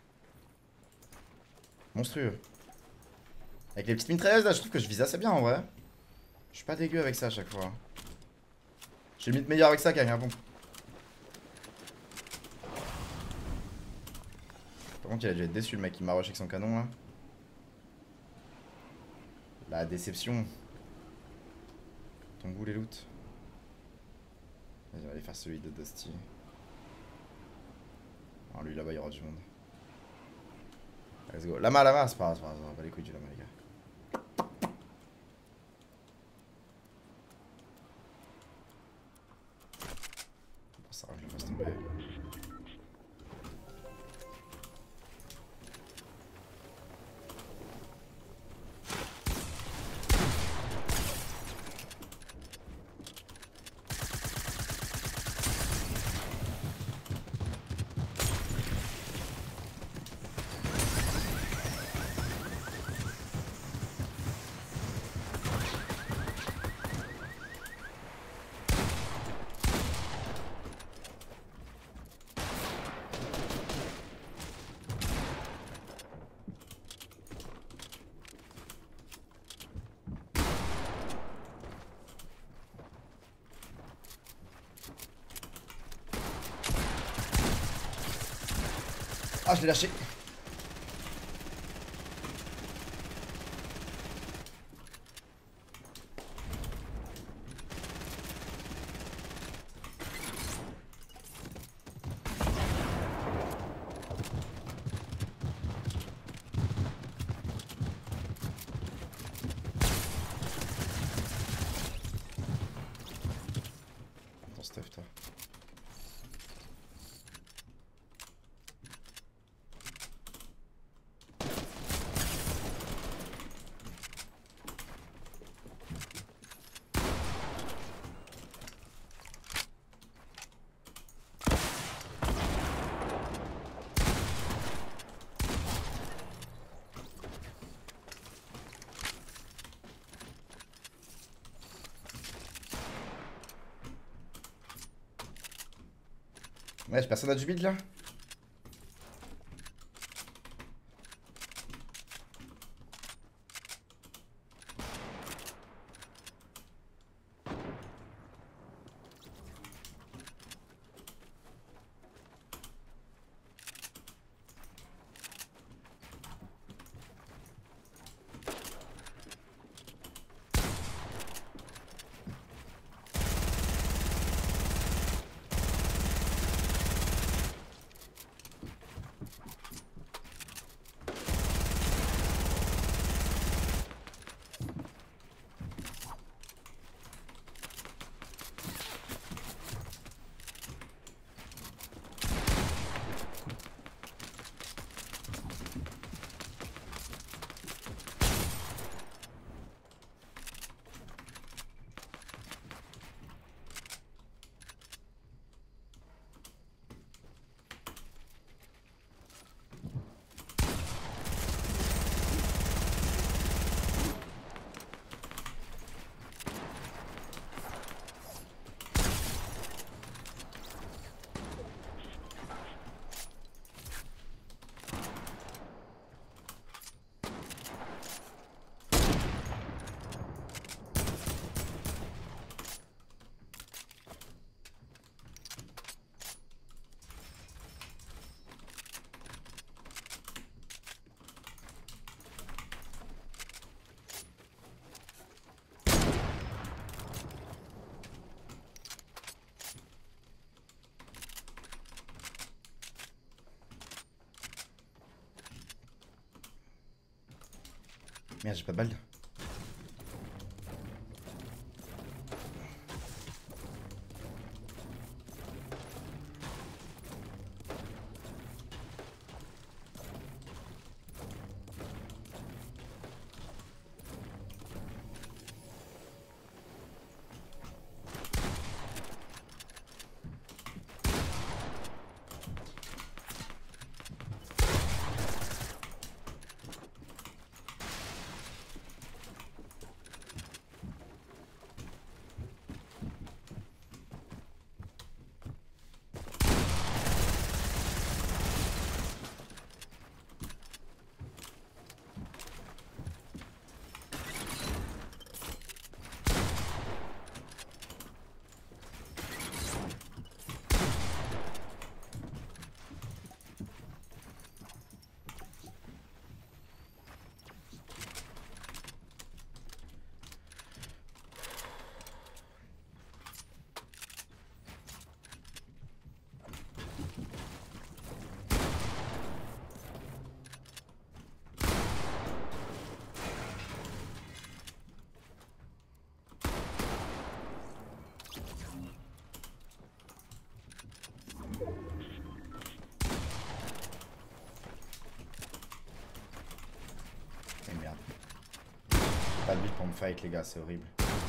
Monstrueux. Avec les petites mitrailleuses là je trouve que je vise assez bien en vrai. Je suis pas dégueu avec ça à chaque fois. J'ai limite meilleur avec ça qu'avec un pompe. Par contre il a dû être déçu le mec qui m'a rush avec son canon là. La déception. Ton goût les loots. Vas-y on va aller faire celui de Dusty. Alors lui là-bas il y aura du monde. Let's go. Lama lama c'est pas grave, c'est pas grave, on va pas les couilles du lama les gars. Ça je le fasse tomber. Ah je l'ai lâché. Attends Steph toi. Ouais, personne a du bide là. Merde, j'ai pas de balle. me fight les gars, c'est horrible.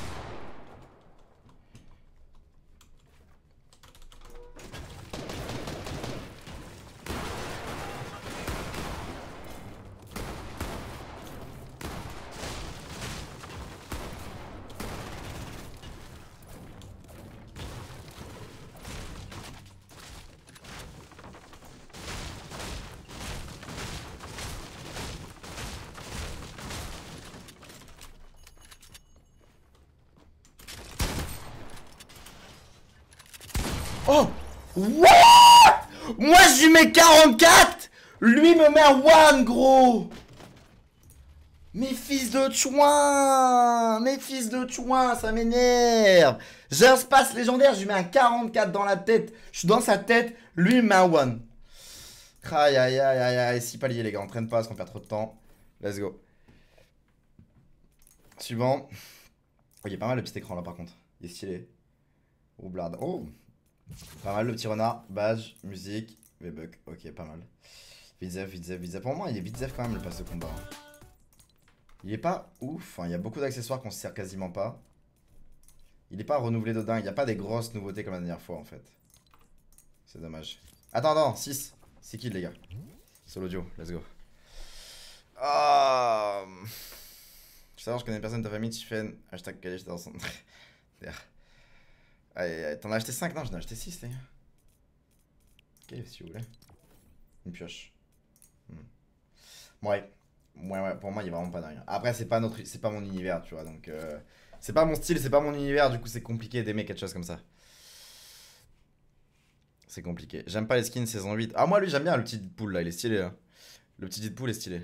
Oh! What? Moi je lui mets quarante-quatre. Lui me met un one, gros. Mes fils de chouin. Mes fils de chouin, ça m'énerve. J'ai un space légendaire, je lui mets un quarante-quatre dans la tête. Je suis dans sa tête, lui il me met un one. Aïe aïe aïe aïe aïe. six paliers les gars, on traîne pas parce qu'on perd trop de temps. Let's go. Suivant. Oh, il y a pas mal le petit écran là par contre. Il est stylé. Roublard. Oh! Pas mal le petit renard, badge, musique, V-Buck, ok pas mal. Vidzev, Vidzev, Vidzev. Pour moi il est Vidzev quand même le pass de combat. Il est pas ouf, hein. Il y a beaucoup d'accessoires qu'on se sert quasiment pas. Il est pas renouvelé de dingue, il n'y a pas des grosses nouveautés comme la dernière fois en fait. C'est dommage. Attends, attends, six. C'est qui les gars? Solo duo, let's go. Oh. Je sais, je connais personne de ta famille, Tiffen. Hashtag Calais, j'étais dans son. Allez, t'en as acheté cinq? Non, j'en ai acheté six, les gars. Ok, si vous voulez. Une pioche. Hmm. Ouais. Ouais, ouais, pour moi, il y a vraiment pas dingue. Après, c'est pas, notre... c'est pas mon univers, tu vois. Donc, euh... c'est pas mon style, c'est pas mon univers. Du coup, c'est compliqué d'aimer quelque chose comme ça. C'est compliqué. J'aime pas les skins saison huit. Ah, moi, lui, j'aime bien le petit Deadpool là. Il est stylé, là. Le petit Deadpool est stylé.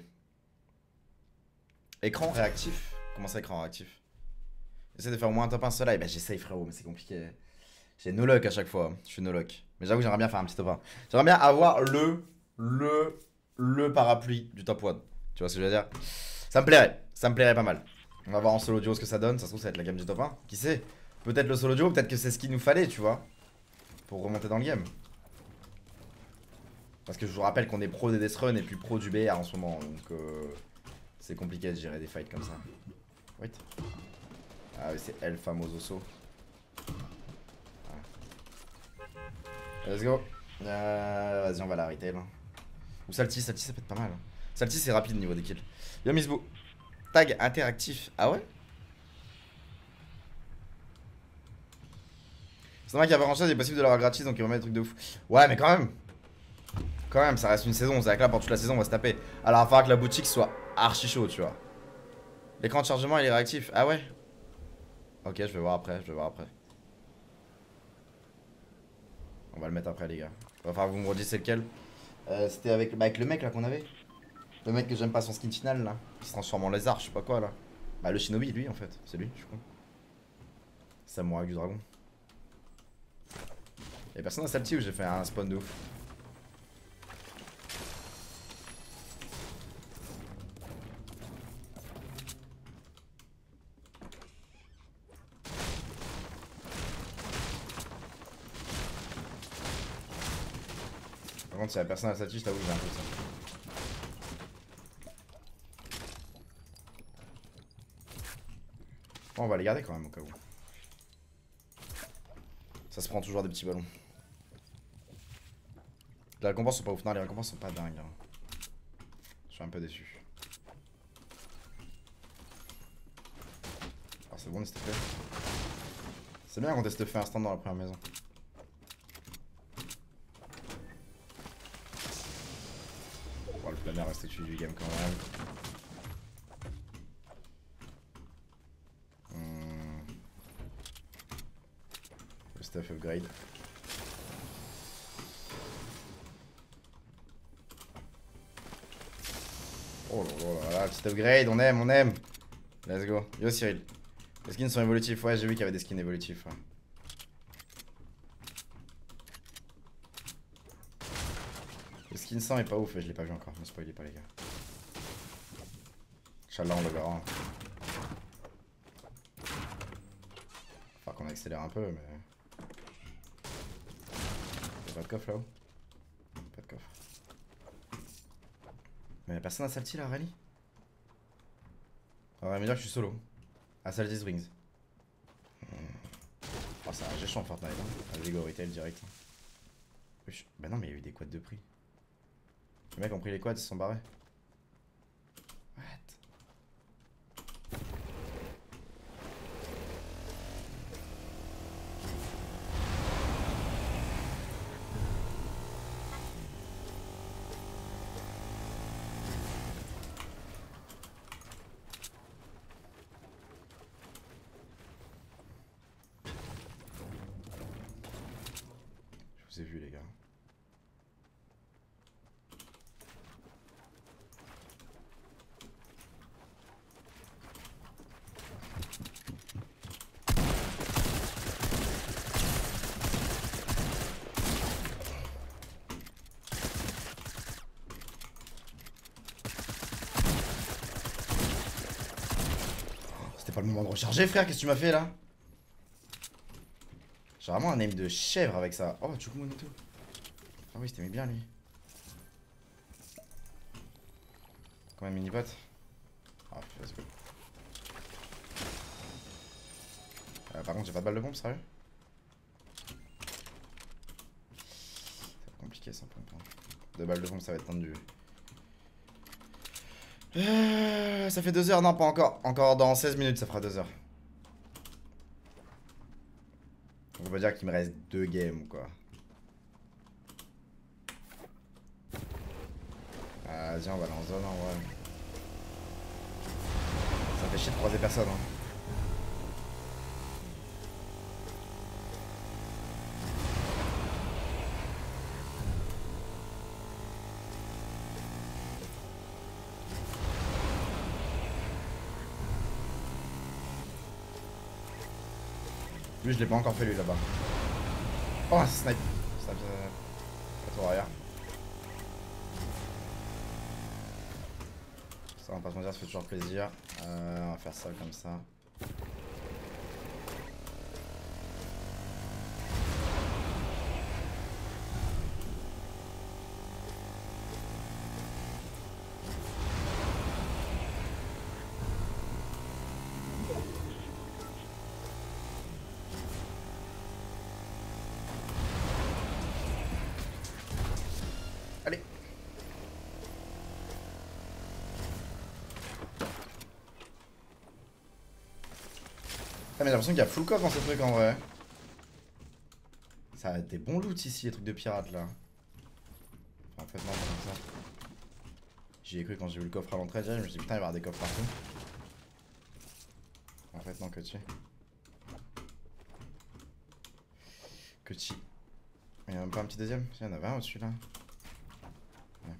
Écran réactif. Comment ça, écran réactif? J'essaie de faire au moins un top un seul live. Bah, j'essaye, frérot, mais c'est compliqué. J'ai no luck à chaque fois. Je suis no luck. Mais j'avoue, j'aimerais bien faire un petit top un. J'aimerais bien avoir le, le, le parapluie du top un. Tu vois ce que je veux dire? Ça me plairait. Ça me plairait pas mal. On va voir en solo duo ce que ça donne. Ça se trouve, ça va être la game du top un. Qui sait? Peut-être le solo duo, peut-être que c'est ce qu'il nous fallait, tu vois. Pour remonter dans le game. Parce que je vous rappelle qu'on est pro des Death Run et puis pro du B R en ce moment. Donc, euh, c'est compliqué de gérer des fights comme ça. Wait. Ah oui, c'est El Famososo. Let's go. Euh, Vas-y, on va la retail. Ou Salty, Salty ça peut être pas mal. Salty c'est rapide au niveau des kills. Yo Misbou. Tag interactif. Ah ouais? C'est normal qu'il y a pas grand chose, il est possible de l'avoir gratis donc il va mettre des trucs de ouf. Ouais, mais quand même. Quand même, ça reste une saison. C'est-à-dire que là, pour toute la saison, on va se taper. Alors, il va falloir que la boutique soit archi chaud, tu vois. L'écran de chargement, il est réactif. Ah ouais? Ok, je vais voir après. Je vais voir après. On va le mettre après, les gars. Il va falloir que vous me redisiez c'est lequel. Euh, C'était avec, bah, avec le mec là qu'on avait. Le mec que j'aime pas son skin final là. Qui se transforme en lézard, je sais pas quoi là. Bah, le shinobi, lui en fait. C'est lui, je suis con. Samouraï du dragon. Y'a personne à Salty où j'ai fait un spawn de ouf. Par contre, s'il y a personne à Salty, je t'avoue que j'ai un peu ça. Bon, on va les garder quand même au cas où. Ça se prend toujours des petits ballons. Les récompenses sont pas ouf. Non, les récompenses sont pas dingues. Hein. Je suis un peu déçu. Alors c'est bon, s'il te plaît. C'est bien qu'on teste fait un stand dans la première maison. Bon, le planeur reste au-dessus du game quand même. Hmm. Le stuff upgrade. Oh là là là, petit upgrade, on aime, on aime. Let's go. Yo Cyril. Les skins sont évolutifs, ouais, j'ai vu qu'il y avait des skins évolutifs. Ouais. Le skin cent est pas ouf, je l'ai pas vu encore, ne spoilez pas les gars. Inch'Allah on le verra. Faut qu'on accélère un peu, mais... Y'a pas de coffre là-haut? Pas de coffre. Mais y'a personne à Salty là, Rally? On va me dire que je suis solo. Ah, ça le dit Wings. Oh, c'est un géchant Fortnite, hein. Avec Go Retail direct. Bah non, mais il y a eu des quads de prix. Les mecs ont pris les quads, ils se sont barrés. What? Je vous ai vu les gars. C'était pas le moment de recharger frère, qu'est-ce que tu m'as fait là? J'ai vraiment un aim de chèvre avec ça. Oh, tu et tout. Ah oui, c'était bien lui. Combien de mini-potes? Ah, let's go. Euh, par contre, j'ai pas de balle de bombe, sérieux? Ça va être compliqué ça pour me prendre. Deux balles de bombe, ça va être tendu. Euh, ça fait deux heures, non, pas encore. Encore dans seize minutes, ça fera deux heures. On peut dire qu'il me reste deux games quoi. Ah, vas-y, on va aller en zone en vrai. Ça fait chier de croiser personne. Hein. Lui, je l'ai pas encore fait lui là-bas. Oh, un snipe. Snipe euh, à tour arrière. Ça, on va pas se mentir, ça fait toujours plaisir. Euh, on va faire ça comme ça. Allez. Ah mais j'ai l'impression qu'il y a full coffre dans ce truc en vrai. Ça a des bons loots ici, les trucs de pirates là. Enfin, en fait non, pas comme ça. J'y ai cru quand j'ai vu le coffre à l'entrée, je me suis dit putain il va y avoir des coffres partout. En fait non, que tu. Que tu. Il y a même pas un petit deuxième? Il y en avait un au-dessus là. Ouais.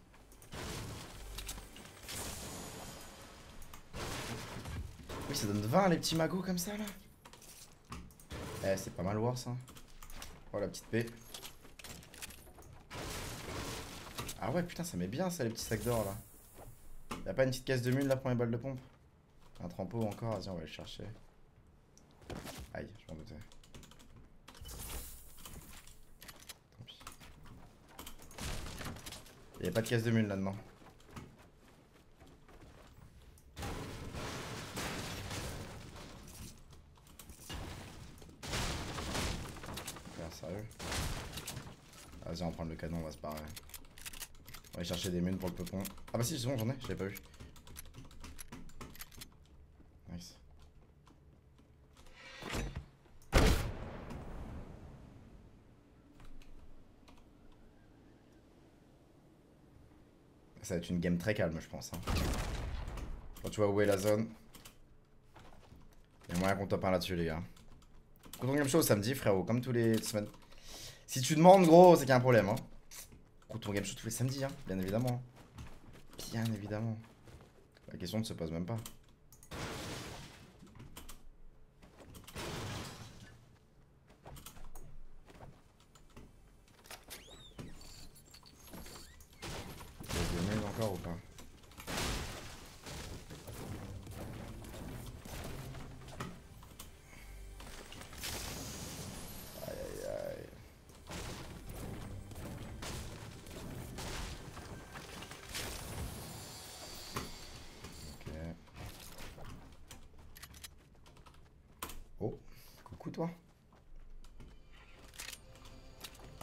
Oui, ça donne vingt les petits magots comme ça là. Eh, c'est pas mal voir ça. Oh la petite paix. Ah ouais, putain, ça met bien ça les petits sacs d'or là. Y'a pas une petite caisse de mule là pour mes balles de pompe? Un trempeau encore, vas-y, on va le chercher. Aïe, je m'en doutais. Tant pis. Y'a pas de caisse de mule là-dedans. Sérieux? Vas-y, on va prendre le canon, on va se barrer. On va aller chercher des munes pour le peupon. Ah bah si, c'est bon, j'en ai, je l'ai pas vu. Nice. Ça va être une game très calme, je pense. Hein. Quand tu vois où est la zone, il y a moyen qu'on top un là-dessus, les gars. Quand on game show samedi, frérot, comme tous les semaines. Si tu demandes, gros, c'est qu'il y a un problème. Hein. Quand on game show tous les samedis, hein, bien évidemment. Bien évidemment. La question ne se pose même pas. Il y a des mules encore ou pas? Aïe aïe aïe. Ok.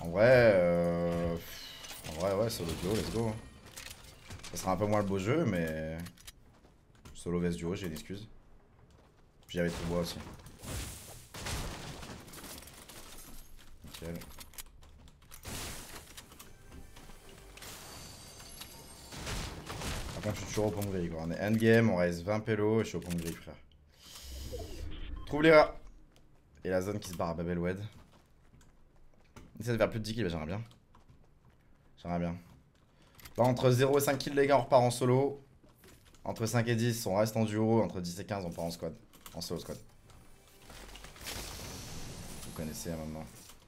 En vrai, euh... en vrai, ouais, solo duo, let's go. Ça sera un peu moins le beau jeu, mais solo vs duo, j'ai une excuse. Puis j'avais tout bois aussi. Nickel. Par contre, je suis toujours au pompe gris, quoi. On est endgame, on reste vingt pélos et je suis au pompe gris, frère. Trouve les rats. Et la zone qui se barre à Babelwed. Essaye de faire plus de dix kills, bah, j'aimerais bien. J'aimerais bien. Là, entre zéro et cinq kills, les gars, on repart en solo. Entre cinq et dix, on reste en duo. Entre dix et quinze, on part en squad. En solo squad. Vous connaissez hein, maintenant.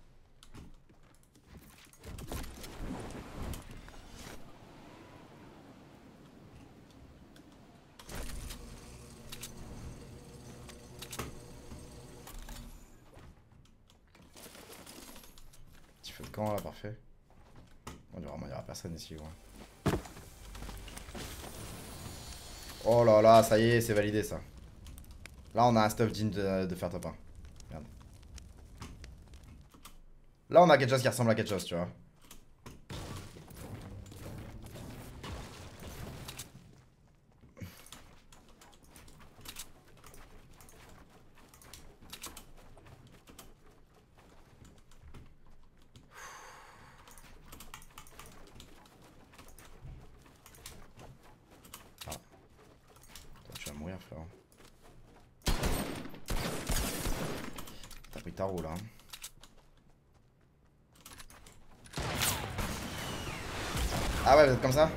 Petit feu de camp là, parfait. Bon, vraiment, il n'y aura personne ici, gros. Oh là là, ça y est, c'est validé ça. Là, on a un stuff digne de, de faire top un. Merde. Là, on a quelque chose qui ressemble à quelque chose, tu vois. Ah. Toi, tu vas mourir, frère. T'as pris ta roue là. Hein. Ah ouais, vous êtes comme ça?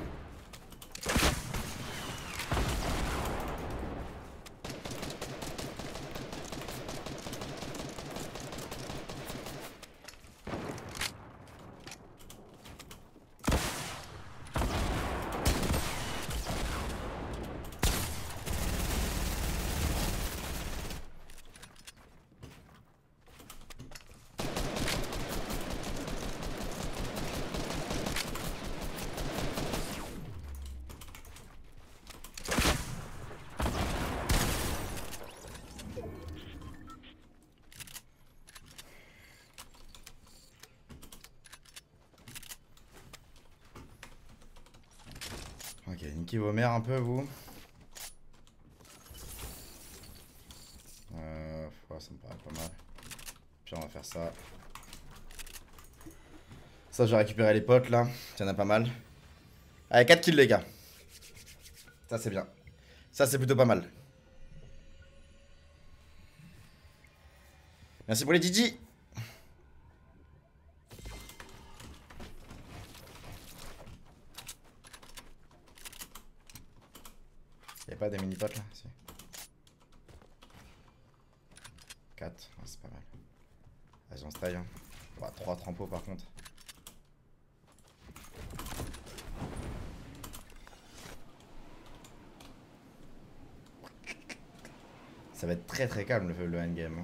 Ok, niquez vos mères un peu, vous. Euh, ouais, ça me paraît pas mal. Puis on va faire ça. Ça, je vais récupérer les potes là. Il y en a pas mal. Allez, quatre kills, les gars. Ça, c'est bien. Ça, c'est plutôt pas mal. Merci pour les Didi. Y'a pas des mini-potes là si. quatre, ouais, c'est pas mal. Vas-y, on se taille. Hein. Ouais, trois trampos par contre. Ça va être très très calme le, le endgame. Hein.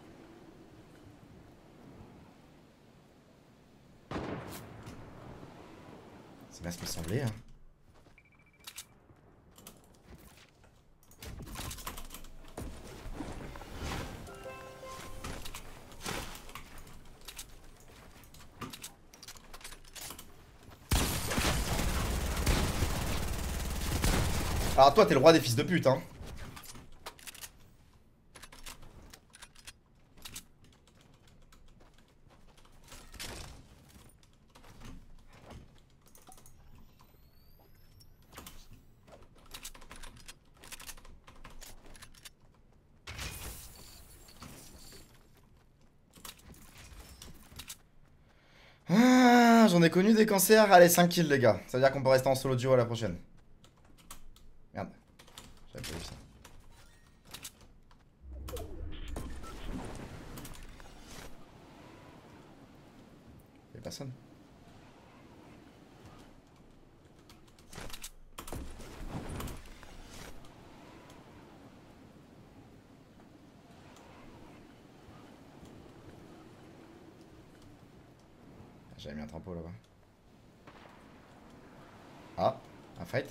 C'est bien ce qui me semblait. Hein. Alors toi t'es le roi des fils de pute hein. Ah, j'en ai connu des cancers. Allez, cinq kills les gars. Ça veut dire qu'on peut rester en solo duo à la prochaine. Merde. J'avais pas vu ça. Y'a personne. J'avais mis un trampo là-bas. Ah, un fight.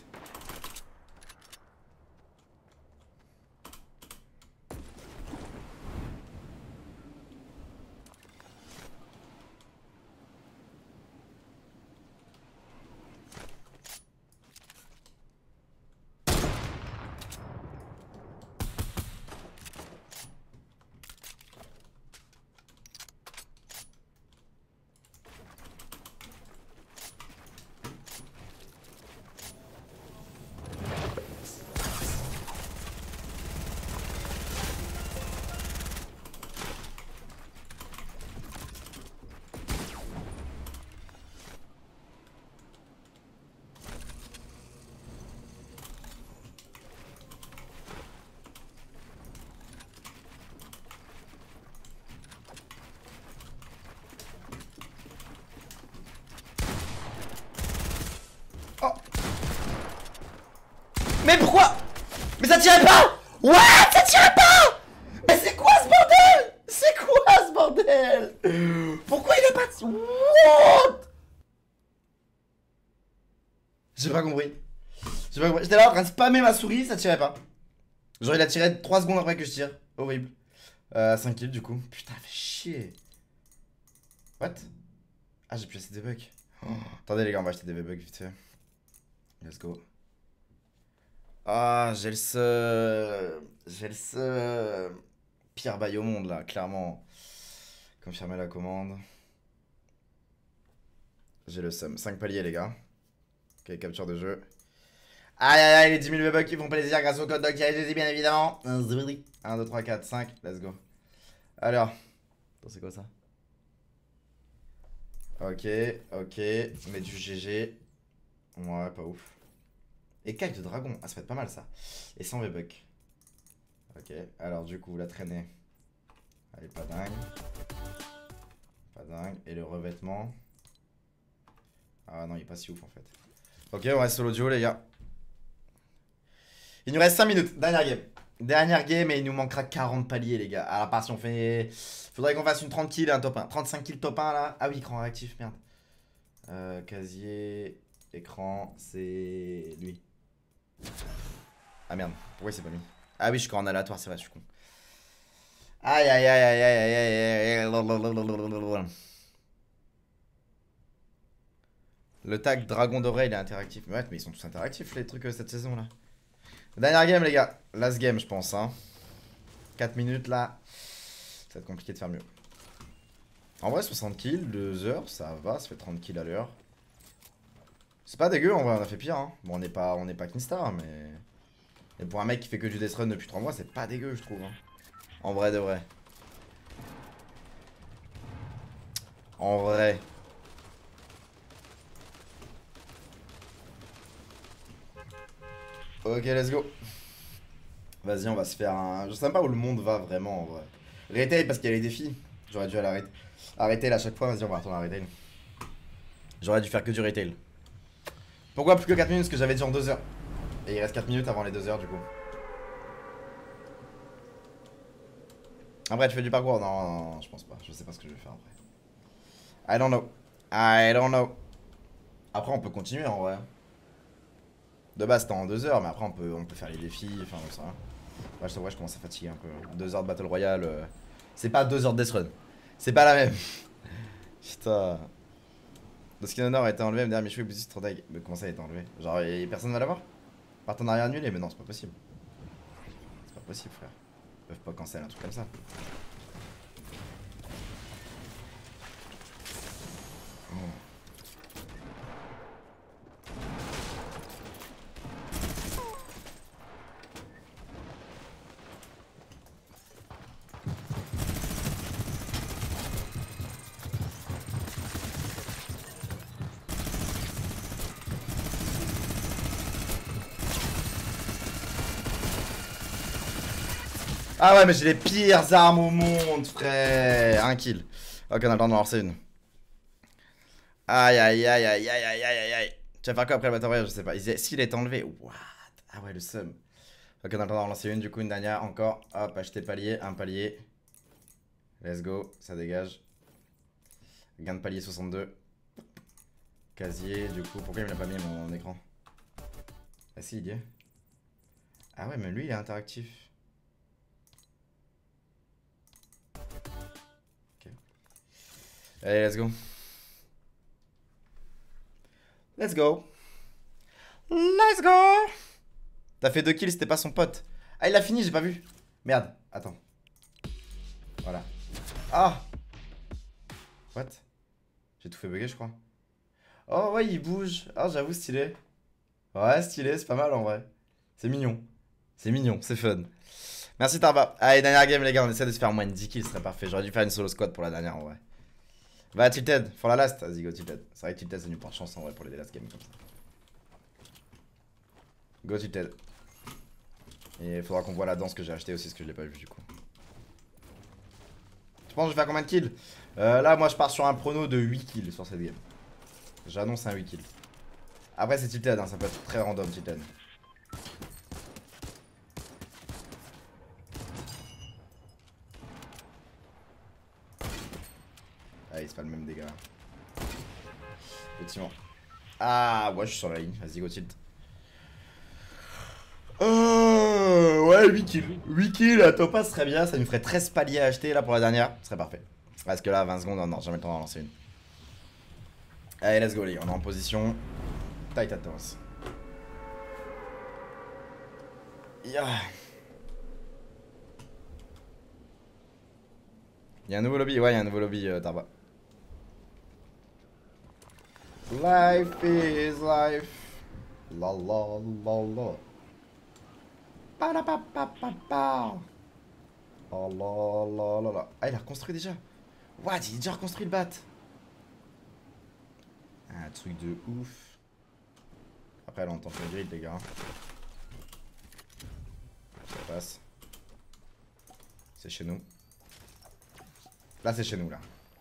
Mais pourquoi? Mais ça tirait pas. What? Ça tirait pas. Mais c'est quoi ce bordel? C'est quoi ce bordel? Pourquoi il est pas... What? J'ai pas compris. J'ai pas compris. J'étais là en train de spammer ma souris, ça tirait pas. Genre il a tiré trois secondes après que je tire. Horrible. Euh, cinq kills du coup. Putain, fait chier. What? Ah, j'ai plus assez de bugs. Oh. Attendez les gars, on va acheter des bugs vite fait. Let's go. Ah, j'ai le seum. J'ai le seum. Pire bail au monde là, clairement. Confirmer la commande. J'ai le seum. cinq paliers les gars. Ok, capture de jeu. Aïe aïe aïe, les dix mille V-Bucks qui font plaisir grâce au code doc J bien évidemment. un, deux, trois, quatre, cinq, let's go. Alors, c'est quoi ça? Ok, ok, mais du G G. Ouais, pas ouf. Et caille de dragon, ah ça va être pas mal ça. Et cent V-Bucks. Ok, alors du coup la traînée. Elle est pas dingue. Pas dingue. Et le revêtement. Ah non, il est pas si ouf en fait. Ok, on reste solo duo les gars. Il nous reste cinq minutes, dernière game. Dernière game et il nous manquera quarante paliers les gars. Alors part si on fait... Faudrait qu'on fasse une trente kills et un top un. trente-cinq kills top un là. Ah oui, écran réactif, merde. Euh, casier, écran, c'est lui. Ah merde, pourquoi il s'est pas mis? Ah oui, je suis en aléatoire, c'est vrai, je suis con. Aïe aïe aïe aïe aïe aïe aïe. Le tag dragon doré il est interactif. Mais ouais, mais ils sont tous interactifs les trucs euh, cette saison là. Dernière game les gars, last game je pense hein. quatre minutes là, ça va être compliqué de faire mieux. En vrai soixante kills, deux heures, ça va, ça fait trente kills à l'heure. C'est pas dégueu en vrai, on a fait pire hein. Bon on n'est pas, on n'est pas Kinstar mais... Et pour un mec qui fait que du death run depuis trois mois c'est pas dégueu je trouve hein. En vrai de vrai. En vrai. Ok, let's go. Vas-y, on va se faire un... Je sais même pas où le monde va vraiment en vrai. Retail parce qu'il y a les défis. J'aurais dû aller arrêter. Arrêter à chaque fois, vas-y, on va retourner à retail. J'aurais dû faire que du retail. Pourquoi plus que quatre minutes? Parce que j'avais dit en deux heures. Et il reste quatre minutes avant les deux heures du coup. Après, tu fais du parcours? Non, non, non, je pense pas. Je sais pas ce que je vais faire après. I don't know. I don't know. Après, on peut continuer en vrai. De base c'était en deux heures mais après on peut, on peut faire les défis, enfin ça. Ouais je, ouais, je commence à fatiguer un peu. deux heures de Battle Royale, euh... c'est pas deux heures de Death Run. C'est pas la même. Putain. Le skin honor a été enlevé, M D R Michou et Bouzy c'est trop deg. Mais comment ça a été enlevé? Genre y... personne va l'avoir? Partenariat annulé? Mais non c'est pas possible. C'est pas possible frère. Ils peuvent pas cancel un truc comme ça. Oh. Ah ouais mais j'ai les pires armes au monde frère. Un kill. Ok on a le temps d'en lancer une. Aïe aïe aïe aïe aïe aïe aïe aïe. Tu vas faire quoi après le Battle Royale? Je sais pas. S'il est enlevé. What? Ah ouais le seum. Ok on a le temps d'en lancer une du coup une dernière encore. Hop acheter palier. Un palier. Let's go. Ça dégage. Gain de palier soixante-deux. Casier du coup. Pourquoi il me l'a pas mis mon écran? Ah si il y est. Ah ouais mais lui il est interactif. Allez, let's go. Let's go. Let's go. T'as fait deux kills, c'était pas son pote. Ah, il a fini, j'ai pas vu. Merde, attends. Voilà. Ah. What? J'ai tout fait bugger, je crois. Oh, ouais, il bouge. Ah, j'avoue, stylé. Ouais, stylé, c'est pas mal en vrai. C'est mignon. C'est mignon, c'est fun. Merci Tarba. Allez, dernière game, les gars, on essaie de se faire au moins dix kills, ce serait parfait. J'aurais dû faire une solo squad pour la dernière en vrai. Va Tilted, for la last, vas-y go Tilted. C'est vrai que Tilted c'est venu par chance en vrai pour les last games comme ça. Go Tilted. Et il faudra qu'on voit la danse que j'ai acheté aussi parce que je l'ai pas vu du coup. Tu penses que je vais faire combien de kills? euh, Là moi je pars sur un prono de huit kills sur cette game. J'annonce un huit kills. Après c'est Tilted, hein, ça peut être très random Tilted. c'est pas le même dégât. Effectivement. Ah, ouais, je suis sur la ligne. Vas-y, go tilt. Euh, ouais, huit kills. huit kills à Topaz serait bien. Ça nous ferait treize paliers à acheter là pour la dernière. Ce serait parfait. Parce que là, vingt secondes, non, non, jamais le temps d'en lancer une. Allez, let's go, les gars. On est en position. Tight at Thomas. Yeah. Y'a un nouveau lobby, ouais, y'a un nouveau lobby, euh, Tarba. Life is life. La la la la. Pa la pa pa pa pa. Oh la la la la. Ah, il a reconstruit déjà. What? Il a déjà reconstruit le bat. Un truc de ouf. Après, là, on tente le grid, les gars. Ça passe. C'est chez nous. Là, c'est chez nous, là.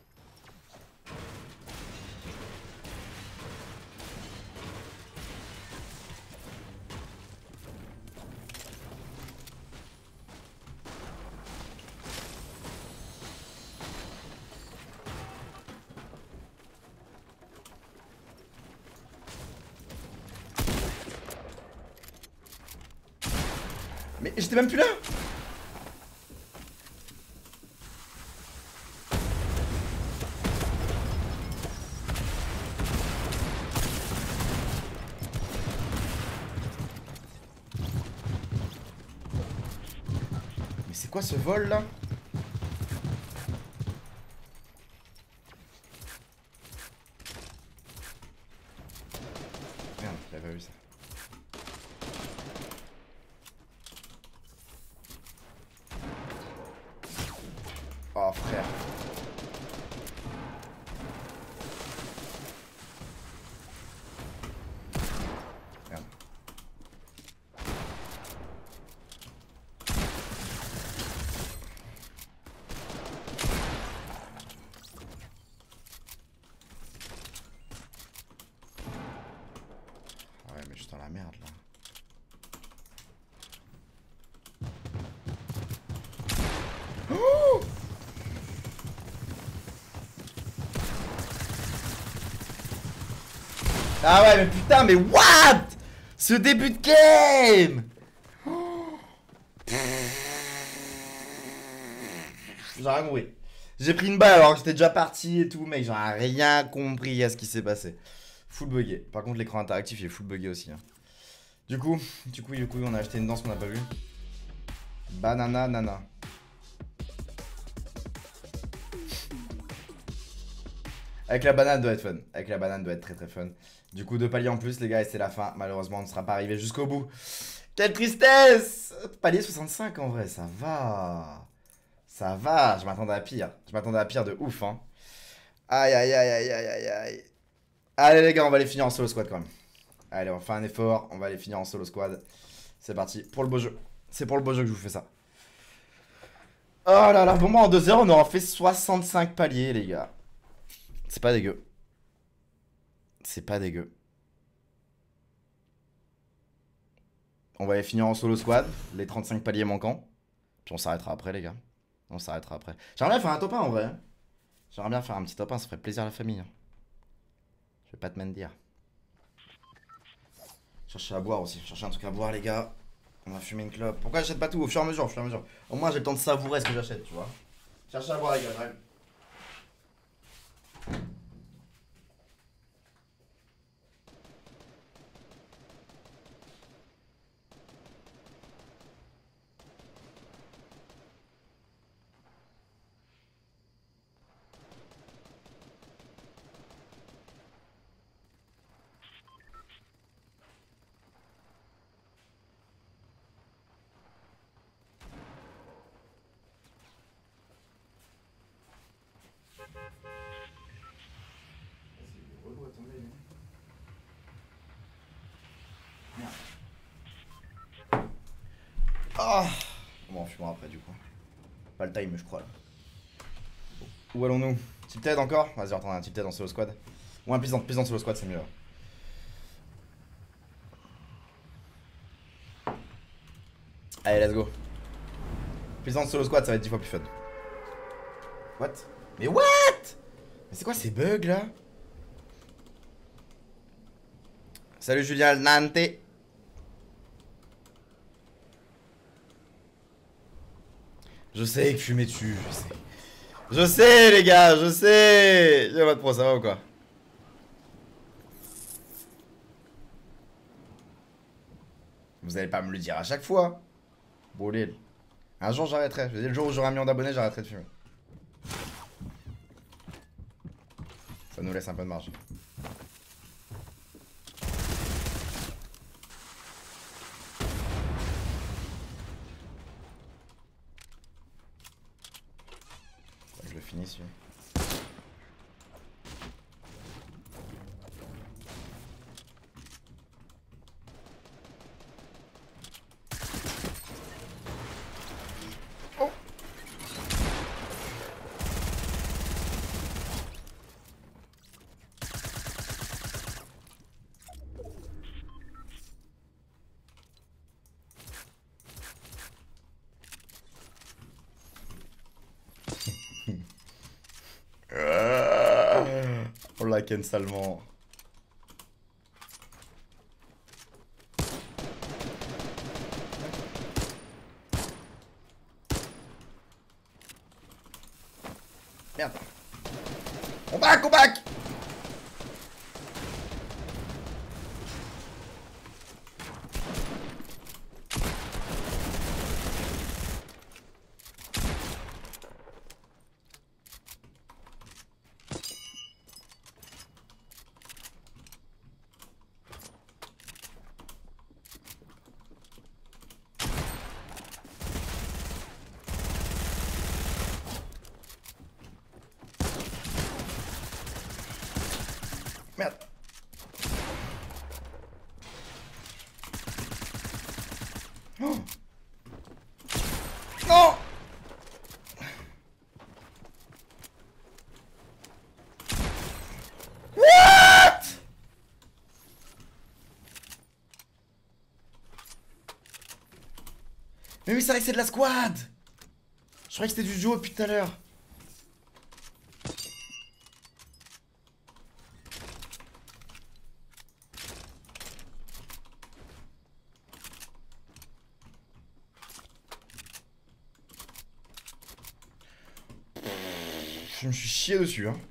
Mais j'étais même plus là. Mais c'est quoi ce vol là? Merde, j'avais pas vu ça. Oh frère. Merde. Ouais mais je suis dans la merde là. Oh! Ah ouais mais putain mais what? Ce début de game. Oh. J'ai rien compris. J'ai pris une balle alors que j'étais déjà parti et tout mec. J'ai rien compris à ce qui s'est passé. Full bugué. Par contre l'écran interactif il est full bugué aussi hein. Du coup, du coup, du coup on a acheté une danse qu'on n'a pas vue. Banana nana. Avec la banane doit être fun. Avec la banane doit être très très fun. Du coup, deux paliers en plus, les gars, et c'est la fin. Malheureusement, on ne sera pas arrivé jusqu'au bout. Quelle tristesse! Palier soixante-cinq en vrai, ça va. Ça va. Je m'attendais à pire. Je m'attendais à pire de ouf, hein. Aïe, aïe, aïe, aïe, aïe, aïe, aïe. Allez, les gars, on va les finir en solo squad quand même. Allez, on fait un effort. On va les finir en solo squad. C'est parti pour le beau jeu. C'est pour le beau jeu que je vous fais ça. Oh là là, bon, moi en deux heures, on aura fait soixante-cinq paliers, les gars. C'est pas dégueu. C'est pas dégueu. On va les finir en solo squad, les trente-cinq paliers manquants. Puis on s'arrêtera après, les gars. On s'arrêtera après. J'aimerais bien faire un top un en vrai. J'aimerais bien faire un petit top un, ça ferait plaisir à la famille. Je vais pas te mentir. Chercher à boire aussi. Chercher un truc à boire, les gars. On va fumer une clope. Pourquoi j'achète pas tout au fur et à mesure, au fur et à mesure. Au moins j'ai le temps de savourer ce que j'achète, tu vois. Chercher à boire, les gars, j'arrive. Ah, on va en fumer après du coup. Pas le time je crois là. Où allons-nous? Tilted encore? Vas-y, attends, un tilted en solo squad. Ou un piste en solo squad, c'est mieux. Allez, let's go. Piste en solo squad, ça va être dix fois plus fun. What? Mais what? Mais c'est quoi ces bugs là? Salut Julien Nante. Je sais que fumer dessus, je sais. Je sais les gars, je sais. Y'a pas de pro, ça va ou quoi? Vous allez pas me le dire à chaque fois. Bon Lille. Un jour j'arrêterai. Je veux dire, le jour où j'aurai un million d'abonnés, j'arrêterai de fumer. Ça nous laisse un peu de marge. Je le finis celui. On la ken salement. Merde. On back, on back. Merde. Oh. Non. What? Mais oui, c'est vrai que c'est de la squad. Je croyais que c'était du duo depuis tout à l'heure. Je me suis chié dessus, hein.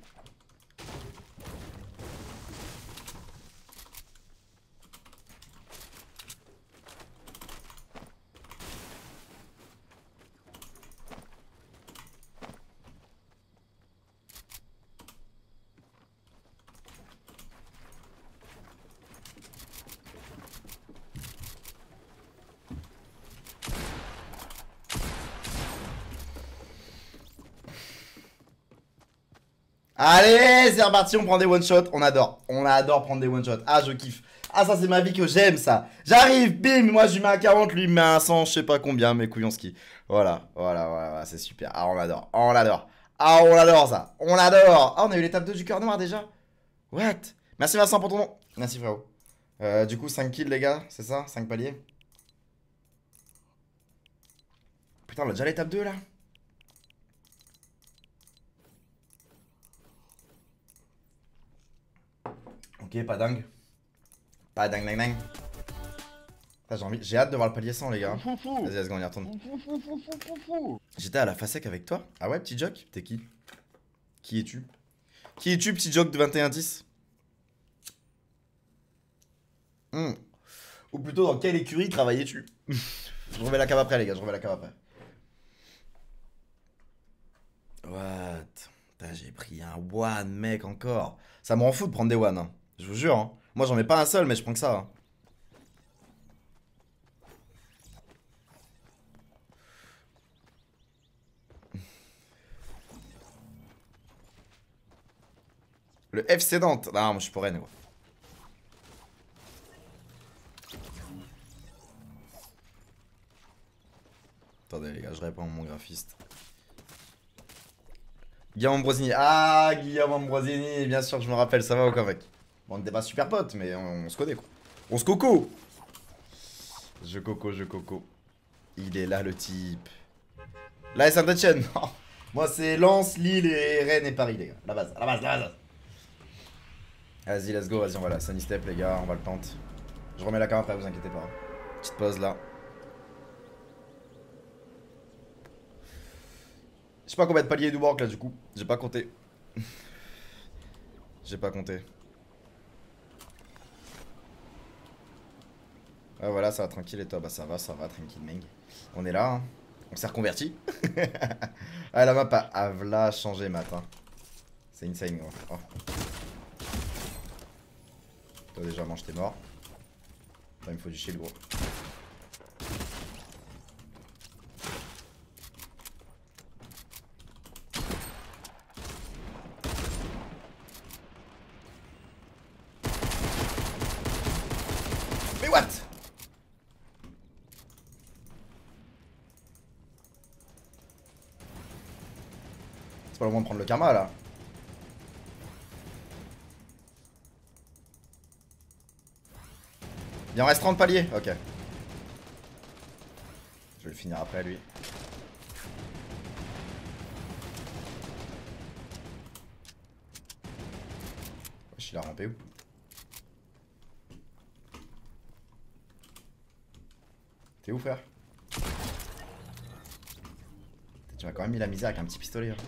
Allez, c'est reparti, on prend des one-shots, on adore, on adore prendre des one-shots, ah je kiffe, ah ça c'est ma vie que j'aime ça, j'arrive, bim, moi je lui mets un quarante, lui il me met un cent, je sais pas combien, mais couillons ski, voilà, voilà, voilà, voilà c'est super, ah on adore, on l'adore, ah on l'adore ça, on l'adore, ah on a eu l'étape deux du cœur noir déjà, what, merci Vincent pour ton nom, merci frérot, euh, du coup cinq kills les gars, c'est ça, cinq paliers, putain on a déjà l'étape deux là. Ok, pas dingue. Pas dingue, dingue, dingue. J'ai envie... J'ai hâte de voir le palier cent, les gars. Vas-y, let's go, on y retourne. J'étais à la FASEC avec toi? Ah ouais, petit jock? T'es qui? Qui es-tu? Qui es-tu, petit jock de vingt et un dix? hmm. Ou plutôt, dans quelle écurie travaillais-tu? Je remets la cave après, les gars, je remets la cave après. What? J'ai pris un one, mec, encore. Ça m'en fout de prendre des one, hein. Je vous jure, hein. Moi j'en mets pas un seul, mais je prends que ça. Hein. Le F C Nantes. Non, moi je suis pour Rennes, quoi. Attendez, les gars, je réponds à mon graphiste. Guillaume Ambrosini. Ah, Guillaume Ambrosini, bien sûr, je me rappelle, ça va ou quoi, mec? Bon, on n'était pas super potes, mais on, on se connaît, quoi. On se coco. Je coco, je coco. Il est là, le type. Là, Saint-Etienne. Non. Moi, c'est Lens, Lille et Rennes et Paris, les gars. La base, la base, la base. Vas-y, let's go, vas-y, on va là. Sunny step, les gars, on va le tenter. Je remets la cam après, vous inquiétez pas. Petite pause là. Je sais pas combien de paliers du work là, du coup. J'ai pas compté. J'ai pas compté. Ah voilà, ça va tranquille et toi? Bah ça va, ça va, tranquille, meng. On est là, hein. On s'est reconverti. Ah, la map a, a v'là changé matin. C'est insane, gros. Oh. Toi déjà, mange, t'es mort. Enfin, il me faut du shield, gros. Mais what? C'est pas le moment de prendre le karma là. Il en reste trente paliers, ok. Je vais le finir après lui. Wesh, il a rampé où? T'es où, frère? Tu m'as quand même mis la misère avec un petit pistolet. Hein.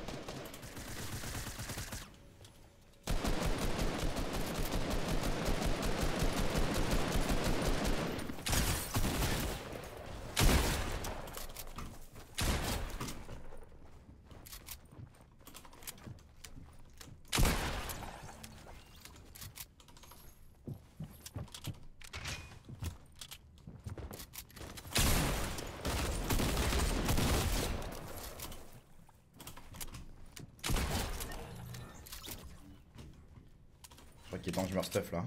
Je crois qu'il est temps que je me stuff là.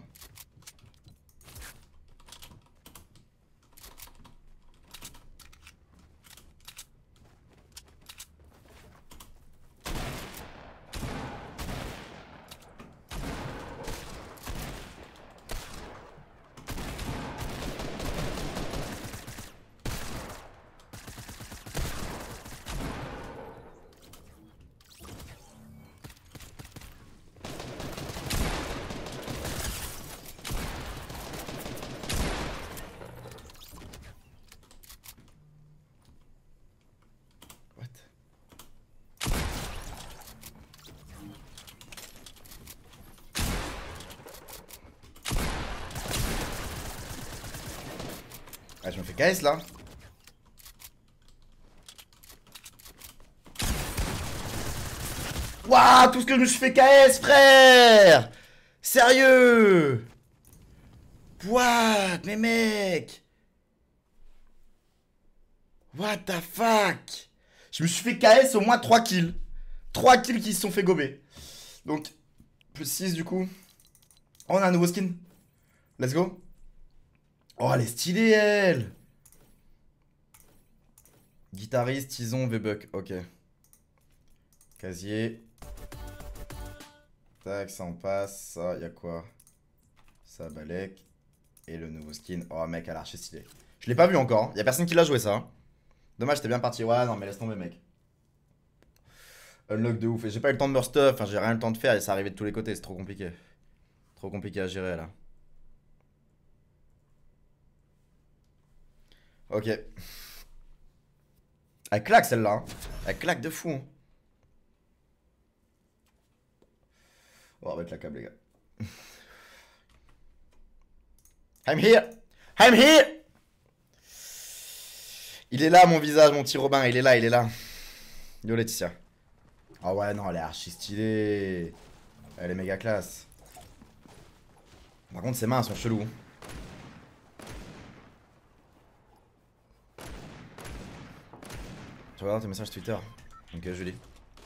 Ah, je me fais K S là. Waouh, tout ce que je me suis fait K S, frère. Sérieux? What, mes mecs? What the fuck? Je me suis fait K S au moins trois kills. trois kills qui se sont fait gober. Donc, plus six du coup. Oh, on a un nouveau skin. Let's go. Oh, elle est stylée, elle. Guitariste, Tison, V-Buck. Ok. Casier. Tac, ça en passe. Ça, y'a quoi? Ça, Balek. Et le nouveau skin. Oh, mec, elle a archi stylé. Je l'ai pas vu encore. Hein. Y'a personne qui l'a joué, ça. Hein. Dommage, t'es bien parti. Ouais, non, mais laisse tomber, mec. Unlock de ouf. Et j'ai pas eu le temps de me stuff. Enfin, j'ai rien eu le temps de faire. Et ça arrivait de tous les côtés. C'est trop compliqué. Trop compliqué à gérer, là. Ok. Elle claque celle-là. Hein. Elle claque de fou. Hein. Oh, on va mettre la câble, les gars. I'm here. I'm here. Il est là, mon visage, mon petit Robin. Il est là, il est là. Yo, Laetitia. Ah ouais, non, elle est archi stylée. Elle est méga classe. Par contre, ses mains, elles sont cheloues. Tu regardes tes messages Twitter. Ok, je lis.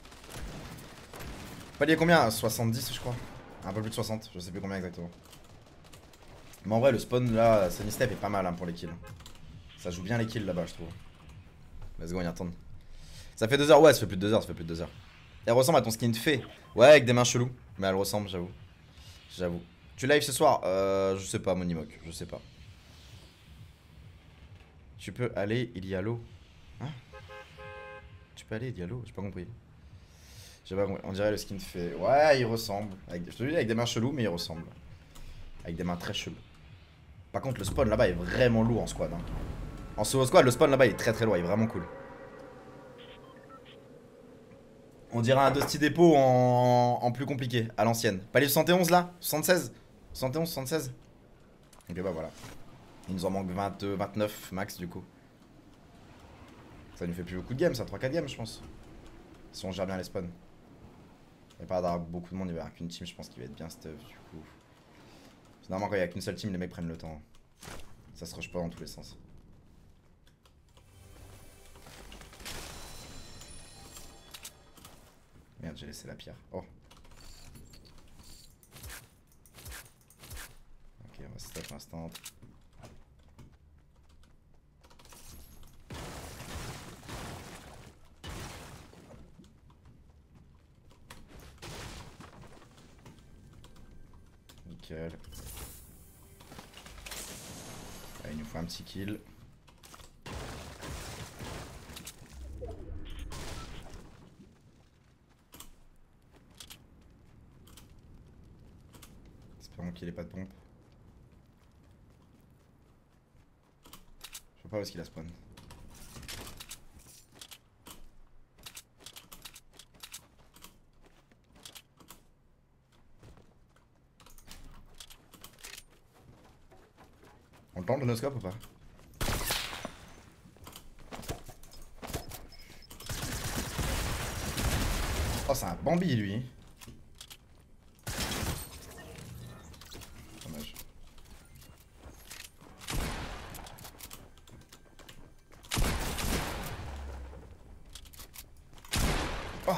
Palier combien? soixante-dix, je crois. Un peu plus de soixante, je sais plus combien exactement. Mais en vrai, le spawn là, Sunny Step est pas mal hein, pour les kills. Ça joue bien les kills là-bas, je trouve. Let's go, on y retourne. Ça fait deux heures, ouais, ça fait plus de deux heures, ça fait plus de deux heures. Elle ressemble à ton skin de fée. Ouais, avec des mains cheloues. Mais elle ressemble, j'avoue. J'avoue. Tu live ce soir? Euh, je sais pas, Monimoc, je sais pas. Tu peux aller, il y a l'eau. Hein? Tu peux aller, il y a l'eau, j'ai pas compris. J'ai pas compris. On dirait le skin fait. Ouais, il ressemble. Avec... Je te dis avec des mains cheloues, mais il ressemble. Avec des mains très cheloues. Par contre, le spawn là-bas est vraiment lourd en squad. Hein. En solo squad, le spawn là-bas est très très lourd, il est vraiment cool. On dirait un Dusty Depot en, en plus compliqué, à l'ancienne. Pas les soixante et onze là soixante-seize soixante et onze, soixante-seize. Ok, bah voilà. Il nous en manque vingt, vingt-neuf max du coup. Ça nous fait plus beaucoup de games, ça, trois quatre games je pense. Si on gère bien les spawns. Il n'y a pas d'avoir beaucoup de monde, il va y avoir qu'une team, je pense qu'il va être bien stuff du coup. Finalement, quand il n'y a qu'une seule team, les mecs prennent le temps. Ça se rush pas dans tous les sens. Merde, j'ai laissé la pierre. Oh. Ok, on va stop instant. Nickel. Là, il nous faut un petit kill. Espérons qu'il ait pas de pompe. Je sais pas où est-ce qu'il a spawn. On le tente le no-scope ou pas? Oh, c'est un Bambi lui. Dommage. Oh.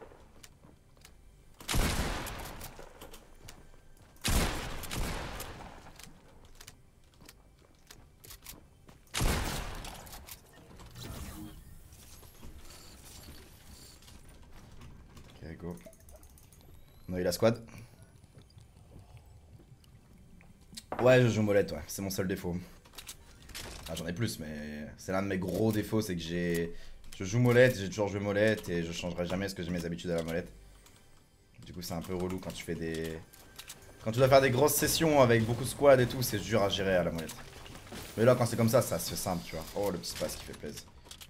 Ok, go. On a eu la squad. Ouais, je joue molette, ouais. C'est mon seul défaut. Ah, j'en ai plus, mais c'est l'un de mes gros défauts, c'est que j'ai... Je joue molette, j'ai toujours joué molette et je changerai jamais parce que j'ai mes habitudes à la molette. Du coup, c'est un peu relou quand tu fais des... Quand tu dois faire des grosses sessions avec beaucoup de squad et tout, c'est dur à gérer à la molette. Mais là, quand c'est comme ça, ça se fait simple, tu vois. Oh, le petit space qui fait plaisir.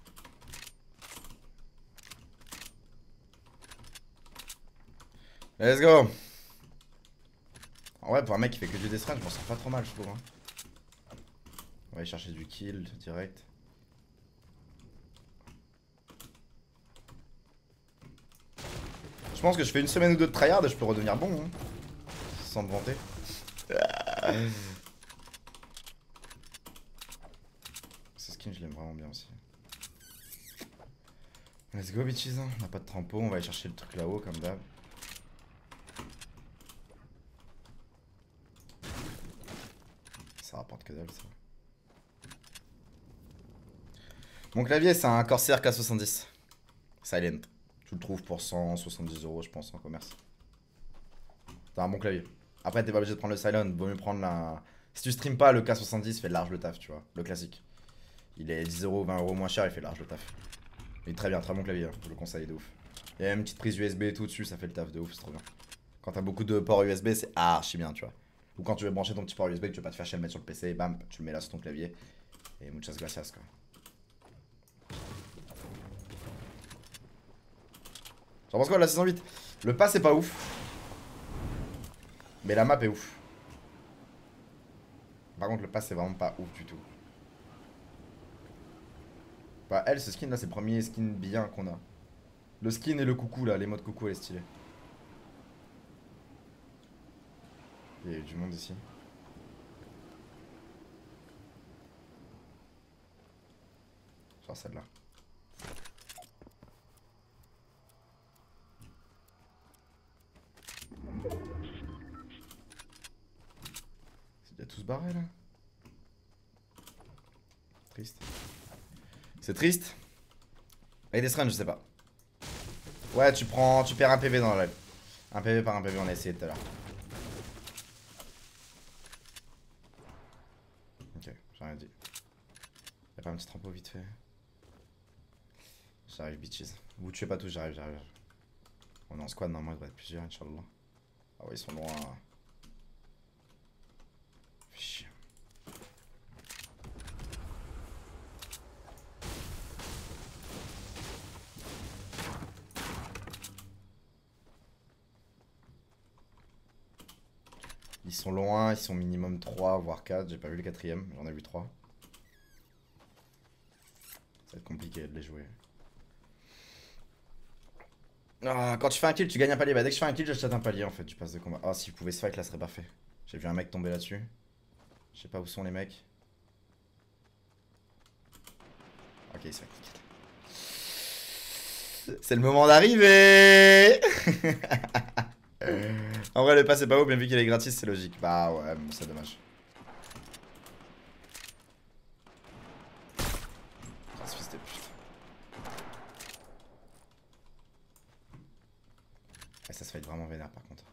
Let's go. En vrai, pour un mec qui fait que du death run, je m'en sors pas trop mal, je trouve. Hein. On va aller chercher du kill direct. Je pense que je fais une semaine ou deux de tryhard et je peux redevenir bon. Hein. Sans me vanter. Ce skin, je l'aime vraiment bien aussi. Let's go, bitches. On n'a pas de trampo, on va aller chercher le truc là-haut comme d'hab. Ça rapporte que dalle, ça. Mon clavier, c'est un Corsair K soixante-dix. Silent. Tu le trouves pour cent soixante-dix euros, je pense, en commerce. C'est un bon clavier. Après, t'es pas obligé de prendre le Silent. Vaut mieux prendre la. Si tu stream pas, le K soixante-dix fait large le taf, tu vois. Le classique. Il est dix euros, vingt euros moins cher, il fait large le taf. Il est très bien, très bon clavier. Hein. Je le conseille de ouf. Il y a une petite prise U S B et tout dessus, ça fait le taf de ouf, c'est trop bien. Quand t'as beaucoup de ports U S B, c'est archi bien, tu vois. Ou quand tu veux brancher ton petit port U S B, que tu veux pas te faire chier à le mettre sur le P C, bam, tu le mets là sur ton clavier. Et muchas gracias, quoi. J'en pense quoi de la saison huit? Le pass est pas ouf. Mais la map est ouf. Par contre, le pass c'est vraiment pas ouf du tout. Bah, elle, ce skin là, c'est le premier skin bien qu'on a. Le skin et le coucou là, les modes coucou, elle est stylée. Il y a eu du monde ici. Genre celle-là. C'est déjà tous barré là. Triste. C'est triste. Avec des strands, je sais pas. Ouais, tu prends. Tu perds un P V dans la live. Un P V par un P V, on a essayé tout à l'heure. Ok, j'ai rien dit. Y'a pas un petit trampo vite fait. J'arrive, bitches. Vous tuez pas tous, j'arrive, j'arrive. On est en squad, normalement il devrait être plusieurs, Inch'Allah. Ah ouais, ils sont loin. Chiant. Ils sont loin, ils sont minimum trois voire quatre, j'ai pas vu le quatrième, j'en ai vu trois. Ça va être compliqué de les jouer. Ah, quand tu fais un kill, tu gagnes un palier. Bah, dès que je fais un kill, j'achète un palier en fait. Tu passes de combat. Ah, oh, si vous pouvez se fight là, ce serait parfait. J'ai vu un mec tomber là-dessus. Je sais pas où sont les mecs. Ok, il se fait kill. C'est le moment d'arriver. En vrai, le pass est pas haut, bien vu qu'il est gratis, c'est logique. Bah ouais, mais c'est dommage. Oh, ce fils de pute. Et ça se fait vraiment vénère par contre.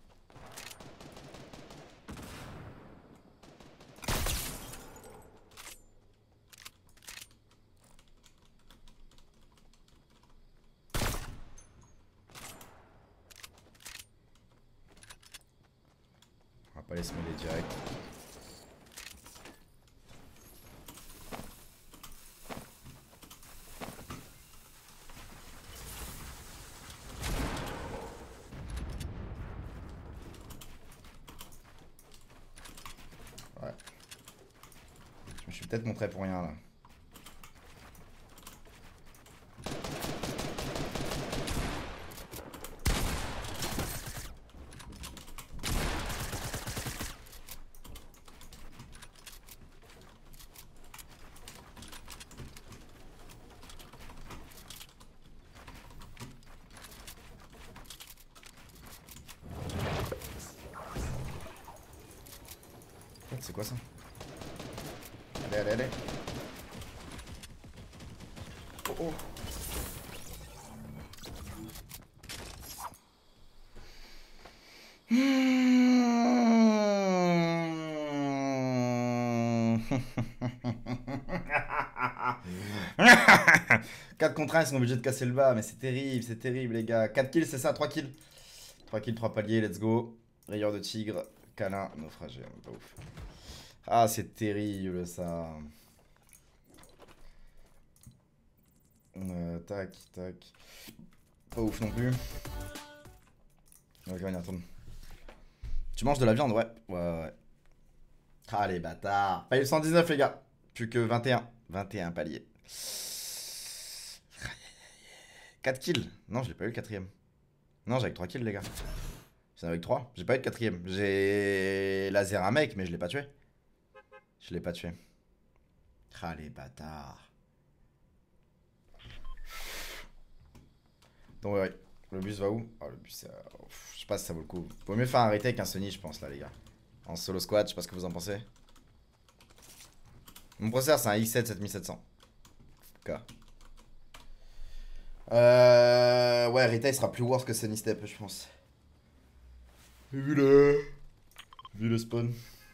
On va pas les se mêler direct. Ouais. Je me suis peut-être montré pour rien là. C'est quoi ça? Allez, allez, allez. Oh oh. quatre contre un, ils sont obligés de casser le bas, mais c'est terrible, c'est terrible les gars. quatre kills, c'est ça, trois kills. trois kills, trois paliers, let's go. Rayeur de tigre, câlin, naufragé, pas ouf. Ah, c'est terrible ça. Euh, tac, tac. Pas ouf non plus. Ok, on y retourne. Tu manges de la viande, ouais. Ouais, ouais. Ah, les bâtards. Palier cent dix-neuf, les gars. Plus que vingt et un. vingt et un paliers. quatre kills. Non, je l'ai pas eu le quatrième. Non, j'ai avec trois kills, les gars. J'en ai avec trois. J'ai pas eu le quatrième. J'ai laser un mec, mais je l'ai pas tué. Je l'ai pas tué. Ah, les bâtards. Donc, ouais, ouais. Le bus va où? Oh, le bus, euh... je sais pas si ça vaut le coup. Vaut mieux faire un retake qu'un Sony, je pense, là, les gars. En solo squad, je sais pas ce que vous en pensez. Mon processeur, c'est un i sept sept mille sept cents. Ok. Euh... Ouais, retake sera plus worse que Sony Step, je pense. Vu le... Vu le spawn.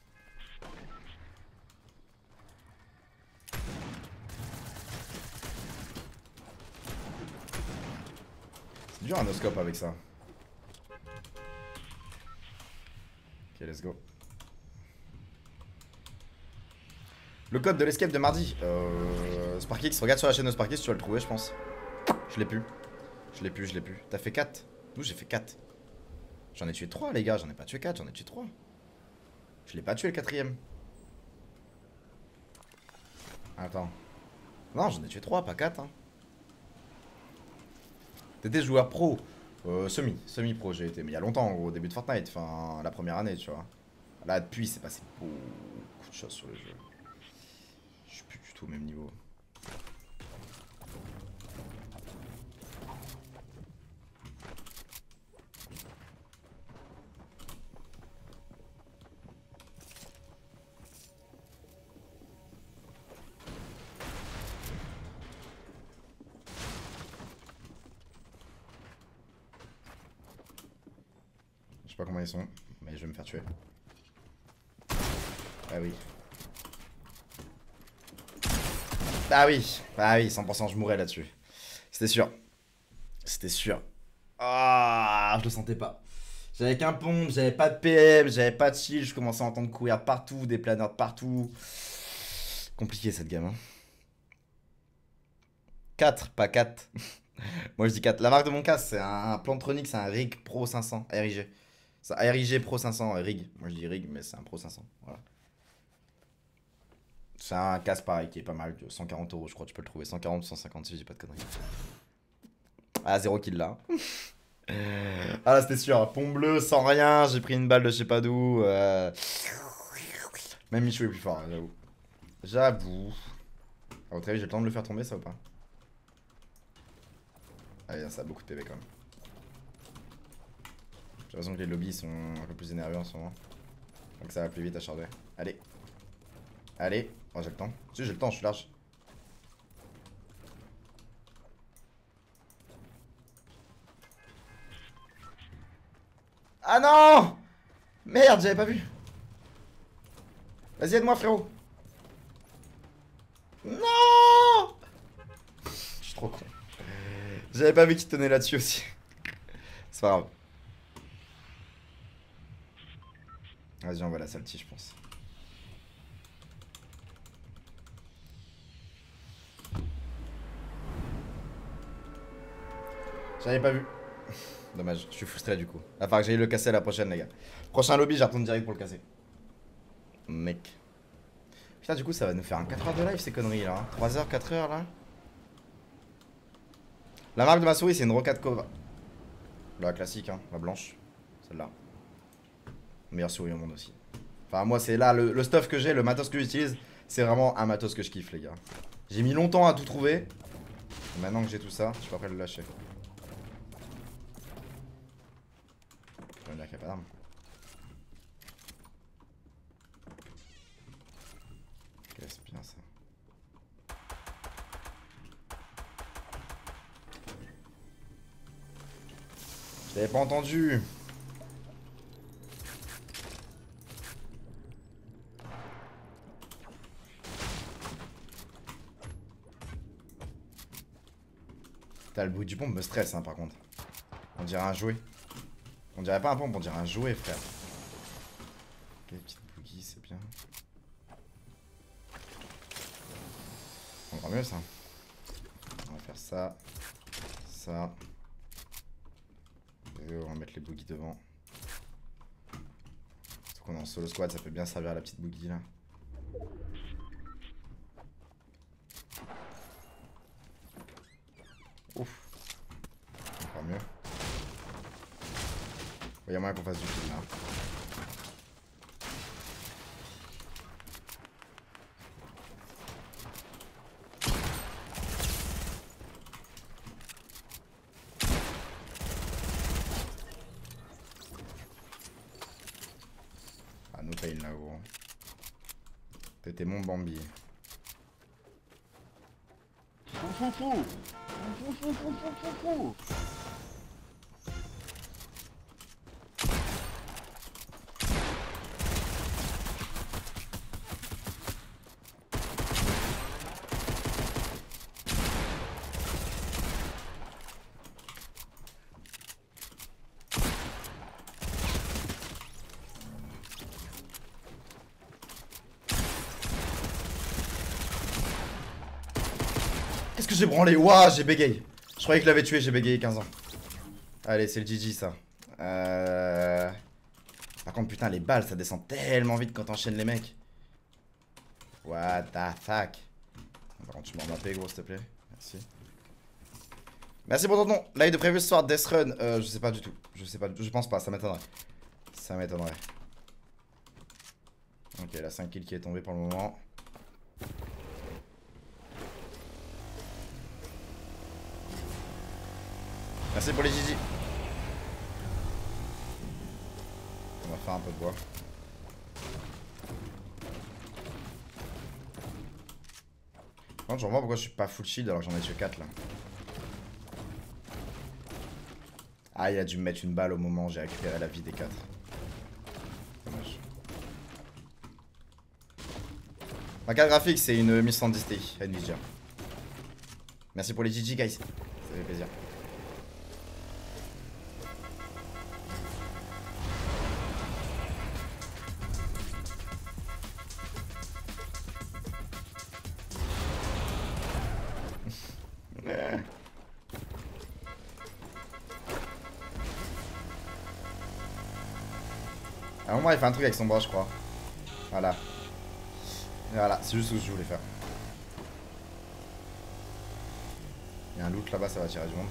C'est dur un no-scope avec ça. Ok, let's go. Le code de l'escape de mardi. Euh... Sparkix, regarde sur la chaîne de Sparkix, tu vas le trouver, je pense. Je l'ai plus. Je l'ai plus, je l'ai plus. T'as fait quatre. Nous, j'ai fait quatre. J'en ai tué trois, les gars. J'en ai pas tué quatre, j'en ai tué trois. Je l'ai pas tué le quatrième. Attends. Non, j'en ai tué trois, pas quatre. Hein. T'étais joueur pro. Euh, semi, semi-pro j'ai été. Mais il y a longtemps, au début de Fortnite. Enfin, la première année, tu vois. Là, depuis, c'est passé beaucoup de choses sur le jeu. Je suis plus du tout au même niveau. Je sais pas comment ils sont, mais je vais me faire tuer. Ah oui. Ah oui, ah oui, cent pour cent je mourrais là-dessus. C'était sûr. C'était sûr. Ah, je le sentais pas. J'avais qu'un pompe, j'avais pas de P M, j'avais pas de shield, je commençais à entendre courir partout, des planeurs de partout. Compliqué cette gamme. Hein. quatre, pas quatre. Moi je dis quatre. La marque de mon casque, c'est un, un Plantronic, c'est un Rig Pro cinq cents, R I G. C'est un R I G Pro cinq cents, Rig. Moi je dis Rig, mais c'est un Pro cinq cents. Voilà. C'est un casque pareil qui est pas mal, cent quarante euros, je crois, tu peux le trouver. cent quarante ou cent cinquante si j'ai pas de conneries. Ah, zéro kill là. Ah là c'était sûr, pont bleu sans rien, j'ai pris une balle de je sais pas d'où. Euh... Même Michou est plus fort, j'avoue. J'avoue. À votre avis, j'ai le temps de le faire tomber ça ou pas? Allez, ça a beaucoup de P V quand même. J'ai l'impression que les lobbies sont un peu plus énervés en ce moment. Donc ça va plus vite à charger. Allez. Allez. Oh, j'ai le temps. Si, j'ai le temps, je suis large. Ah non! Merde, j'avais pas vu. Vas-y, aide-moi, frérot. Non! Je suis trop con. J'avais pas vu qu'il tenait là-dessus aussi. C'est pas grave. Vas-y, on va la salty, je pense. J'avais pas vu. Dommage, je suis frustré du coup. Enfin, que j'aille le casser à la prochaine, les gars. Prochain lobby, j'y retourne direct pour le casser. Mec. Putain, du coup, ça va nous faire un quatre heures de live, ces conneries là. Hein. trois heures, quatre heures là. La marque de ma souris, c'est une Rocade Cova. La classique, hein, la blanche. Celle-là. Meilleure souris au monde aussi. Enfin, moi, c'est là, le, le stuff que j'ai, le matos que j'utilise, c'est vraiment un matos que je kiffe, les gars. J'ai mis longtemps à tout trouver. Et maintenant que j'ai tout ça, je suis pas prêt de le lâcher. Je veux dire qu'il n'y a pas d'arme. Ok, c'est bien ça. Je l'avais pas entendu. Putain, le bruit du pompe me stresse, hein, par contre. On dirait un jouet. On dirait pas un pompe, on dirait un jouet, frère. Ok, petite boogie, c'est bien. Encore mieux, ça. On va faire ça. Ça. Et on va mettre les boogies devant. Surtout qu'on est en solo squad, ça peut bien servir à la petite boogie, là. Ouf. Encore mieux. Il y a moyen qu'on fasse du kill là. Ah, no pain là gros. T'étais mon Bambi. Fou fou fou. Fou fou fou fou fou fou. Qu'est-ce que j'ai branlé? Ouah, j'ai bégayé. Je croyais que je l'avais tué, j'ai bégayé quinze ans. Allez, c'est le G G ça. Euh... Par contre, putain, les balles, ça descend tellement vite quand t'enchaînes les mecs. What the fuck. Par contre, tu m'en mappé, gros, s'il te plaît. Merci. Merci pour ton nom. Live de prévu ce soir, Death Run. Euh, je sais pas du tout. Je sais pas, je pense pas, ça m'étonnerait. Ça m'étonnerait. Ok, la cinq kills qui est tombée pour le moment. Merci pour les G G. On va faire un peu de bois. Par contre, je vois pourquoi je suis pas full shield alors que j'en ai tué quatre là. Ah, il a dû me mettre une balle au moment où j'ai récupéré la vie des quatre. Dommage. Ma carte graphique, c'est une mille cent dix Ti Nvidia. Merci pour les G G, guys. Ça fait plaisir. moment, il fait un truc avec son bras, je crois. Voilà. Voilà, c'est juste ce que je voulais faire. Il y a un loot là-bas, ça va tirer du monde.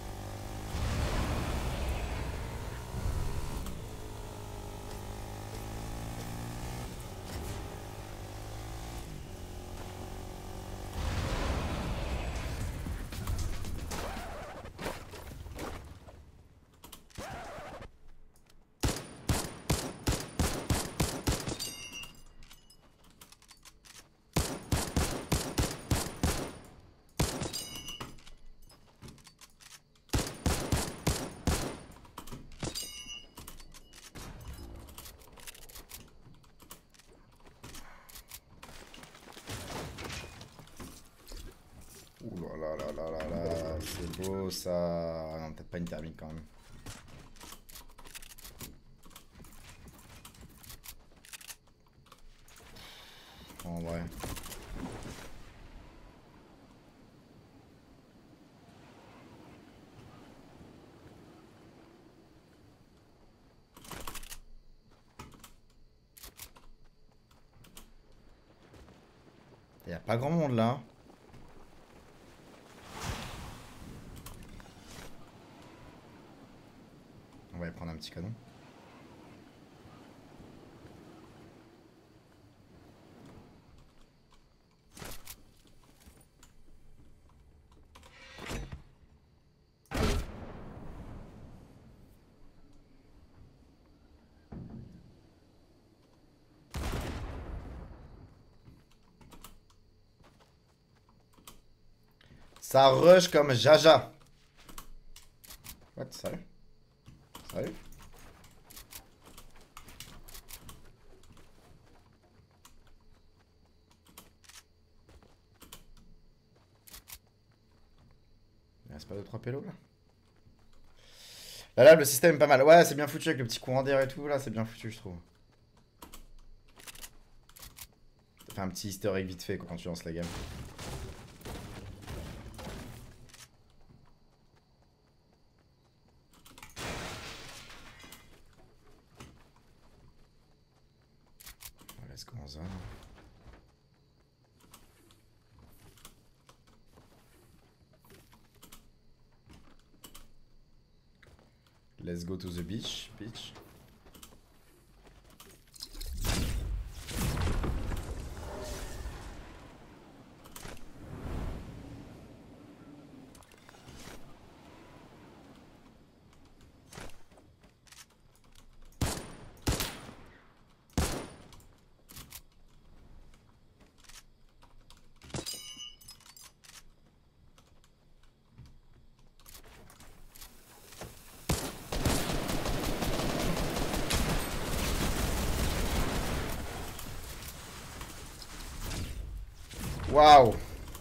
Ouh là là là là là là, c'est beau ça. Non, peut-être pas une thermique quand même. En vrai. Il y a pas grand monde là. On va y prendre un petit canon. Ça rush comme Jaja. What? Sérieux? Sérieux? Il reste pas deux trois pélos là? Là là le système est pas mal. Ouais c'est bien foutu avec le petit courant d'air et tout là, c'est bien foutu je trouve. Ça fait un petit easter egg vite fait quoi, quand tu lances la game. Let's go en zone. Let's go to the beach, beach. Waouh!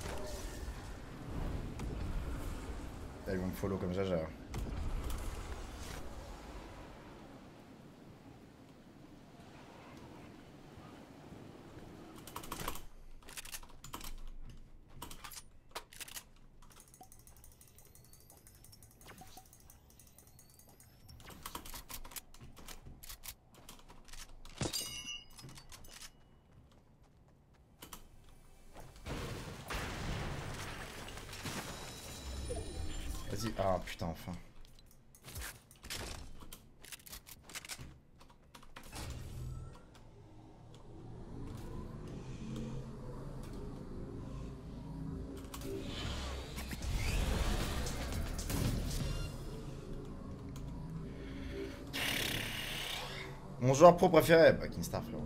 Ils vont me follow comme Jaja. Vas-y. Ah putain, enfin. Mon joueur pro préféré, bah Kinstar frérot.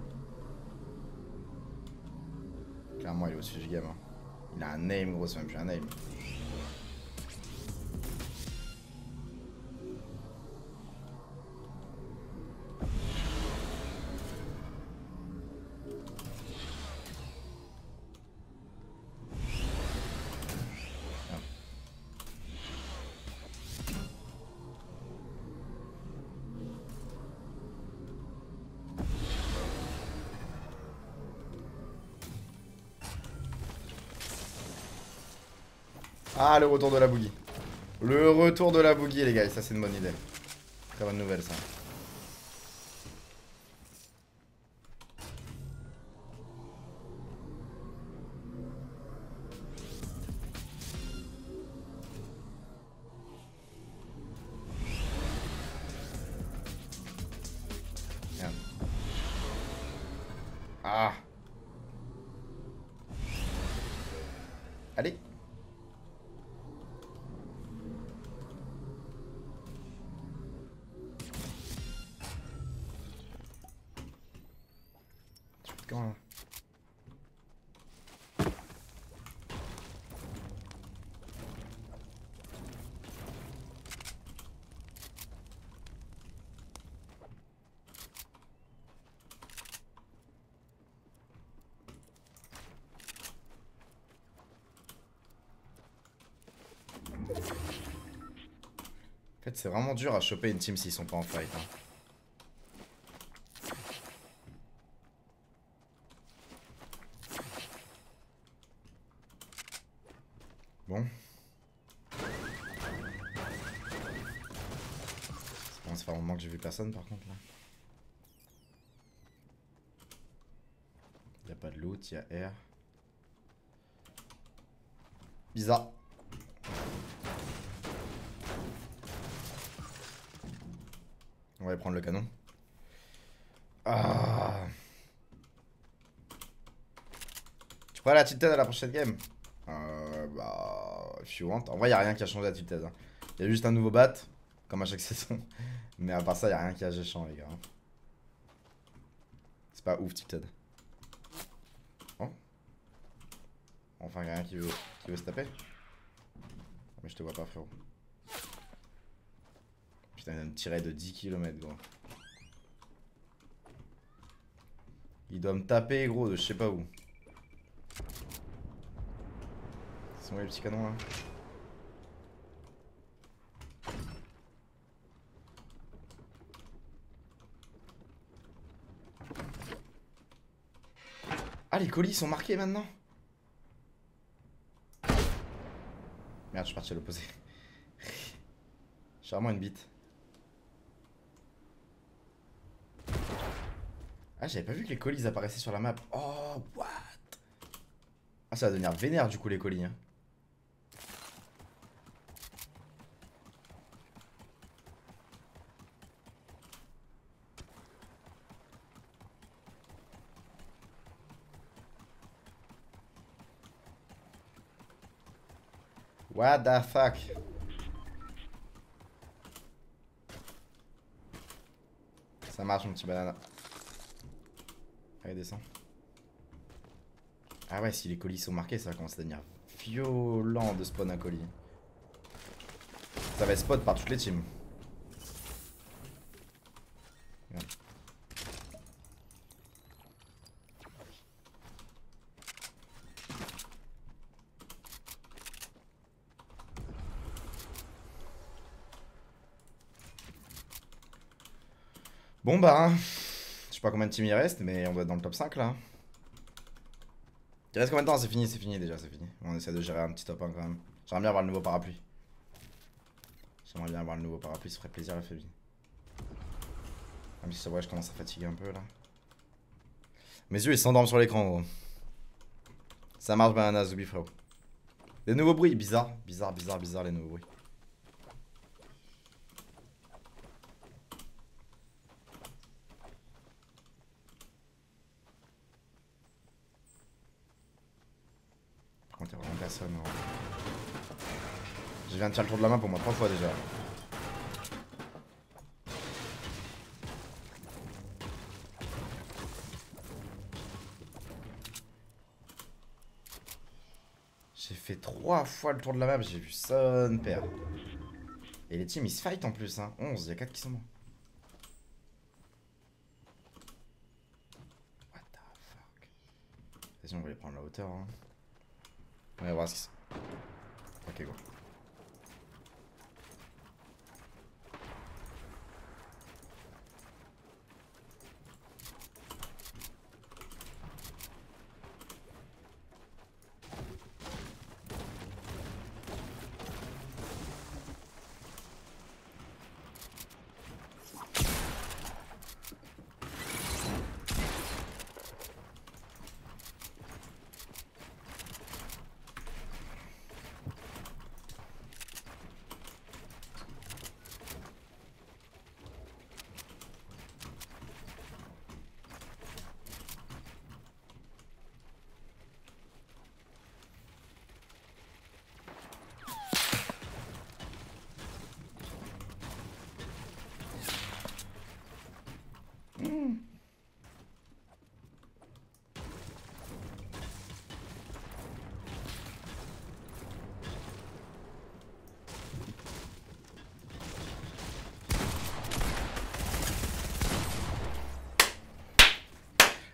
Clairement il est au-dessus du game. Hein. Il a un name gros, c'est même plus un name. Ah, le retour de la boogie. Le retour de la boogie, les gars. Ça, c'est une bonne idée. Très bonne nouvelle, ça. Ah. Allez. Quand là. En fait, c'est vraiment dur à choper une team s'ils sont pas en fight. Hein. Bon. Ça fait un moment que j'ai vu personne par contre là. Y'a pas de loot, y'a air. Bizarre. On va aller prendre le canon. Ah. Tu crois la tilted à la prochaine game? Euh, bah, if you want. En vrai, y'a rien qui a changé à tilted. Hein. Y'a juste un nouveau bat, comme à chaque saison. Mais à part ça, y'a rien qui a géchant, les gars. C'est pas ouf, tilted. Oh. Enfin, y'a rien qui veut, qui veut se taper. Mais je te vois pas, frérot. Putain, il me tirait de dix kilomètres, gros. Il doit me taper, gros, de je sais pas où. Ils sont où les petits canons, là? Ah, les colis sont marqués maintenant? Merde, je suis parti à l'opposé. Je suis vraiment une bite. Ah, j'avais pas vu que les colis apparaissaient sur la map. Oh, what? Ah, ça va devenir vénère du coup, les colis. Hein. What the fuck? Ça marche, mon petit banana. Allez, descends. Ah ouais, si les colis sont marqués, ça va commencer à devenir violent de spawn un colis. Ça va spot par toutes les teams. Regarde. Bon bah, hein. Je sais pas combien de teams il reste, mais on doit être dans le top cinq là. Il reste combien de temps? C'est fini, c'est fini déjà, c'est fini. On essaie de gérer un petit top un quand même. J'aimerais bien avoir le nouveau parapluie. J'aimerais bien avoir le nouveau parapluie, ça ferait plaisir la famille. Même si c'est vrai, je commence à fatiguer un peu là. Mes yeux ils s'endorment sur l'écran, gros. Ça marche, banana, Zubi, frérot. Des nouveaux bruits, bizarre, bizarre, bizarre, bizarre, les nouveaux bruits. Par contre, il y a vraiment personne. Ouais. Je viens de faire le tour de la main pour moi trois fois déjà. J'ai fait trois fois le tour de la map, j'ai vu son père. Et les teams ils se fight en plus, hein. onze, il y a quatre qui sont morts. What the fuck. Vas-y, on va aller prendre la hauteur. Hein. On va voir ce qui se... Ok, go.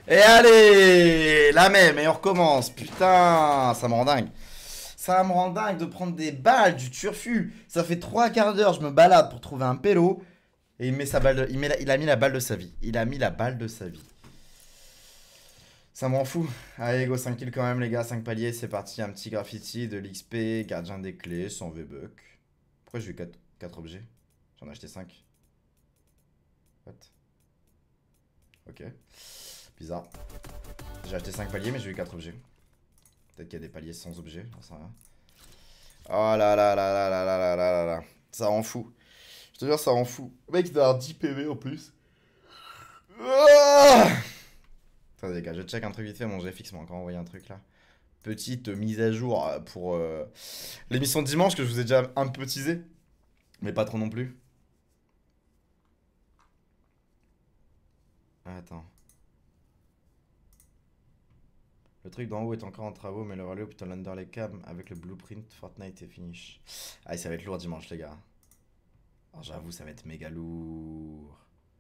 Et allez, la même, et on recommence. Putain, ça me rend dingue. Ça me rend dingue de prendre des balles, du turfu. Ça fait trois quarts d'heure, je me balade pour trouver un pélo. Et il met sa balle de... il, met la... il a mis la balle de sa vie. Il a mis la balle de sa vie. Ça m'en fout. Allez, go, cinq kills quand même, les gars. cinq paliers, c'est parti. Un petit graffiti, de l'X P, gardien des clés, sans V-Buck. Pourquoi j'ai eu quatre objets? J'en ai acheté cinq. What? Ok. Bizarre. J'ai acheté cinq paliers, mais j'ai eu quatre objets. Peut-être qu'il y a des paliers sans objets, j'en sais rien. Oh là là là là là là là là là. Ça en fout. Je te jure, ça en fout. Le mec, il doit avoir dix P V en plus. Oh, attendez les gars, je check un truc vite fait. Mon G F X m'a encore envoyé un truc là. Petite mise à jour pour euh, l'émission de dimanche que je vous ai déjà un peu teasé. Mais pas trop non plus. Attends. Le truc d'en haut est encore en travaux, mais le relais plutôt l'Underlay cam avec le blueprint Fortnite et finish. Ah, ça va être lourd dimanche, les gars. Alors, j'avoue, ça va être méga lourd.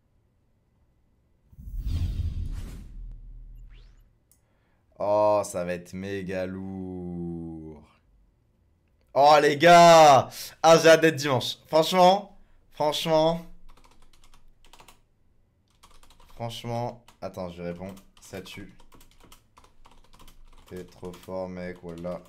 Oh, ça va être méga lourd. Oh, les gars! Ah, j'ai hâte d'être dimanche. Franchement, franchement. Franchement. Attends, je réponds. Ça tue. T'es trop fort, mec, voilà.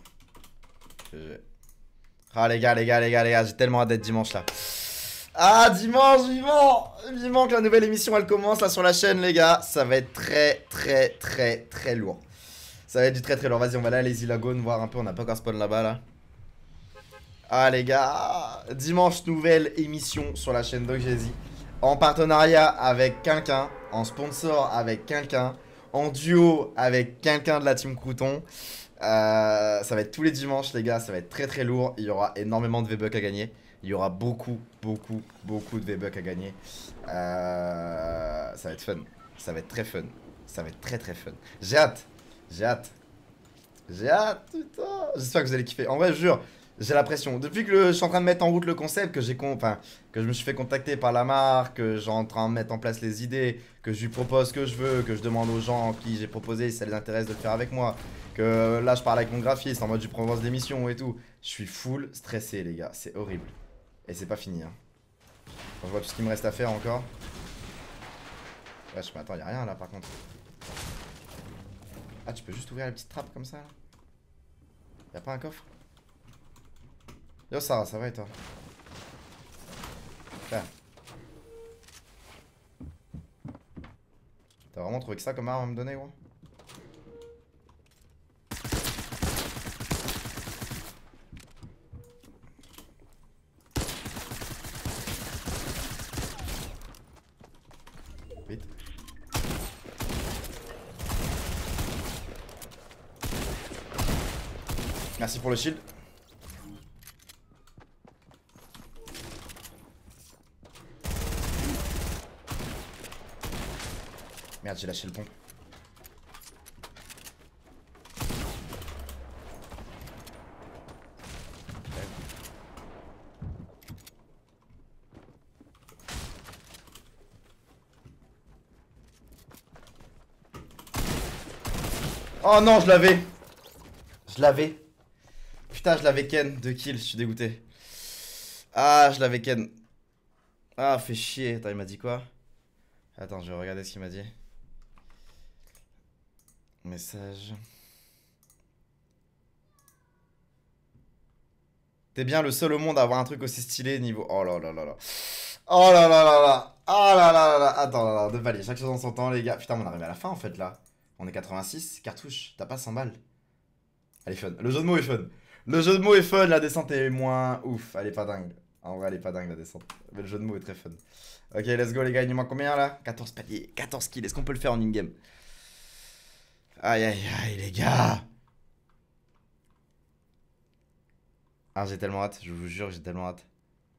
Ah, les gars, les gars, les gars, les gars, j'ai tellement hâte d'être dimanche là. Ah, dimanche, vivant! Vivant que la nouvelle émission elle commence là sur la chaîne, les gars. Ça va être très, très, très, très lourd. Ça va être du très, très lourd. Vas-y, on va aller à Lazy Lagoon voir un peu. On n'a pas encore spawn là-bas là. Ah, les gars. Dimanche, nouvelle émission sur la chaîne DocGezy. En partenariat avec quelqu'un. En sponsor avec quelqu'un. En duo avec quelqu'un de la team Crouton. Euh, ça va être tous les dimanches, les gars. Ça va être très très lourd. Il y aura énormément de V-Bucks à gagner. Il y aura beaucoup, beaucoup, beaucoup de V-Bucks à gagner. Euh, ça va être fun. Ça va être très fun. Ça va être très très fun. J'ai hâte. J'ai hâte. J'ai hâte, putain. J'espère que vous allez kiffer. En vrai, je jure, j'ai la pression. Depuis que le, je suis en train de mettre en route le concept, que j'ai con, enfin, que je me suis fait contacter par la marque, que j'ai en train de mettre en place les idées, que je lui propose ce que je veux, que je demande aux gens qui j'ai proposé si ça les intéresse de le faire avec moi, que là je parle avec mon graphiste en mode je lui propose des missions et tout. Je suis full stressé, les gars. C'est horrible. Et c'est pas fini, hein. Quand je vois tout ce qu'il me reste à faire encore. Wesh, mais attends, y'a rien là par contre. Ah, tu peux juste ouvrir la petite trappe comme ça là? Y'a pas un coffre? Yo Sarah, ça va et toi? Tiens. T'as vraiment trouvé que ça comme arme à me donner, gros? Vite. Merci pour le shield. Merde, j'ai lâché le pont. Oh non, je l'avais. Je l'avais. Putain, je l'avais ken. Deux kills, je suis dégoûté. Ah, je l'avais ken. Ah, fait chier. Attends, il m'a dit quoi? Attends, je vais regarder ce qu'il m'a dit. Message. T'es bien le seul au monde à avoir un truc aussi stylé niveau... Oh là là là là. Oh là là là là. Oh là là là là. Attends, là, là, deux paliers. Chaque chose en son temps, les gars. Putain, on arrive à la fin en fait là. On est quatre-vingt-six. Cartouche. T'as pas cent balles. Elle est fun. Le jeu de mots est fun. Le jeu de mots est fun. La descente est moins ouf. Elle est pas dingue. En vrai, elle est pas dingue la descente. Mais le jeu de mots est très fun. Ok, let's go les gars. Il nous manque combien là? quatorze paliers. quatorze kills. Est-ce qu'on peut le faire en in-game? Aïe aïe aïe les gars. Ah, j'ai tellement hâte. Je vous jure, j'ai tellement hâte.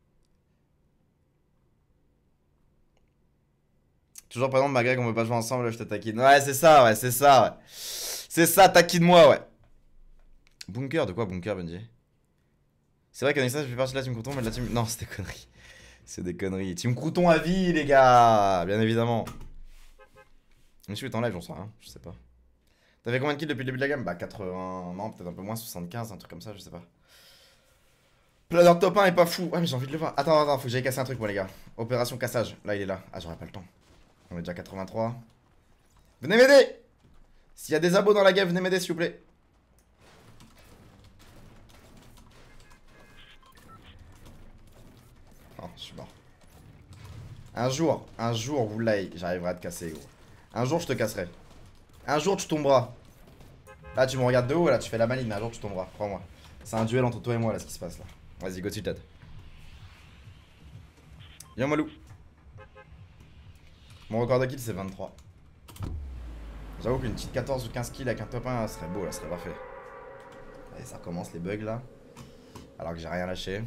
Toujours par exemple, malgré qu'on veut pas jouer ensemble, je te taquine. Ouais, c'est ça, ouais, c'est ça, ouais. C'est ça, taquine-moi, ouais. Bunker, de quoi bunker, Bungie? C'est vrai qu'en ça, je fais partie de la team Crouton, mais de la team... Non, c'est des conneries. C'est des conneries. Team Crouton à vie, les gars. Bien évidemment. Monsieur est en live, j'en sais rien, je sais pas. T'avais combien de kills depuis le début de la gamme? Bah quatre-vingts, non peut-être un peu moins, soixante-quinze, un truc comme ça, je sais pas. Planeur top un est pas fou. Ouais mais j'ai envie de le voir. Attends, attends, faut que j'aille casser un truc moi les gars. Opération cassage, là il est là. Ah j'aurais pas le temps. On est déjà quatre-vingt-trois. Venez m'aider. S'il y a des abos dans la game, venez m'aider s'il vous plaît. Oh, je suis mort. Un jour, un jour, vous l'avez, j'arriverai à te casser gros. Un jour je te casserai. Un jour tu tomberas. Là tu me regardes de haut, là tu fais la maligne, mais un jour tu tomberas, crois-moi. C'est un duel entre toi et moi là ce qui se passe là. Vas-y, go tilted. Viens Malou. Mon record de kill c'est vingt-trois. J'avoue qu'une petite quatorze ou quinze kills avec un top un serait beau là, serait parfait. Allez, ça recommence les bugs là. Alors que j'ai rien lâché.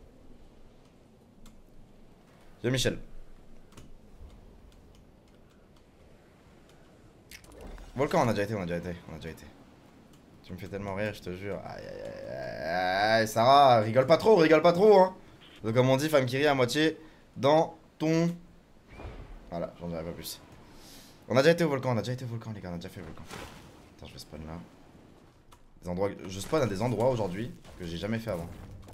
Viens Michel. Volcan, on a déjà été, on a déjà été, on a déjà été. Tu me fais tellement rire, je te jure. Aïe aïe aïe aïe, Sarah, rigole pas trop, rigole pas trop, hein. Donc, comme on dit, femme qui rit à moitié dans ton. Voilà, j'en dirai pas plus. On a déjà été au volcan, on a déjà été au volcan, les gars, on a déjà fait le volcan. Attends, je vais spawn là. Des endroits... Je spawn à des endroits aujourd'hui que j'ai jamais fait avant.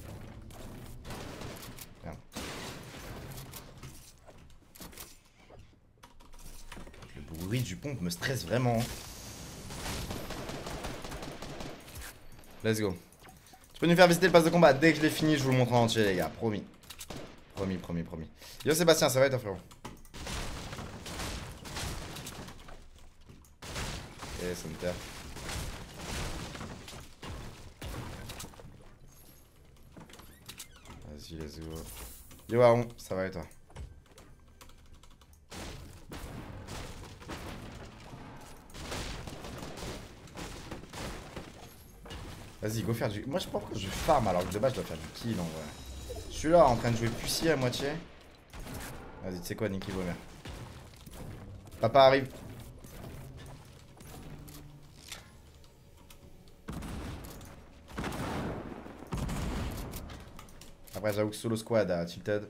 Merde. Le bruit du pompe me stresse vraiment. Let's go. Tu peux nous faire visiter le pass de combat. Dès que je l'ai fini, je vous le montre en entier, les gars. Promis. Promis, promis, promis. Yo Sébastien, ça va et toi, frérot? Ok, ça me terre. Vas-y, let's go. Yo Aaron, ça va et toi? Vas-y, go faire du... Moi je sais pas pourquoi je farm alors que de base je dois faire du kill en vrai. Je suis là en train de jouer pussier à moitié. Vas-y, tu sais quoi, Nicky Bomer. Papa arrive. Après j'avoue que solo squad à tilted.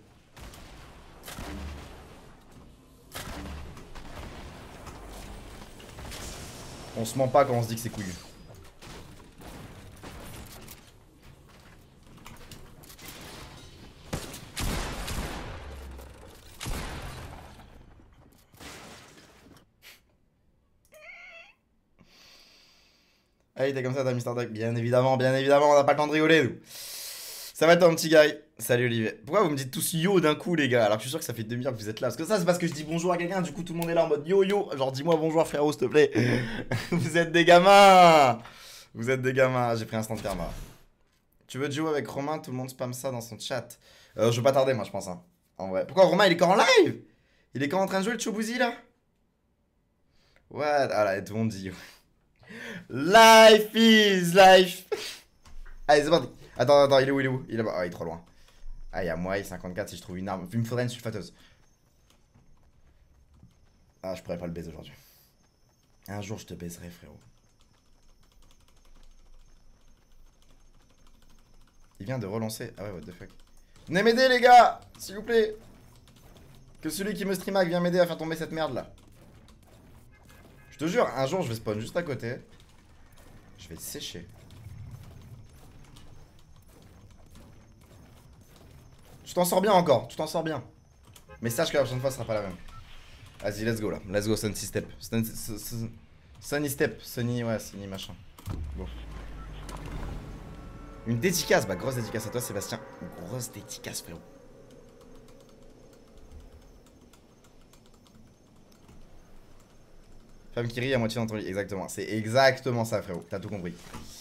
On se ment pas quand on se dit que c'est couillu. Allez, t'es comme ça, t'as Mister Duck. Bien évidemment, bien évidemment, on n'a pas le temps de rigoler, nous. Ça va ton petit gars. Salut Olivier. Pourquoi vous me dites tous yo d'un coup, les gars? Alors que je suis sûr que ça fait demi-heure que vous êtes là. Parce que ça, c'est parce que je dis bonjour à quelqu'un. Du coup, tout le monde est là en mode yo yo. Genre, dis-moi bonjour, frérot, s'il te plaît. Vous êtes des gamins. Vous êtes des gamins. J'ai pris un stand de karma. Tu veux jouer avec Romain? Tout le monde spam ça dans son chat. Euh, je veux pas tarder, moi, je pense. Hein. En vrai. Pourquoi Romain, il est quand en live? Il est quand en train de jouer le Chobouzi là? What? Ah là, tout le monde dit yo. Life is life. Allez, c'est parti. Attends, attends, il est où, il est où? Il est là-bas. Ah, il est trop loin. Ah, il y a moi, il est cinquante-quatre si je trouve une arme. Il me faudrait une sulfateuse. Ah, je pourrais pas le baiser aujourd'hui. Un jour, je te baiserai, frérot. Il vient de relancer. Ah ouais, what the fuck. Venez m'aider, les gars, s'il vous plaît. Que celui qui me streamac vienne m'aider à faire tomber cette merde là. Je te jure, un jour, je vais spawn juste à côté. Je vais le sécher. Tu t'en sors bien encore, tu t'en sors bien. Mais sache que la prochaine fois, ce sera pas la même. Vas-y, let's go là. Let's go, Sunny Step. Sunny, Sunny Step. Sunny, ouais, Sunny machin. Bon. Une dédicace, bah grosse dédicace à toi, Sébastien. Une grosse dédicace, frérot. Femme qui rit à moitié dans ton lit, exactement. C'est exactement ça, frérot. T'as tout compris.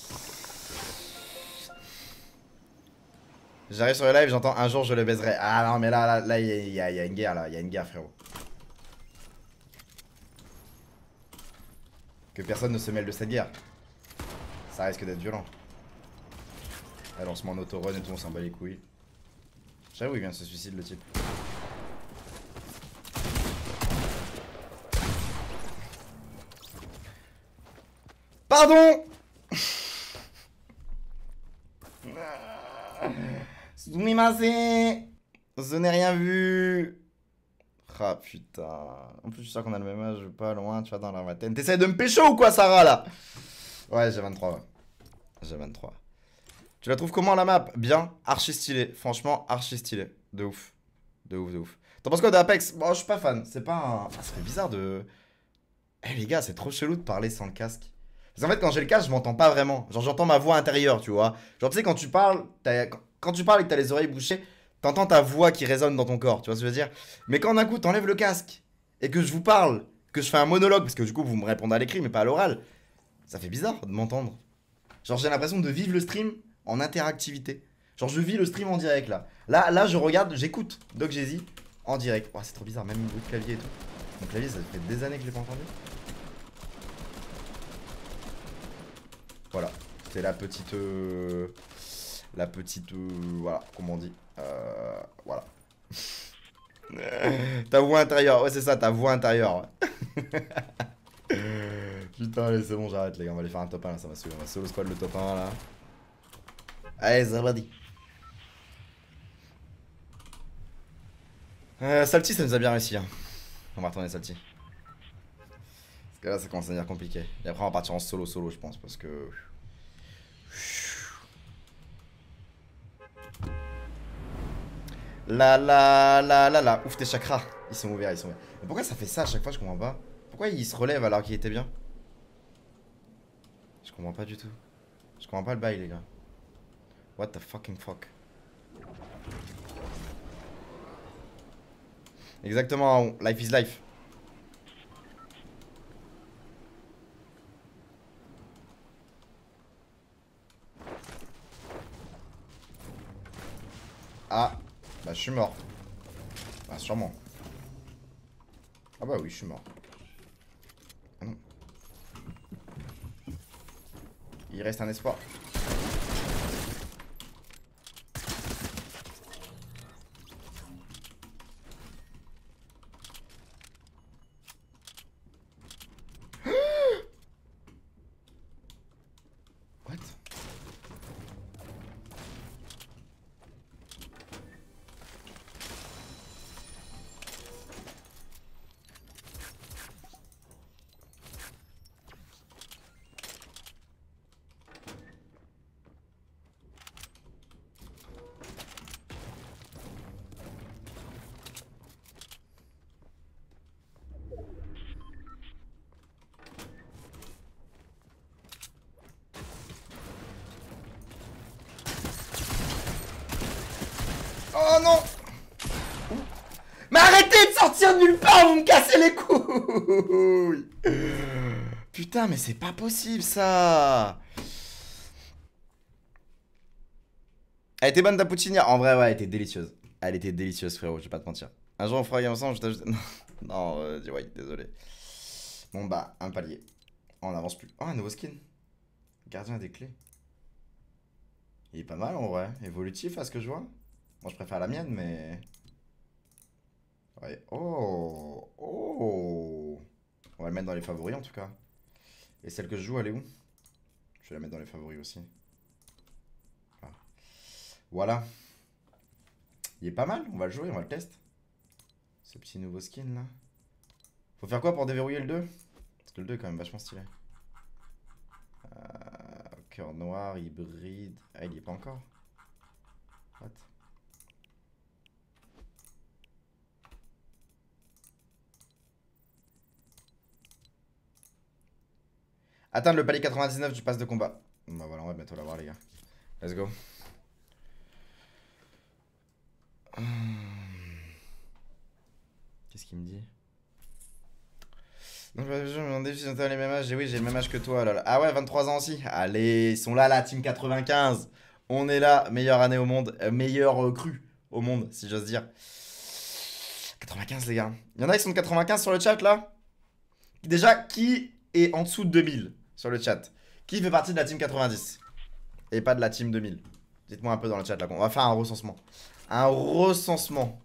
J'arrive sur le live, j'entends un jour je le baiserai. Ah non, mais là, là, là, il y, y, y a une guerre, là. Il y a une guerre, frérot. Que personne ne se mêle de cette guerre. Ça risque d'être violent. Elle lance en auto-run et tout, on s'en bat les couilles. J'avoue, il vient de se suicide, le type. Pardon. Sumimasen. Je n'ai rien vu. chakra, putain. En plus, je suis sûr qu'on a le même âge, pas loin, tu vois, dans la vingtaine. T'essayes de me pécho ou quoi, Sarah, là? Ouais, j'ai vingt-trois, ouais. J'ai vingt-trois. Tu la trouves comment, la map? Bien, archi stylé. Franchement, archi stylé. De ouf. De ouf, de ouf. T'en penses quoi d'Apex? Bon, je suis pas fan. C'est pas un... Ah, ça fait bizarre de... Eh, les gars, c'est trop chelou de parler sans le casque. Parce qu'en fait, quand j'ai le casque, je m'entends pas vraiment. Genre, j'entends ma voix intérieure, tu vois. Genre, tu sais, quand tu parles, quand tu parles et que t'as les oreilles bouchées, t'entends ta voix qui résonne dans ton corps, tu vois ce que je veux dire? Mais quand d'un coup, t'enlèves le casque et que je vous parle, que je fais un monologue, parce que du coup, vous me répondez à l'écrit, mais pas à l'oral, ça fait bizarre de m'entendre. Genre, j'ai l'impression de vivre le stream en interactivité. Genre, je vis le stream en direct, là. Là, là je regarde, j'écoute Doc Jay-Z en direct. Oh, c'est trop bizarre, même le bruit de clavier et tout. Mon clavier, ça fait des années que je l'ai pas entendu. Voilà, c'est la petite... Euh, la petite... Euh, voilà, comment on dit euh, Voilà. Ta voix intérieure, ouais c'est ça, ta voix intérieure. Putain, allez c'est bon, j'arrête les gars, on va aller faire un top un là, ça va suivre. On va solo squad le top un là. Allez, ça va dit. Euh, Salty, ça nous a bien réussi. Hein. On va retourner Salty. Parce que là, ça commence à devenir compliqué. Et après, on va partir en solo solo, je pense, parce que... La la la la la. Ouf, tes chakras. Ils sont ouverts, ils sont ouverts. Mais pourquoi ça fait ça à chaque fois, je comprends pas. Pourquoi il se relève alors qu'il était bien? Je comprends pas du tout. Je comprends pas le bail, les gars. What the fucking fuck. Exactement, life is life. Ah, bah je suis mort. Bah sûrement. Ah bah oui, je suis mort. Ah non. Il reste un espoir. What? Oh non! Mais arrêtez de sortir de nulle part, vous me cassez les couilles! Putain, mais c'est pas possible ça! Elle était bonne ta poutinière? En vrai, ouais, elle était délicieuse. Elle était délicieuse, frérot, je vais pas te mentir. Un jour on fera game ensemble, je t'ajoute. Non, non euh, ouais, désolé. Bon bah, un palier. On avance plus. Oh, un nouveau skin. Gardien des clés. Il est pas mal en vrai. Évolutif à ce que je vois. Moi je préfère la mienne, mais. Ouais. Oh! Oh! On va le mettre dans les favoris en tout cas. Et celle que je joue, elle est où? Je vais la mettre dans les favoris aussi. Ah. Voilà. Il est pas mal, on va le jouer, on va le tester. Ce petit nouveau skin là. Faut faire quoi pour déverrouiller le deux? Parce que le deux est quand même vachement stylé. Euh, cœur noir, hybride. Ah, il y est pas encore. What? Atteindre le palier quatre-vingt-dix-neuf du pass de combat. Bah voilà, on va bientôt l'avoir les gars. Let's go. Qu'est-ce qu'il me dit? Donc, je me demandais si j'étais les mêmes âges. Et oui, j'ai le même âge que toi. Là, là. Ah ouais, vingt-trois ans aussi. Allez, ils sont là, la team quatre-vingt-quinze. On est là, meilleure année au monde. Euh, meilleure euh, crue au monde, si j'ose dire. quatre-vingt-quinze, les gars. Il y en a qui sont de quatre-vingt-quinze sur le chat, là? Déjà, qui est en dessous de deux mille sur le chat? Qui fait partie de la team quatre-vingt-dix? Et pas de la team deux mille? Dites-moi un peu dans le chat, là. On va faire un recensement. Un recensement.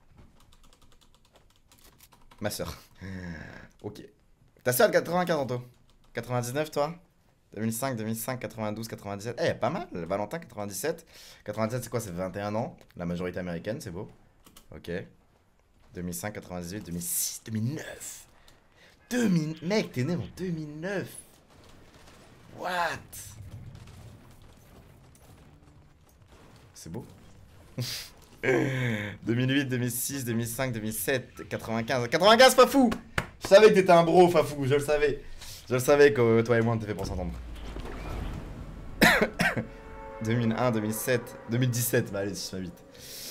Ma soeur. Ok. Ta soeur de quatre-vingt-quinze, Anto. quatre-vingt-dix-neuf, toi? deux mille cinq, deux mille cinq, quatre-vingt-douze, quatre-vingt-dix-sept. Eh, pas mal. Valentin, quatre-vingt-dix-sept. quatre-vingt-dix-sept, c'est quoi? C'est vingt et un ans. La majorité américaine, c'est beau. Ok. deux mille cinq, quatre-vingt-dix-huit, deux mille six, deux mille neuf. deux mille... Mec, t'es né en deux mille neuf. What? C'est beau. deux mille huit, deux mille six, deux mille cinq, deux mille sept, quatre-vingt-quinze. quatre-vingt-quinze, Fafou! Je savais que t'étais un bro, Fafou, je le savais. Je le savais que toi et moi on t'est fait pour s'entendre. deux mille un, deux mille sept, deux mille dix-sept, bah allez, six vite.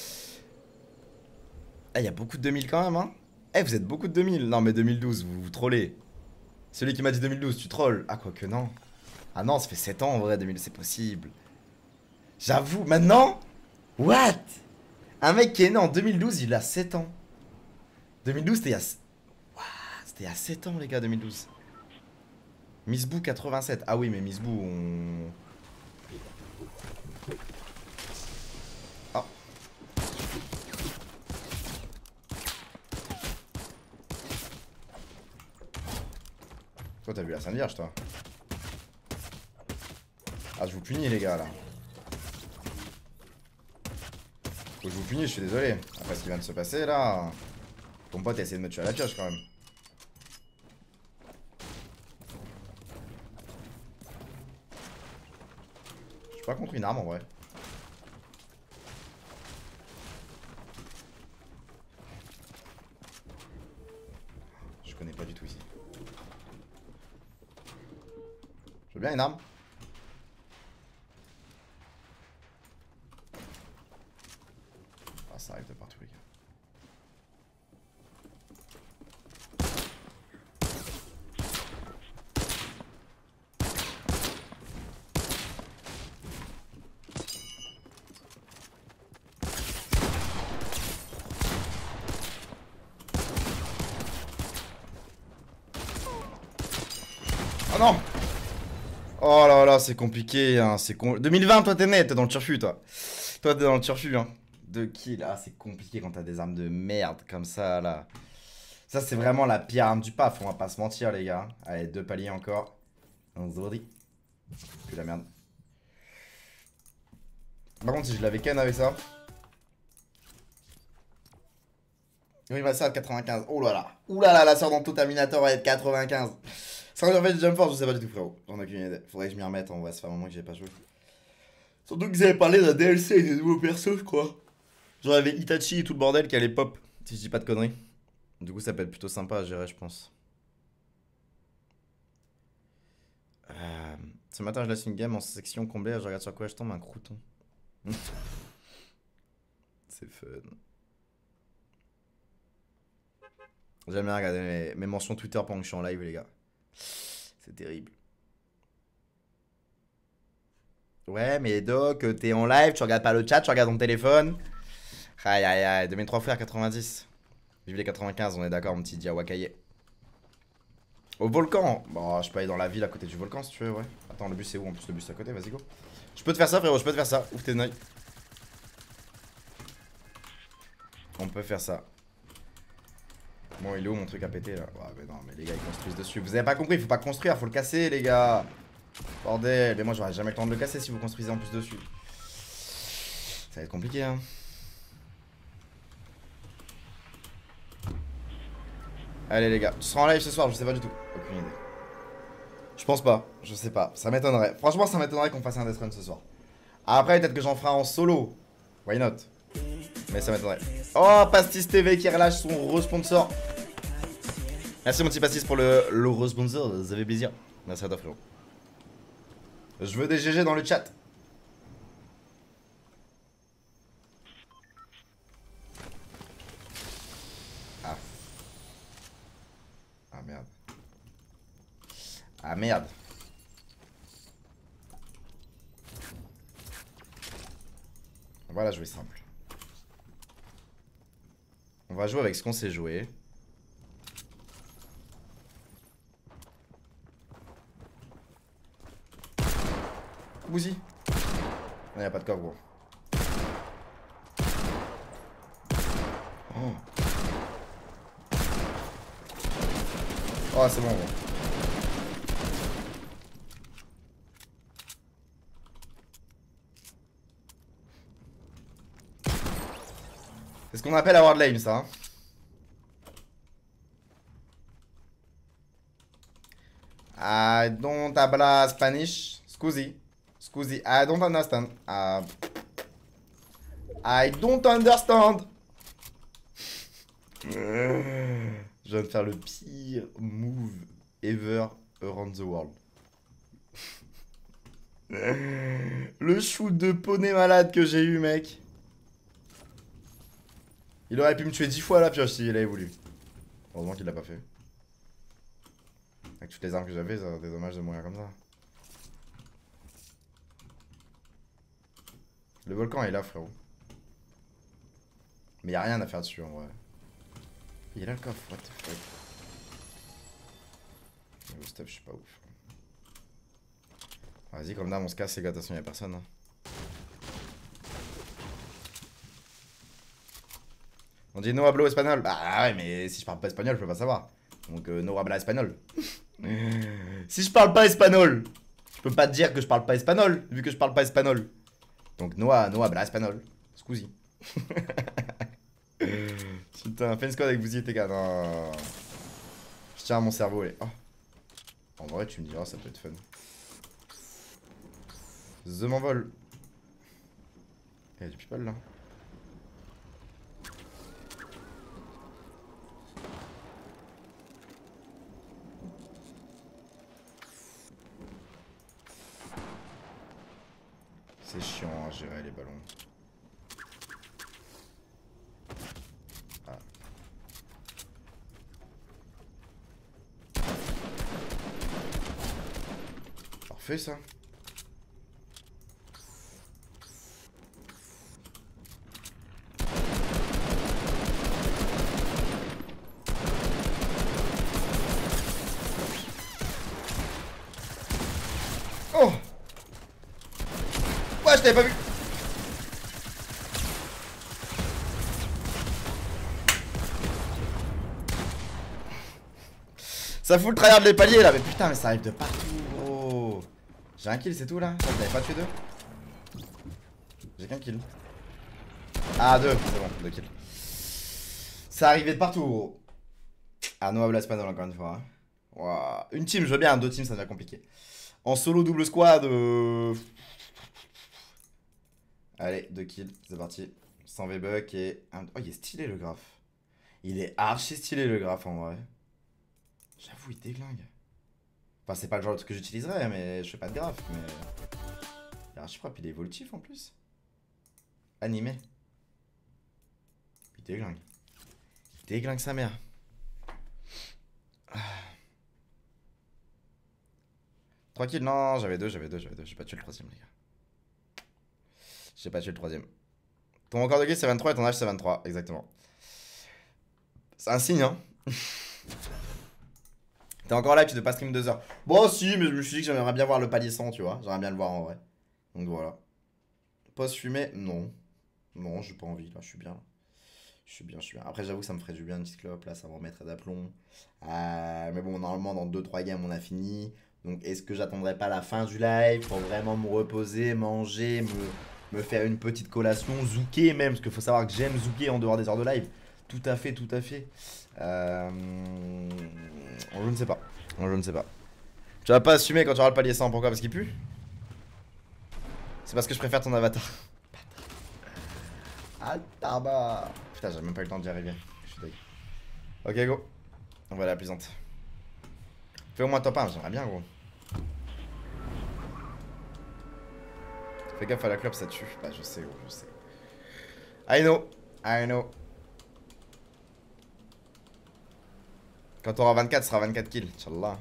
Ah, il y a beaucoup de deux mille quand même, hein. Eh, vous êtes beaucoup de deux mille. Non, mais deux mille douze, vous vous trollez. Celui qui m'a dit deux mille douze, tu trolls. Ah, quoique non. Ah non, ça fait sept ans en vrai, deux mille, c'est possible. J'avoue, maintenant? What? Un mec qui est né en deux mille douze, il a sept ans. deux mille douze, c'était il y a... Wow, c'était il y a sept ans, les gars, deux mille douze. Miss Boo quatre-vingt-sept. Ah oui, mais Miss Boo, on... Oh. Toi, t'as vu la Sainte Vierge, toi? Ah, je vous punis, les gars, là. Faut que je vous punisse, je suis désolé. Après ce qui vient de se passer, là... Ton pote a essayé de me tuer à la pioche, quand même. Je suis pas contre une arme, en vrai. Je connais pas du tout ici. Je veux bien une arme. Ah, ça arrive de partout, les gars. Oh non! Oh là là, c'est compliqué, hein, c'est con... deux mille vingt, toi t'es net, t'es dans le turfu, toi. Toi t'es dans le turfu, hein. Deux kills, ah c'est compliqué quand t'as des armes de merde comme ça, là. Ça, c'est vraiment la pire arme du paf, on va pas se mentir, les gars. Allez, deux paliers encore. Un Zodi. Puis la merde. Par contre, si je l'avais ken avec ça... Oui, ma soeur de quatre-vingt-quinze. Oh là là. Ouh là là, la soeur dans tout Terminator va être quatre-vingt-quinze. Ça en fait Jump Force, je sais pas du tout, frérot. J'en ai aucune idée. Faudrait que je m'y remette, en vrai, ça fait un moment que j'ai pas joué. Surtout que vous avez parlé d'un D L C et des nouveaux persos, je crois. Genre, il y avait Itachi et tout le bordel qui allait pop, si je dis pas de conneries. Du coup, ça peut être plutôt sympa à gérer, je pense. Euh, ce matin, je laisse une game en section comblée. Je regarde sur quoi je tombe, un crouton. C'est fun. J'aime bien regarder mes, mes mentions Twitter pendant que je suis en live, les gars. C'est terrible. Ouais, mais Doc, t'es en live, tu regardes pas le chat, tu regardes ton téléphone. Aïe aïe aïe, de mes trois frères, quatre-vingt-dix. Vive les quatre-vingt-quinze, on est d'accord, mon petit Diawakaye. Au volcan. Bon, je peux aller dans la ville à côté du volcan si tu veux, ouais. Attends, le bus c'est où? En plus, le bus c'est à côté, vas-y go. Je peux te faire ça, frérot, je peux te faire ça. Ouvre tes oeils. On peut faire ça. Bon, il est où mon truc à péter là? Ouais, mais non, mais les gars ils construisent dessus. Vous avez pas compris, il faut pas construire, faut le casser, les gars. Bordel, mais moi j'aurais jamais le temps de le casser si vous construisez en plus dessus. Ça va être compliqué, hein. Allez, les gars, tu seras en live ce soir, je sais pas du tout. Aucune idée. Je pense pas, je sais pas. Ça m'étonnerait. Franchement, ça m'étonnerait qu'on fasse un death run ce soir. Après, peut-être que j'en ferai en solo. Why not? Mais ça m'étonnerait. Oh, Pastis T V qui relâche son re-sponsor. Merci mon petit Pastis pour le, le re-sponsor, vous avez plaisir. Merci à toi frérot. Je veux des G G dans le chat. Ah. Ah merde. Ah merde. On va la jouer simple. On va jouer avec ce qu'on sait jouer. Bouzy. Il n'y a pas de coffre gros. Oh, oh c'est bon gros. C'est ce qu'on appelle avoir de l'aim ça hein. I don't habla Spanish. Scusi. Scusi. I don't understand. Uh, I don't understand. Je viens de faire le pire move ever around the world. Le shoot de poney malade que j'ai eu, mec. Il aurait pu me tuer dix fois à la pioche s'il avait voulu. Heureusement qu'il l'a pas fait. Avec toutes les armes que j'avais, ça aurait été dommage de mourir comme ça. Le volcan est là, frérot. Mais y'a rien à faire dessus en vrai. Il est là le coffre, what the fuck. Le stuff, je suis pas ouf. Vas-y, comme d'hab, on se casse les gars, de toute façon, y'a personne. Hein. On dit no hablo espagnol. Bah ouais, mais si je parle pas espagnol, je peux pas savoir. Donc euh, no habla espagnol. Si je parle pas espagnol, je peux pas te dire que je parle pas espagnol, vu que je parle pas espagnol. Donc no, no habla espagnol. Scusi. Putain, fais une squad avec vous y tes gars. Non. Je tiens à mon cerveau. Et... Oh. En vrai, tu me diras, ça peut être fun. The m'envole. Il y a du people là. C'est chiant à gérer les ballons. Ah. Parfait ça. Oh! Ouais, je t'avais pas vu! Ça fout le tryhard les paliers là, mais putain, mais ça arrive de partout, gros! J'ai un kill, c'est tout là? T'avais pas tué deux? J'ai qu'un kill. Ah, deux, c'est bon, deux kills. Ça arrivait de partout, gros. Ah, no habla espagnol encore une fois. Hein. Wow. Une team, je veux bien, deux teams, ça devient compliqué. En solo double squad. Euh... Allez, deux kills, c'est parti. cent V-Bucks et. Un... Oh, il est stylé le graphe. Il est archi stylé le graphe en vrai. J'avoue, il déglingue. Enfin, c'est pas le genre de truc que j'utiliserais, mais je fais pas de graphe. Mais. Il est archi propre, il est évolutif en plus. Animé. Il déglingue. Il déglingue sa mère. trois kills, non, j'avais deux, j'avais deux, j'avais deux. J'ai pas tué le troisième, les gars. J'ai pas tué le troisième. Ton record de kill c'est vingt-trois et ton âge c'est vingt-trois, exactement. C'est un signe, hein. T'es encore là, tu ne pas stream deux heures. Bon, si, mais je me suis dit que j'aimerais bien voir le palier cent, tu vois. J'aimerais bien le voir en vrai. Donc voilà. Post fumée, non. Non, j'ai pas envie, là, je suis bien. Je suis bien, je suis bien. Après, j'avoue que ça me ferait du bien une petite clope, là, ça me remettrait d'aplomb. Euh, mais bon, normalement, dans deux trois games, on a fini. Donc, est-ce que j'attendrai pas la fin du live pour vraiment me reposer, manger, me, me faire une petite collation, zouker même, parce qu'il faut savoir que j'aime zouker en dehors des heures de live. Tout à fait, tout à fait. Euh... Je ne sais pas. Je ne sais pas. Tu vas pas assumer quand tu auras le palier cent. Pourquoi? Parce qu'il pue? C'est parce que je préfère ton avatar. Ah, tabac. Putain, j'ai même pas eu le temps d'y arriver. Je suis deg. Ok, go. On va aller à la plaisante. Fais au moins top un, j'aimerais bien, gros. Fais gaffe à la clope, ça tue. Bah, je sais, gros, je sais. I know. I know. Quand t'auras vingt-quatre, ce sera vingt-quatre kills, Inch'Allah.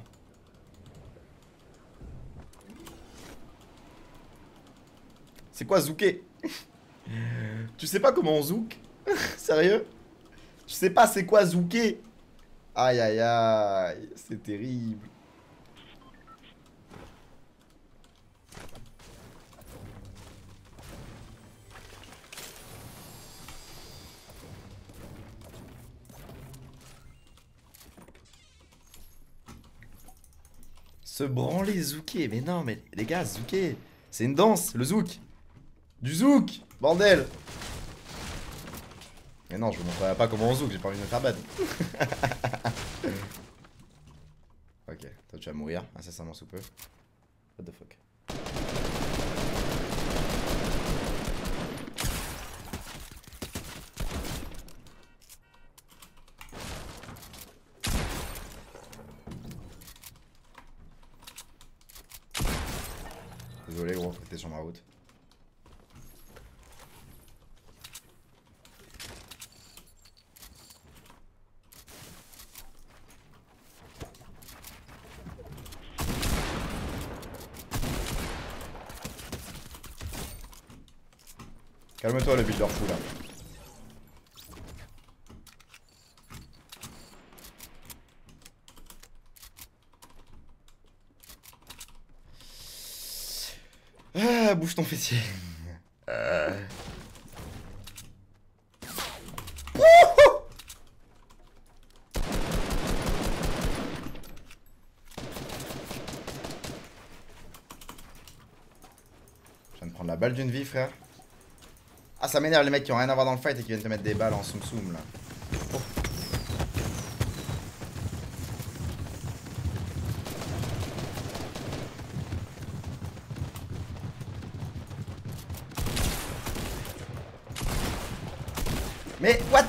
C'est quoi zouker? Tu sais pas comment on zouk? Sérieux? Je sais pas c'est quoi zouker? Aïe aïe aïe, c'est terrible. Se branler zouker, mais non mais les gars, zouker, c'est une danse, le zouk. Du zouk, bordel. Mais non, je vous montrerai pas comment on zouk, j'ai pas envie de me faire bad. Ok, toi tu vas mourir incessamment sous peu. What the fuck. Désolé gros, t'es sur ma route. Calme-toi le builder fou là. Ah, bouge ton fessier. Euh... Je viens de prendre la balle d'une vie, frère. Ah, ça m'énerve les mecs qui ont rien à voir dans le fight et qui viennent te mettre des balles en soum soum là. Oh. Mais what?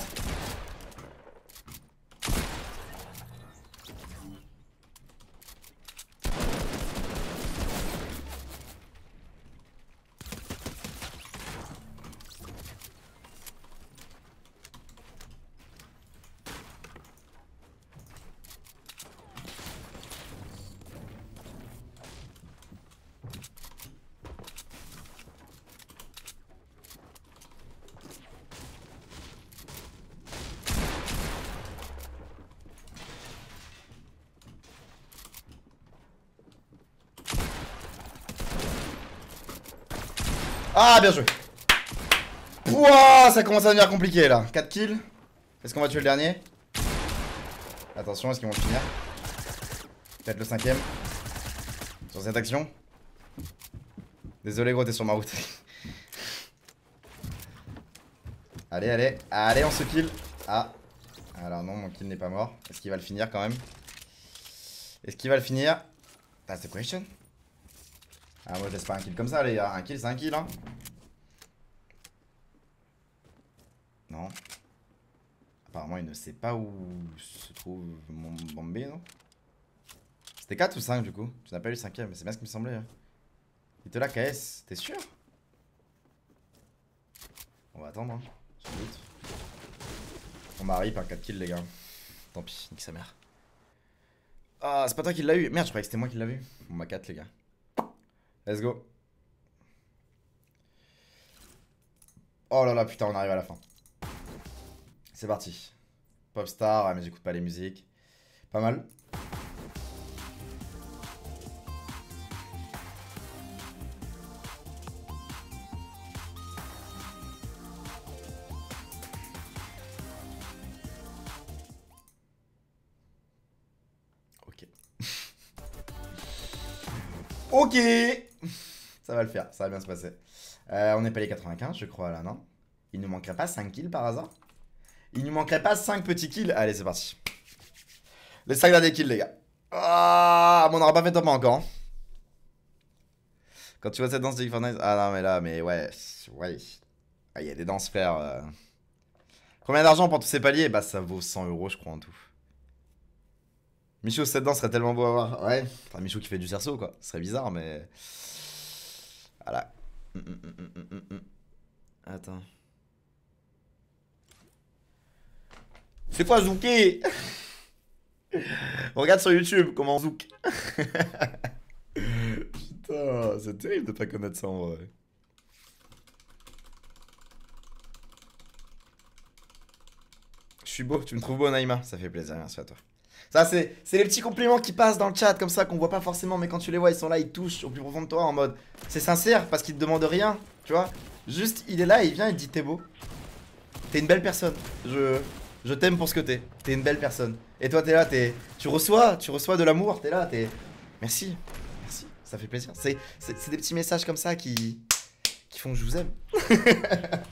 Ah, bien joué. Pouah, ça commence à devenir compliqué là. quatre kills. Est-ce qu'on va tuer le dernier? Attention, est-ce qu'ils vont le finir? Peut-être le cinquième. Sur cette action. Désolé gros, t'es sur ma route. Allez, allez. Allez, on se kill. Ah. Alors non, mon kill n'est pas mort. Est-ce qu'il va le finir quand même? Est-ce qu'il va le finir? That's the question. Ah, moi je laisse pas un kill comme ça les gars, un kill c'est un kill hein. Non. Apparemment il ne sait pas où se trouve mon Bombé non. C'était quatre ou cinq du coup? Tu n'as pas eu le cinquième, mais c'est bien ce qui me semblait hein. Il te l'a K S, t'es sûr? On va attendre hein, sans doute. On m'a rip un quatre kills les gars. Tant pis, nique sa mère. Ah c'est pas toi qui l'as eu. Merde je croyais que c'était moi qui l'avais eu. On m'a quatre les gars. Let's go. Oh là là, putain, on arrive à la fin. C'est parti. Popstar, ah, mais j'écoute pas les musiques. Pas mal. Ok. Ok. Ça va le faire, ça va bien se passer. Euh, on est payé quatre-vingt-quinze, je crois, là, non? Il nous manquerait pas cinq kills par hasard? Il nous manquerait pas cinq petits kills? Allez, c'est parti. Les cinq derniers kills, les gars. Ah, mais on n'aura pas fait top encore. Hein. Quand tu vois cette danse de Fortnite... Ah non, mais là, mais ouais. Ouais. Ah, il y a des danses, frère. Euh... Combien d'argent pour tous ces paliers? Bah, ça vaut cent euros, je crois, en tout. Michou, cette danse serait tellement beau à voir. Ouais. Enfin, Michou qui fait du cerceau, quoi. Ce serait bizarre, mais... Voilà. Mm, mm, mm, mm, mm. Attends. C'est quoi Zouké? Regarde sur YouTube comment Zouk. Putain, c'est terrible de pas connaître ça en vrai. Je suis beau, tu me trouves beau Naïma, ça fait plaisir, merci à toi. Ça c'est les petits compliments qui passent dans le chat comme ça qu'on voit pas forcément, mais quand tu les vois ils sont là, ils touchent au plus profond de toi en mode c'est sincère parce qu'ils te demandent rien, tu vois. Juste il est là, il vient, il te dit t'es beau. T'es une belle personne, je, je t'aime pour ce que t'es, t'es une belle personne. Et toi t'es là, t'es, tu reçois, tu reçois de l'amour, t'es là, t'es... Merci, merci, ça fait plaisir. C'est des petits messages comme ça qui, qui font que je vous aime.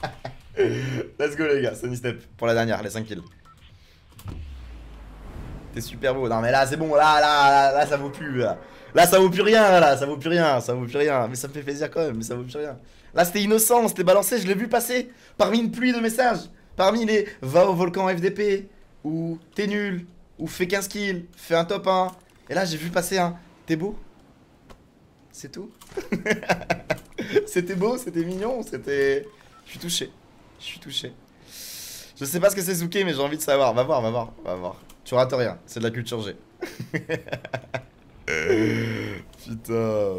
Let's go les gars, Sunny Step pour la dernière, les cinq kills. T'es super beau. Non mais là c'est bon, là, là, là, là ça vaut plus. Là. là ça vaut plus rien, là, ça vaut plus rien, ça vaut plus rien. Mais ça me fait plaisir quand même, mais ça vaut plus rien. Là c'était innocent, c'était balancé, je l'ai vu passer. Parmi une pluie de messages. Parmi les va au volcan F D P. Ou t'es nul. Ou fais quinze kills. Fais un top un. Et là j'ai vu passer un t'es beau. C'est tout. C'était beau, c'était mignon, c'était... Je suis touché. Je suis touché. Je sais pas ce que c'est Zouké, mais j'ai envie de savoir. Va voir, va voir, va voir. Tu rates rien, c'est de la culture G. Putain.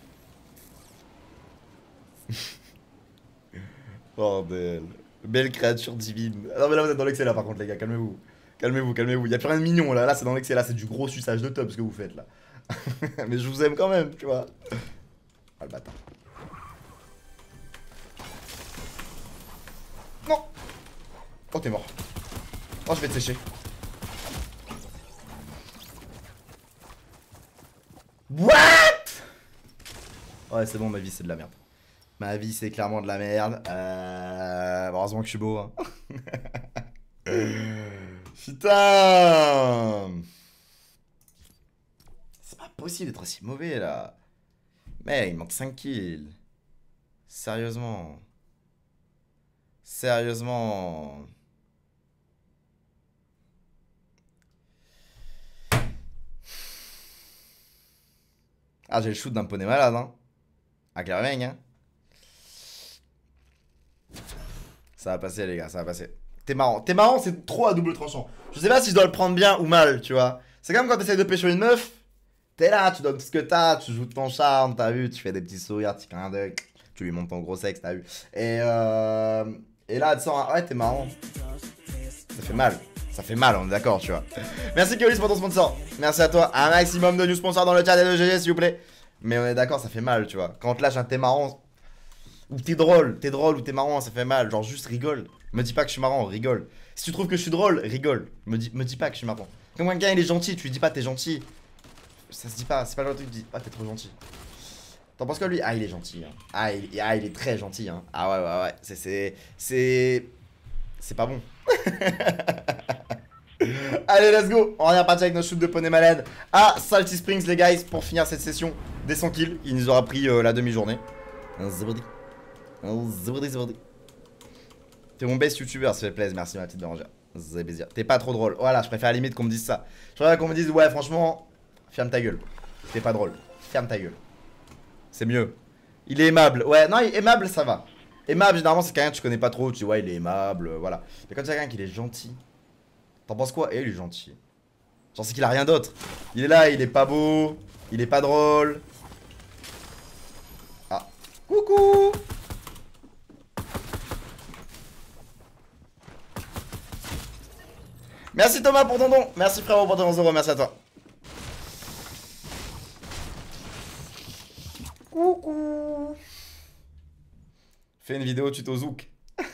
Bordel. Belle créature divine. Ah non mais là vous êtes dans l'excès là par contre les gars, calmez-vous. Calmez-vous, calmez-vous. Y'a plus rien de mignon là, là c'est dans l'excès, là c'est du gros suçage de top ce que vous faites là. Mais je vous aime quand même, tu vois. Ah le bâtard. Non. Oh t'es mort. Oh je vais te sécher. What? Ouais c'est bon, ma vie c'est de la merde. Ma vie c'est clairement de la merde. Euh... Heureusement que je suis beau hein. Putain. C'est pas possible d'être aussi mauvais là. Mec il manque cinq kills. Sérieusement. Sérieusement. Ah j'ai le shoot d'un poney malade hein. Ah clairement hein. Ça va passer les gars, ça va passer. T'es marrant, t'es marrant c'est trop à double tranchant. Je sais pas si je dois le prendre bien ou mal tu vois. C'est comme quand t'essayes de pêcher une meuf. T'es là, tu donnes tout ce que t'as, tu joues de ton charme, t'as vu, tu fais des petits sourires, petit clin d'œil, tu lui montres ton gros sexe, t'as vu. Et euh... Et là, tu sens, ouais, t'es marrant. Ça fait mal, ça fait mal, on est d'accord, tu vois. Merci Keolis pour ton sponsor, merci à toi. Un maximum de news sponsors dans le chat et de G G s'il vous plaît. Mais on est d'accord, ça fait mal, tu vois. Quand on te lâche un t'es marrant, ou t'es drôle, t'es drôle ou t'es marrant, ça fait mal. Genre juste rigole. Me dis pas que je suis marrant, rigole. Si tu trouves que je suis drôle, rigole. Me dis, me dis pas que je suis marrant. Quand quelqu'un il est gentil, tu lui dis pas t'es gentil. Ça se dit pas, c'est pas le truc, tu dis ah t'es trop gentil. T'en penses quoi lui? Ah il est gentil hein. Ah il, ah il est très gentil hein. Ah ouais ouais ouais, c'est c'est c'est c'est pas bon. Allez let's go, on revient partir avec nos shoots de poney malade à Salty Springs les guys pour finir cette session des cent kills. Il nous aura pris euh, la demi-journée. Un zbrdi. Un zbrdi zbrdi. T'es mon best youtubeur, ça fait plaisir, merci ma petite bérangère. C'est plaisir. T'es pas trop drôle. Voilà, je préfère à la limite qu'on me dise ça. Je préfère qu'on me dise ouais franchement. Ferme ta gueule. T'es pas drôle. Ferme ta gueule. C'est mieux. Il est aimable. Ouais, non, il est aimable, ça va. Aimable, généralement, c'est quelqu'un que tu connais pas trop. Tu dis, ouais, il est aimable. Euh, voilà. Mais quand tu as quelqu'un qui est gentil, t'en penses quoi? Eh, il est gentil. Genre, c'est qu'il a rien d'autre. Il est là, il est pas beau. Il est pas drôle. Ah. Coucou. Merci Thomas pour ton don. Merci frérot pour ton onze euros. Merci à toi. Coucou. Fais une vidéo tuto Zouk.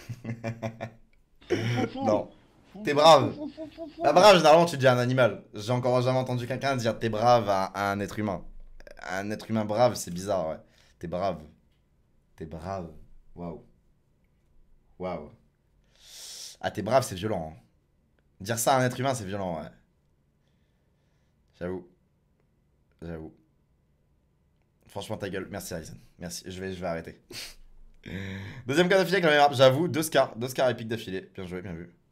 Non. T'es brave. Bah brave, généralement tu dis un animal. J'ai encore jamais entendu quelqu'un dire t'es brave à, à un être humain. Un être humain brave, c'est bizarre, ouais. T'es brave. T'es brave. Waouh. Waouh. Ah t'es brave, c'est violent. Hein. Dire ça à un être humain, c'est violent, ouais. J'avoue. J'avoue. Franchement, ta gueule. Merci, Harrison. Merci. Je vais, je vais arrêter. Deuxième cas d'affilée avec la même arme. J'avoue, deux scars. Deux scars épiques d'affilée. Bien joué, bien vu.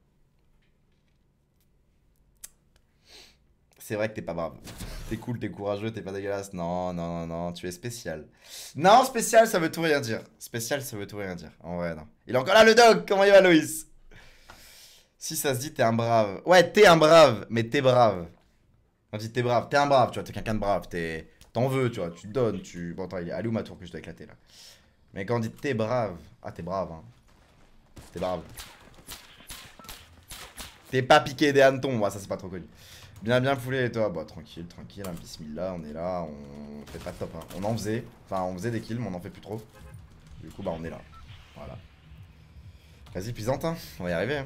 C'est vrai que t'es pas brave. T'es cool, t'es courageux, t'es pas dégueulasse. Non, non, non, non. Tu es spécial. Non, spécial, ça veut tout rien dire. Spécial, ça veut tout rien dire. En vrai, non. Il est encore là, le dog. Comment il va, Loïs? Si ça se dit, t'es un brave. Ouais, t'es un brave, mais t'es brave. On dit t'es brave. T'es un brave, tu vois. T'es quelqu'un de brave. T'es. T'en veux, tu vois, tu te donnes, tu... Bon, attends, il est allé où ma tour que je dois éclater, là. Mais quand on dit t'es brave... Ah, t'es brave, hein. T'es brave. T'es pas piqué des hannetons, moi, ça c'est pas trop connu. Bien, bien poulet, et toi? Bah, tranquille, tranquille, hein, bismillah, on est là, on fait pas de top, hein. On en faisait, enfin, on faisait des kills, mais on en fait plus trop. Du coup, bah, on est là. Voilà. Vas-y, puissante, hein, on va y arriver, hein.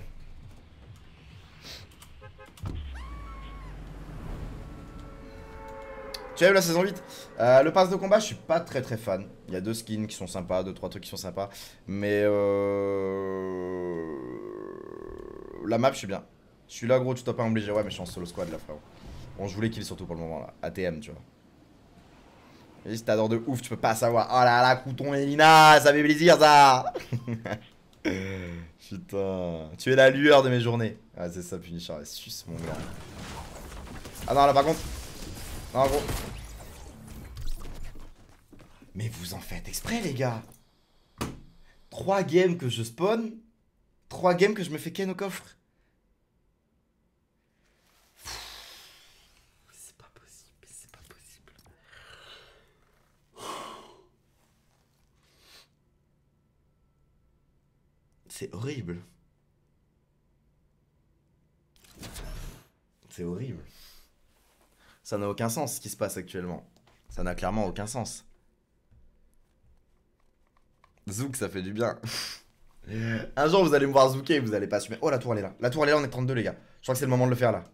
Tu as eu la saison huit. euh, Le pass de combat, je suis pas très très fan. Il y a deux skins qui sont sympas, deux trois trucs qui sont sympas. Mais euh... la map, je suis bien. Je suis là, gros, tu dois pas m'obliger. Ouais, mais je suis en solo squad là, frérot. Bon, je voulais kill surtout pour le moment là. A T M, tu vois. Et si t'adores de ouf, tu peux pas savoir. Oh là là, Crouton et Lina, ça fait plaisir ça. Putain. Tu es la lueur de mes journées. Ah, c'est ça, Punisher. Suce mon gars. Ah non, là par contre. Non, gros. Mais vous en faites exprès, les gars. trois games que je spawn. trois games que je me fais ken au coffre. C'est pas possible, c'est pas possible. C'est horrible. C'est horrible. Ça n'a aucun sens ce qui se passe actuellement. Ça n'a clairement aucun sens. Zouk, ça fait du bien. Un jour, vous allez me voir zouker et vous allez pas assumer. Oh, la tour, elle est là. La tour, elle est là, on est trente-deux, les gars. Je crois que c'est le moment de le faire, là.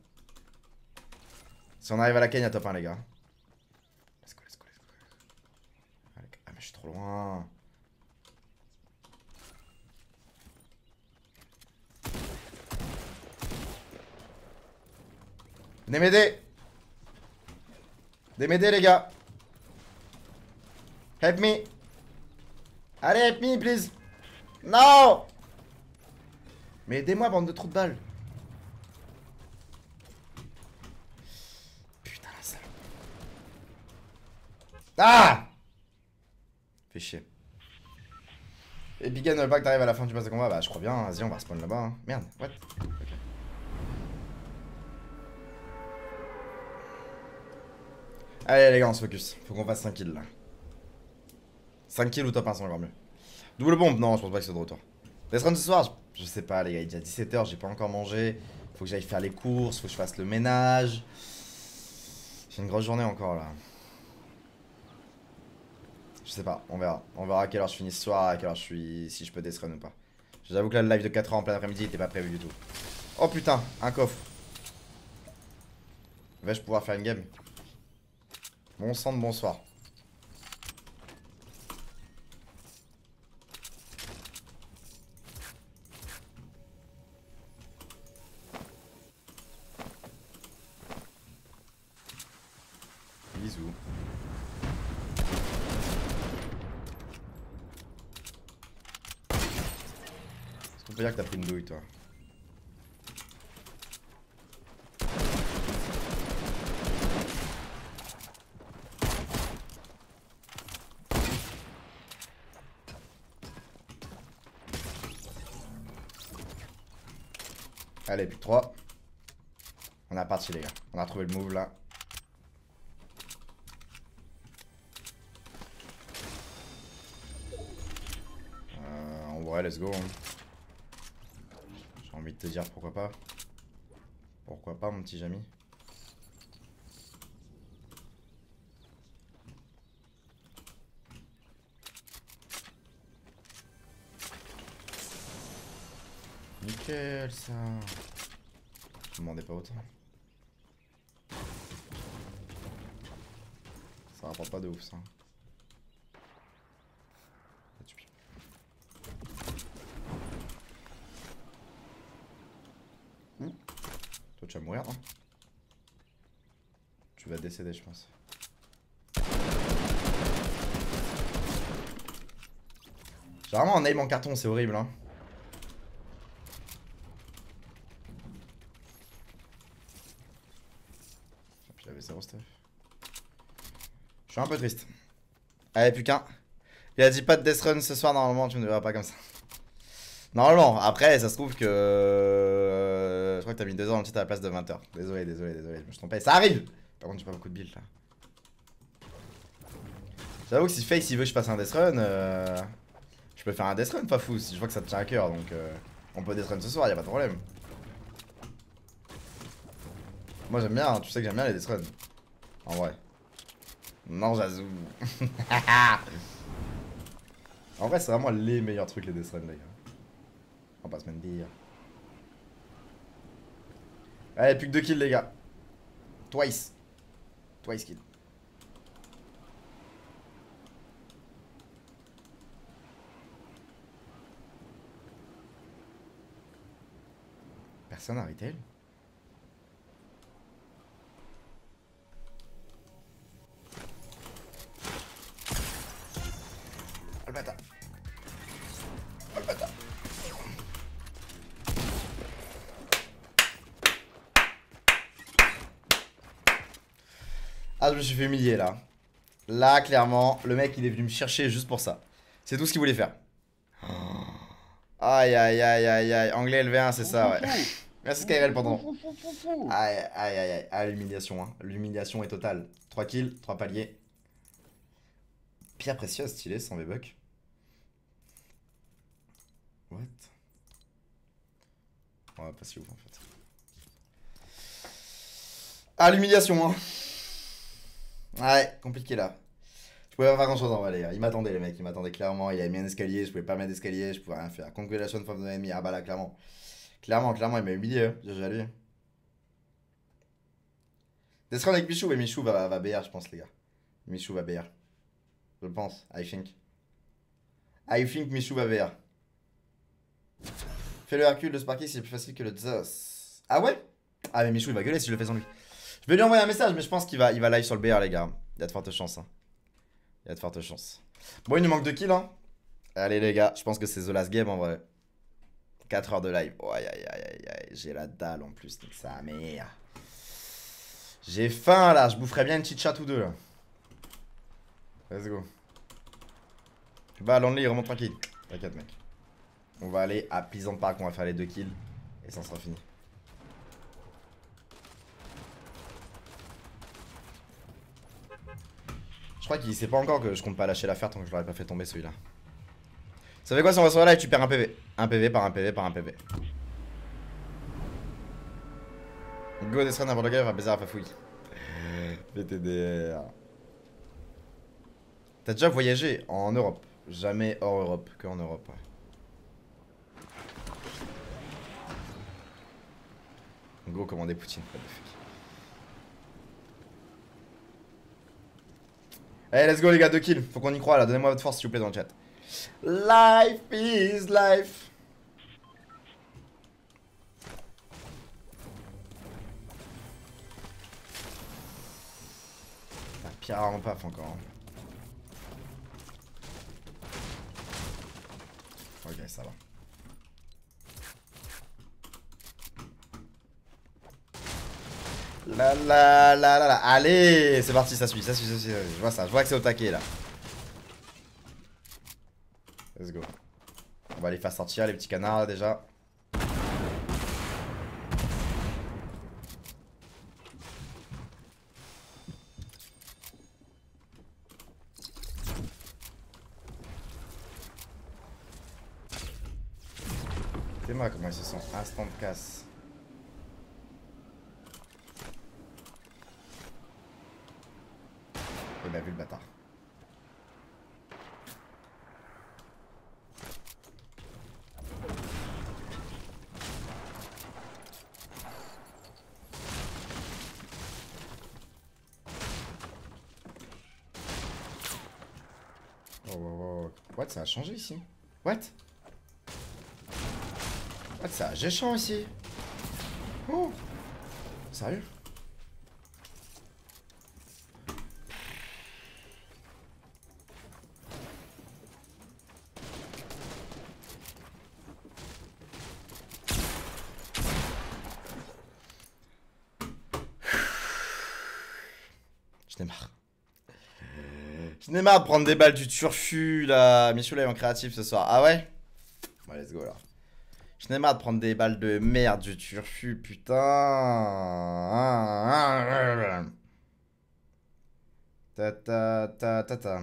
Si on arrive à la Kenya, top un, les gars. Let's go, let's go, let's go. Ah, mais je suis trop loin. Venez m'aider. Venez m'aider, les gars. Help me. Allez, help me, please. Non. Mais aidez-moi, bande de trous de balles. Putain, la salope. Ah. Fais chier. Et Bigan, ne veut pas que t'arrives à la fin du pass de combat. Bah, je crois bien. Vas-y, on va spawn là-bas. Hein. Merde, what? Okay. Allez, les gars, on se focus. Faut qu'on fasse cinq kills là. cinq kills ou top un, c'est encore mieux. Double bombe? Non, je pense pas que c'est de retour. Death Run ce soir? Je sais pas, les gars. Il est déjà dix-sept heures, j'ai pas encore mangé. Faut que j'aille faire les courses, faut que je fasse le ménage. J'ai une grosse journée encore là. Je sais pas, on verra. On verra à quelle heure je finis ce soir, à quelle heure je suis. Si je peux Death Run ou pas. J'avoue que là, le live de quatre heures en plein après-midi était pas prévu du tout. Oh putain, un coffre. Vais-je pouvoir faire une game? Bon sang de bonsoir. Bisous. Est-ce qu'on peut dire que t'as pris une douille, toi? Allez, plus que trois. On est parti, les gars. On a trouvé le move là. Euh, en vrai, let's go. Hein. J'ai envie de te dire pourquoi pas. Pourquoi pas, mon petit Jamy. Nickel, ça. Je demandais pas autant. Ça rapporte pas de ouf, ça. Ouh. Toi, tu vas mourir, hein. Tu vas décéder, je pense. J'ai vraiment un aim en carton, c'est horrible, hein. J'avais zéro stuff. Je suis un peu triste. Allez, plus qu'un. Il a dit pas de death run ce soir, normalement, tu ne verras pas comme ça. Normalement, après, ça se trouve que. Euh, je crois que t'as mis deux heures en titre à la place de vingt heures. Désolé, désolé, désolé, je me suis trompé. Ça arrive! Par contre, j'ai pas beaucoup de build là. J'avoue que si Face il veut que je fasse un death run, euh, je peux faire un death run, pas fou, si je vois que ça te tient à cœur. Donc, euh, on peut death run ce soir, y'a pas de problème. Moi j'aime bien, hein, tu sais que j'aime bien les death run. En vrai. Non, j'avoue. En vrai, c'est vraiment les meilleurs trucs, les death run, les gars. On va pas se mentir. Allez, plus que deux kills, les gars. Twice. Twice kill. Personne à retail. Ah, je me suis fait humilier là. Là, clairement, le mec il est venu me chercher juste pour ça. C'est tout ce qu'il voulait faire. Aïe aïe aïe aïe aïe. Anglais L V un, c'est ça, ouais. Merci Skyrel pendant. Aïe aïe aïe aïe. Ah, l'humiliation, hein. L'humiliation est totale. trois kills, trois paliers. Pierre précieuse, stylé, sans V-Buck. What? Ouais, pas si ouf en fait. Ah, l'humiliation, hein. Ouais, compliqué là. Je pouvais pas faire grand chose en vrai, les gars. Ils m'attendaient, les mecs. Ils m'attendaient clairement. Il avait mis un escalier. Je pouvais pas mettre d'escalier. Je pouvais rien faire. Congratulations from the enemy. Ah bah là, clairement. Clairement, clairement, il m'a humilié. Hein. J'ai à lui. Descendre avec Michou. Mais Michou va, va B R, je pense, les gars. Michou va B R. Je le pense. I think. I think Michou va B R. Fais le Hercule, le Sparky, c'est plus facile que le Zeus. Ah ouais? Ah, mais Michou, il va gueuler si je le fais sans lui. Je vais lui envoyer un message, mais je pense qu'il va, il va live sur le B R, les gars. Il y a de fortes chances. Hein. Il y a de fortes chances. Bon, il nous manque deux kills. Hein. Allez, les gars, je pense que c'est The Last Game en vrai. quatre heures de live. Oh, aïe, aïe, aïe, aïe, aïe. J'ai la dalle en plus. Donc ça, merde. J'ai faim là. Je boufferais bien une petite chatte ou deux là. Let's go. Bah, l'only, remonte tranquille. T'inquiète, mec. On va aller à Pleasant Park. On va faire les deux kills. Et ça sera fini. Je crois qu'il sait pas encore que je compte pas lâcher l'affaire tant que je l'aurais pas fait tomber celui-là. Ça fait quoi si on va sur là et tu perds un P V? Un P V par un P V par un P V. Go Destra n'importe quel va baiser à Fafouille. B T D R. T'as déjà voyagé en Europe? Jamais hors Europe, que en Europe. Ouais. Go commander Poutine. Allez, let's go les gars, deux kills. Faut qu'on y croit là. Donnez-moi votre force s'il vous plaît dans le chat. Life is life. La pire en paf encore. Hein. Ok, ça va. La la la la la. Allez, c'est parti, ça suit, ça suit, ça suit. Je vois ça, je vois que c'est au taquet là. Let's go. On va les faire sortir les petits canards là, déjà. C'est moi comment ils se sont instant de casse. Il a vu le bâtard. Oh, oh, oh. What, ça a changé ici? What? What, ça a géchant ici? Oh! Sérieux? J'en ai marre. J'en ai marre de prendre des balles du turfu là. Michou là est en créatif ce soir. Ah ouais? Bon, let's go là. J'en ai marre de prendre des balles de merde du turfu, putain. Ta ta ta ta ta.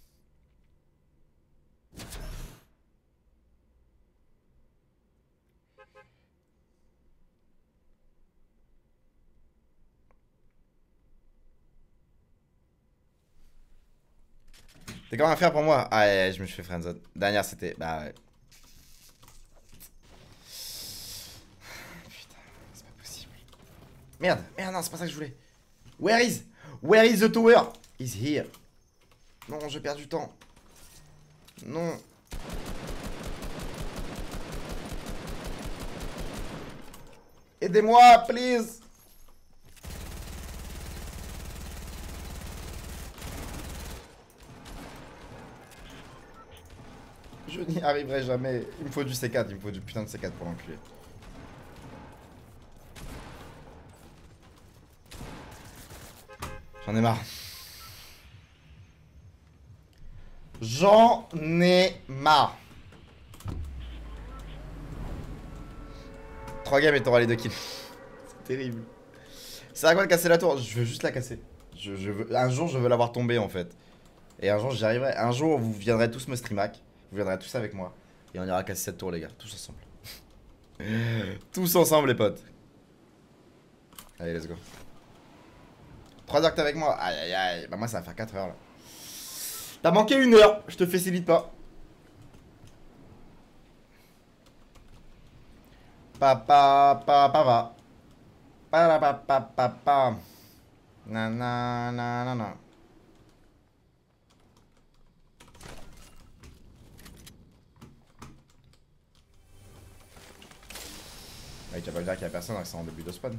T'es quand même à faire pour moi? Ah ouais, je me suis fait friendzone. Dernière c'était... Bah ouais. Putain, c'est pas possible. Merde, merde, non, c'est pas ça que je voulais. Where is? Where is the tower? Is here. Non, je perds du temps. Non. Aidez-moi, please. Je n'y arriverai jamais. Il me faut du C quatre, il me faut du putain de C quatre pour l'enculer. J'en ai marre. J'en ai marre. trois games et t'auras les deux kills. C'est terrible. C'est à quoi de casser la tour? Je veux juste la casser. Je, je veux... Un jour je veux l'avoir tombée en fait. Et un jour j'y arriverai. Un jour vous viendrez tous me streamac. Vous viendrez tous avec moi. Et on ira casser cette tour les gars. Tous ensemble. Tous ensemble les potes. Allez let's go. trois heures que t'es avec moi. Aïe aïe aïe. Bah moi ça va faire quatre heures là. T'as manqué une heure. Je te facilite pas. Papa papa va. Pa pa pa pa pa. Na na na na na. Ouais, tu vas pas me dire qu'il y a personne, c'est en début de spawn.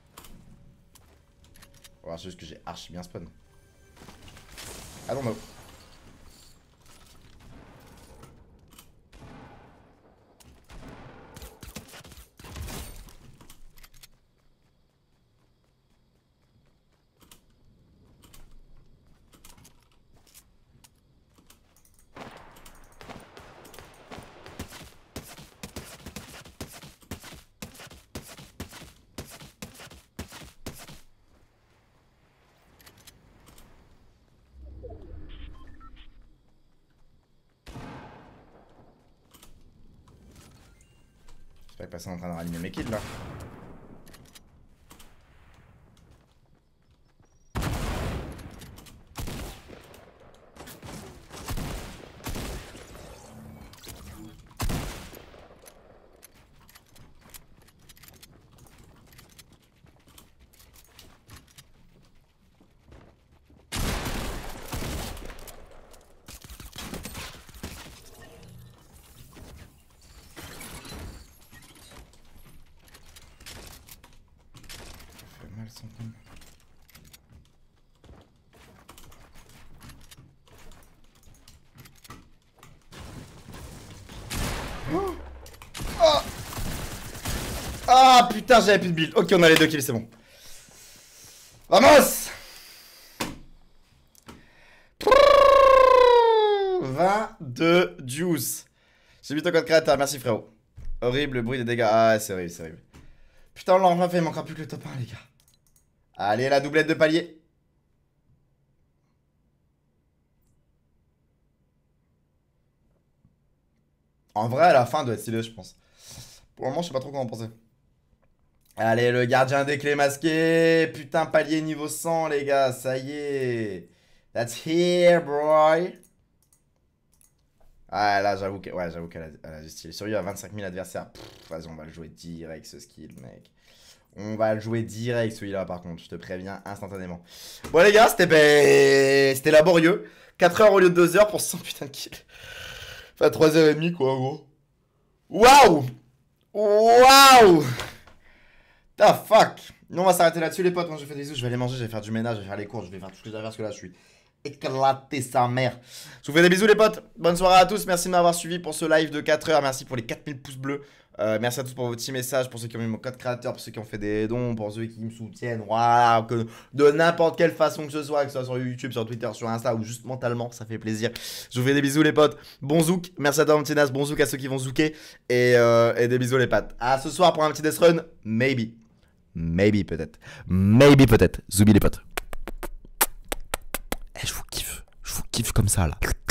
On va voir juste que j'ai archi bien spawn. I don't know. J'espère que personne est en train de rallumer mes kills là. Mal son temps. Oh oh ah putain j'avais plus de build. Ok on a les deux kills c'est bon. Vamos. vingt-deux juice. J'ai vu ton code créateur, merci frérot. Horrible le bruit des dégâts. Ah c'est horrible c'est horrible. Putain on l'a enfin fait, il manquera plus que le top un les gars. Allez, la doublette de palier. En vrai, à la fin, doit être stylé, je pense. Pour le moment, je sais pas trop comment penser. Allez, le gardien des clés masqué. Putain, palier niveau cent, les gars. Ça y est. That's here, boy. Ah, là, j'avoue que... Ouais, j'avoue qu'elle a, a du style. Survie à vingt-cinq mille adversaires. Pff, vas-y, on va le jouer direct, ce skill, mec. On va le jouer direct celui-là par contre, je te préviens instantanément. Bon les gars, c'était ben... c'était laborieux. quatre heures au lieu de deux heures pour cent putain de kills. Enfin trois heures trente quoi en gros. Waouh. Waouh. The fuck. Non on va s'arrêter là-dessus les potes, moi je fais des bisous, je vais aller manger, je vais faire du ménage, je vais faire les courses, je vais faire tout ce que j'ai à faire parce que là je suis éclaté sa mère. Je vous fais des bisous les potes, bonne soirée à tous, merci de m'avoir suivi pour ce live de quatre heures, merci pour les quatre mille pouces bleus. Euh, merci à tous pour vos petits messages, pour ceux qui ont mis mon code créateur, pour ceux qui ont fait des dons, pour ceux qui me soutiennent, voilà, que de n'importe quelle façon que ce soit, que ce soit sur YouTube, sur Twitter, sur Insta ou juste mentalement, ça fait plaisir. Je vous fais des bisous les potes, bon zouk, merci à toi mon petit Nas, bon zouk à ceux qui vont zouker, et, euh, et des bisous les pattes. À ce soir pour un petit death run, maybe, maybe peut-être, maybe peut-être, zoubi les potes. Eh, je vous kiffe, je vous kiffe comme ça là.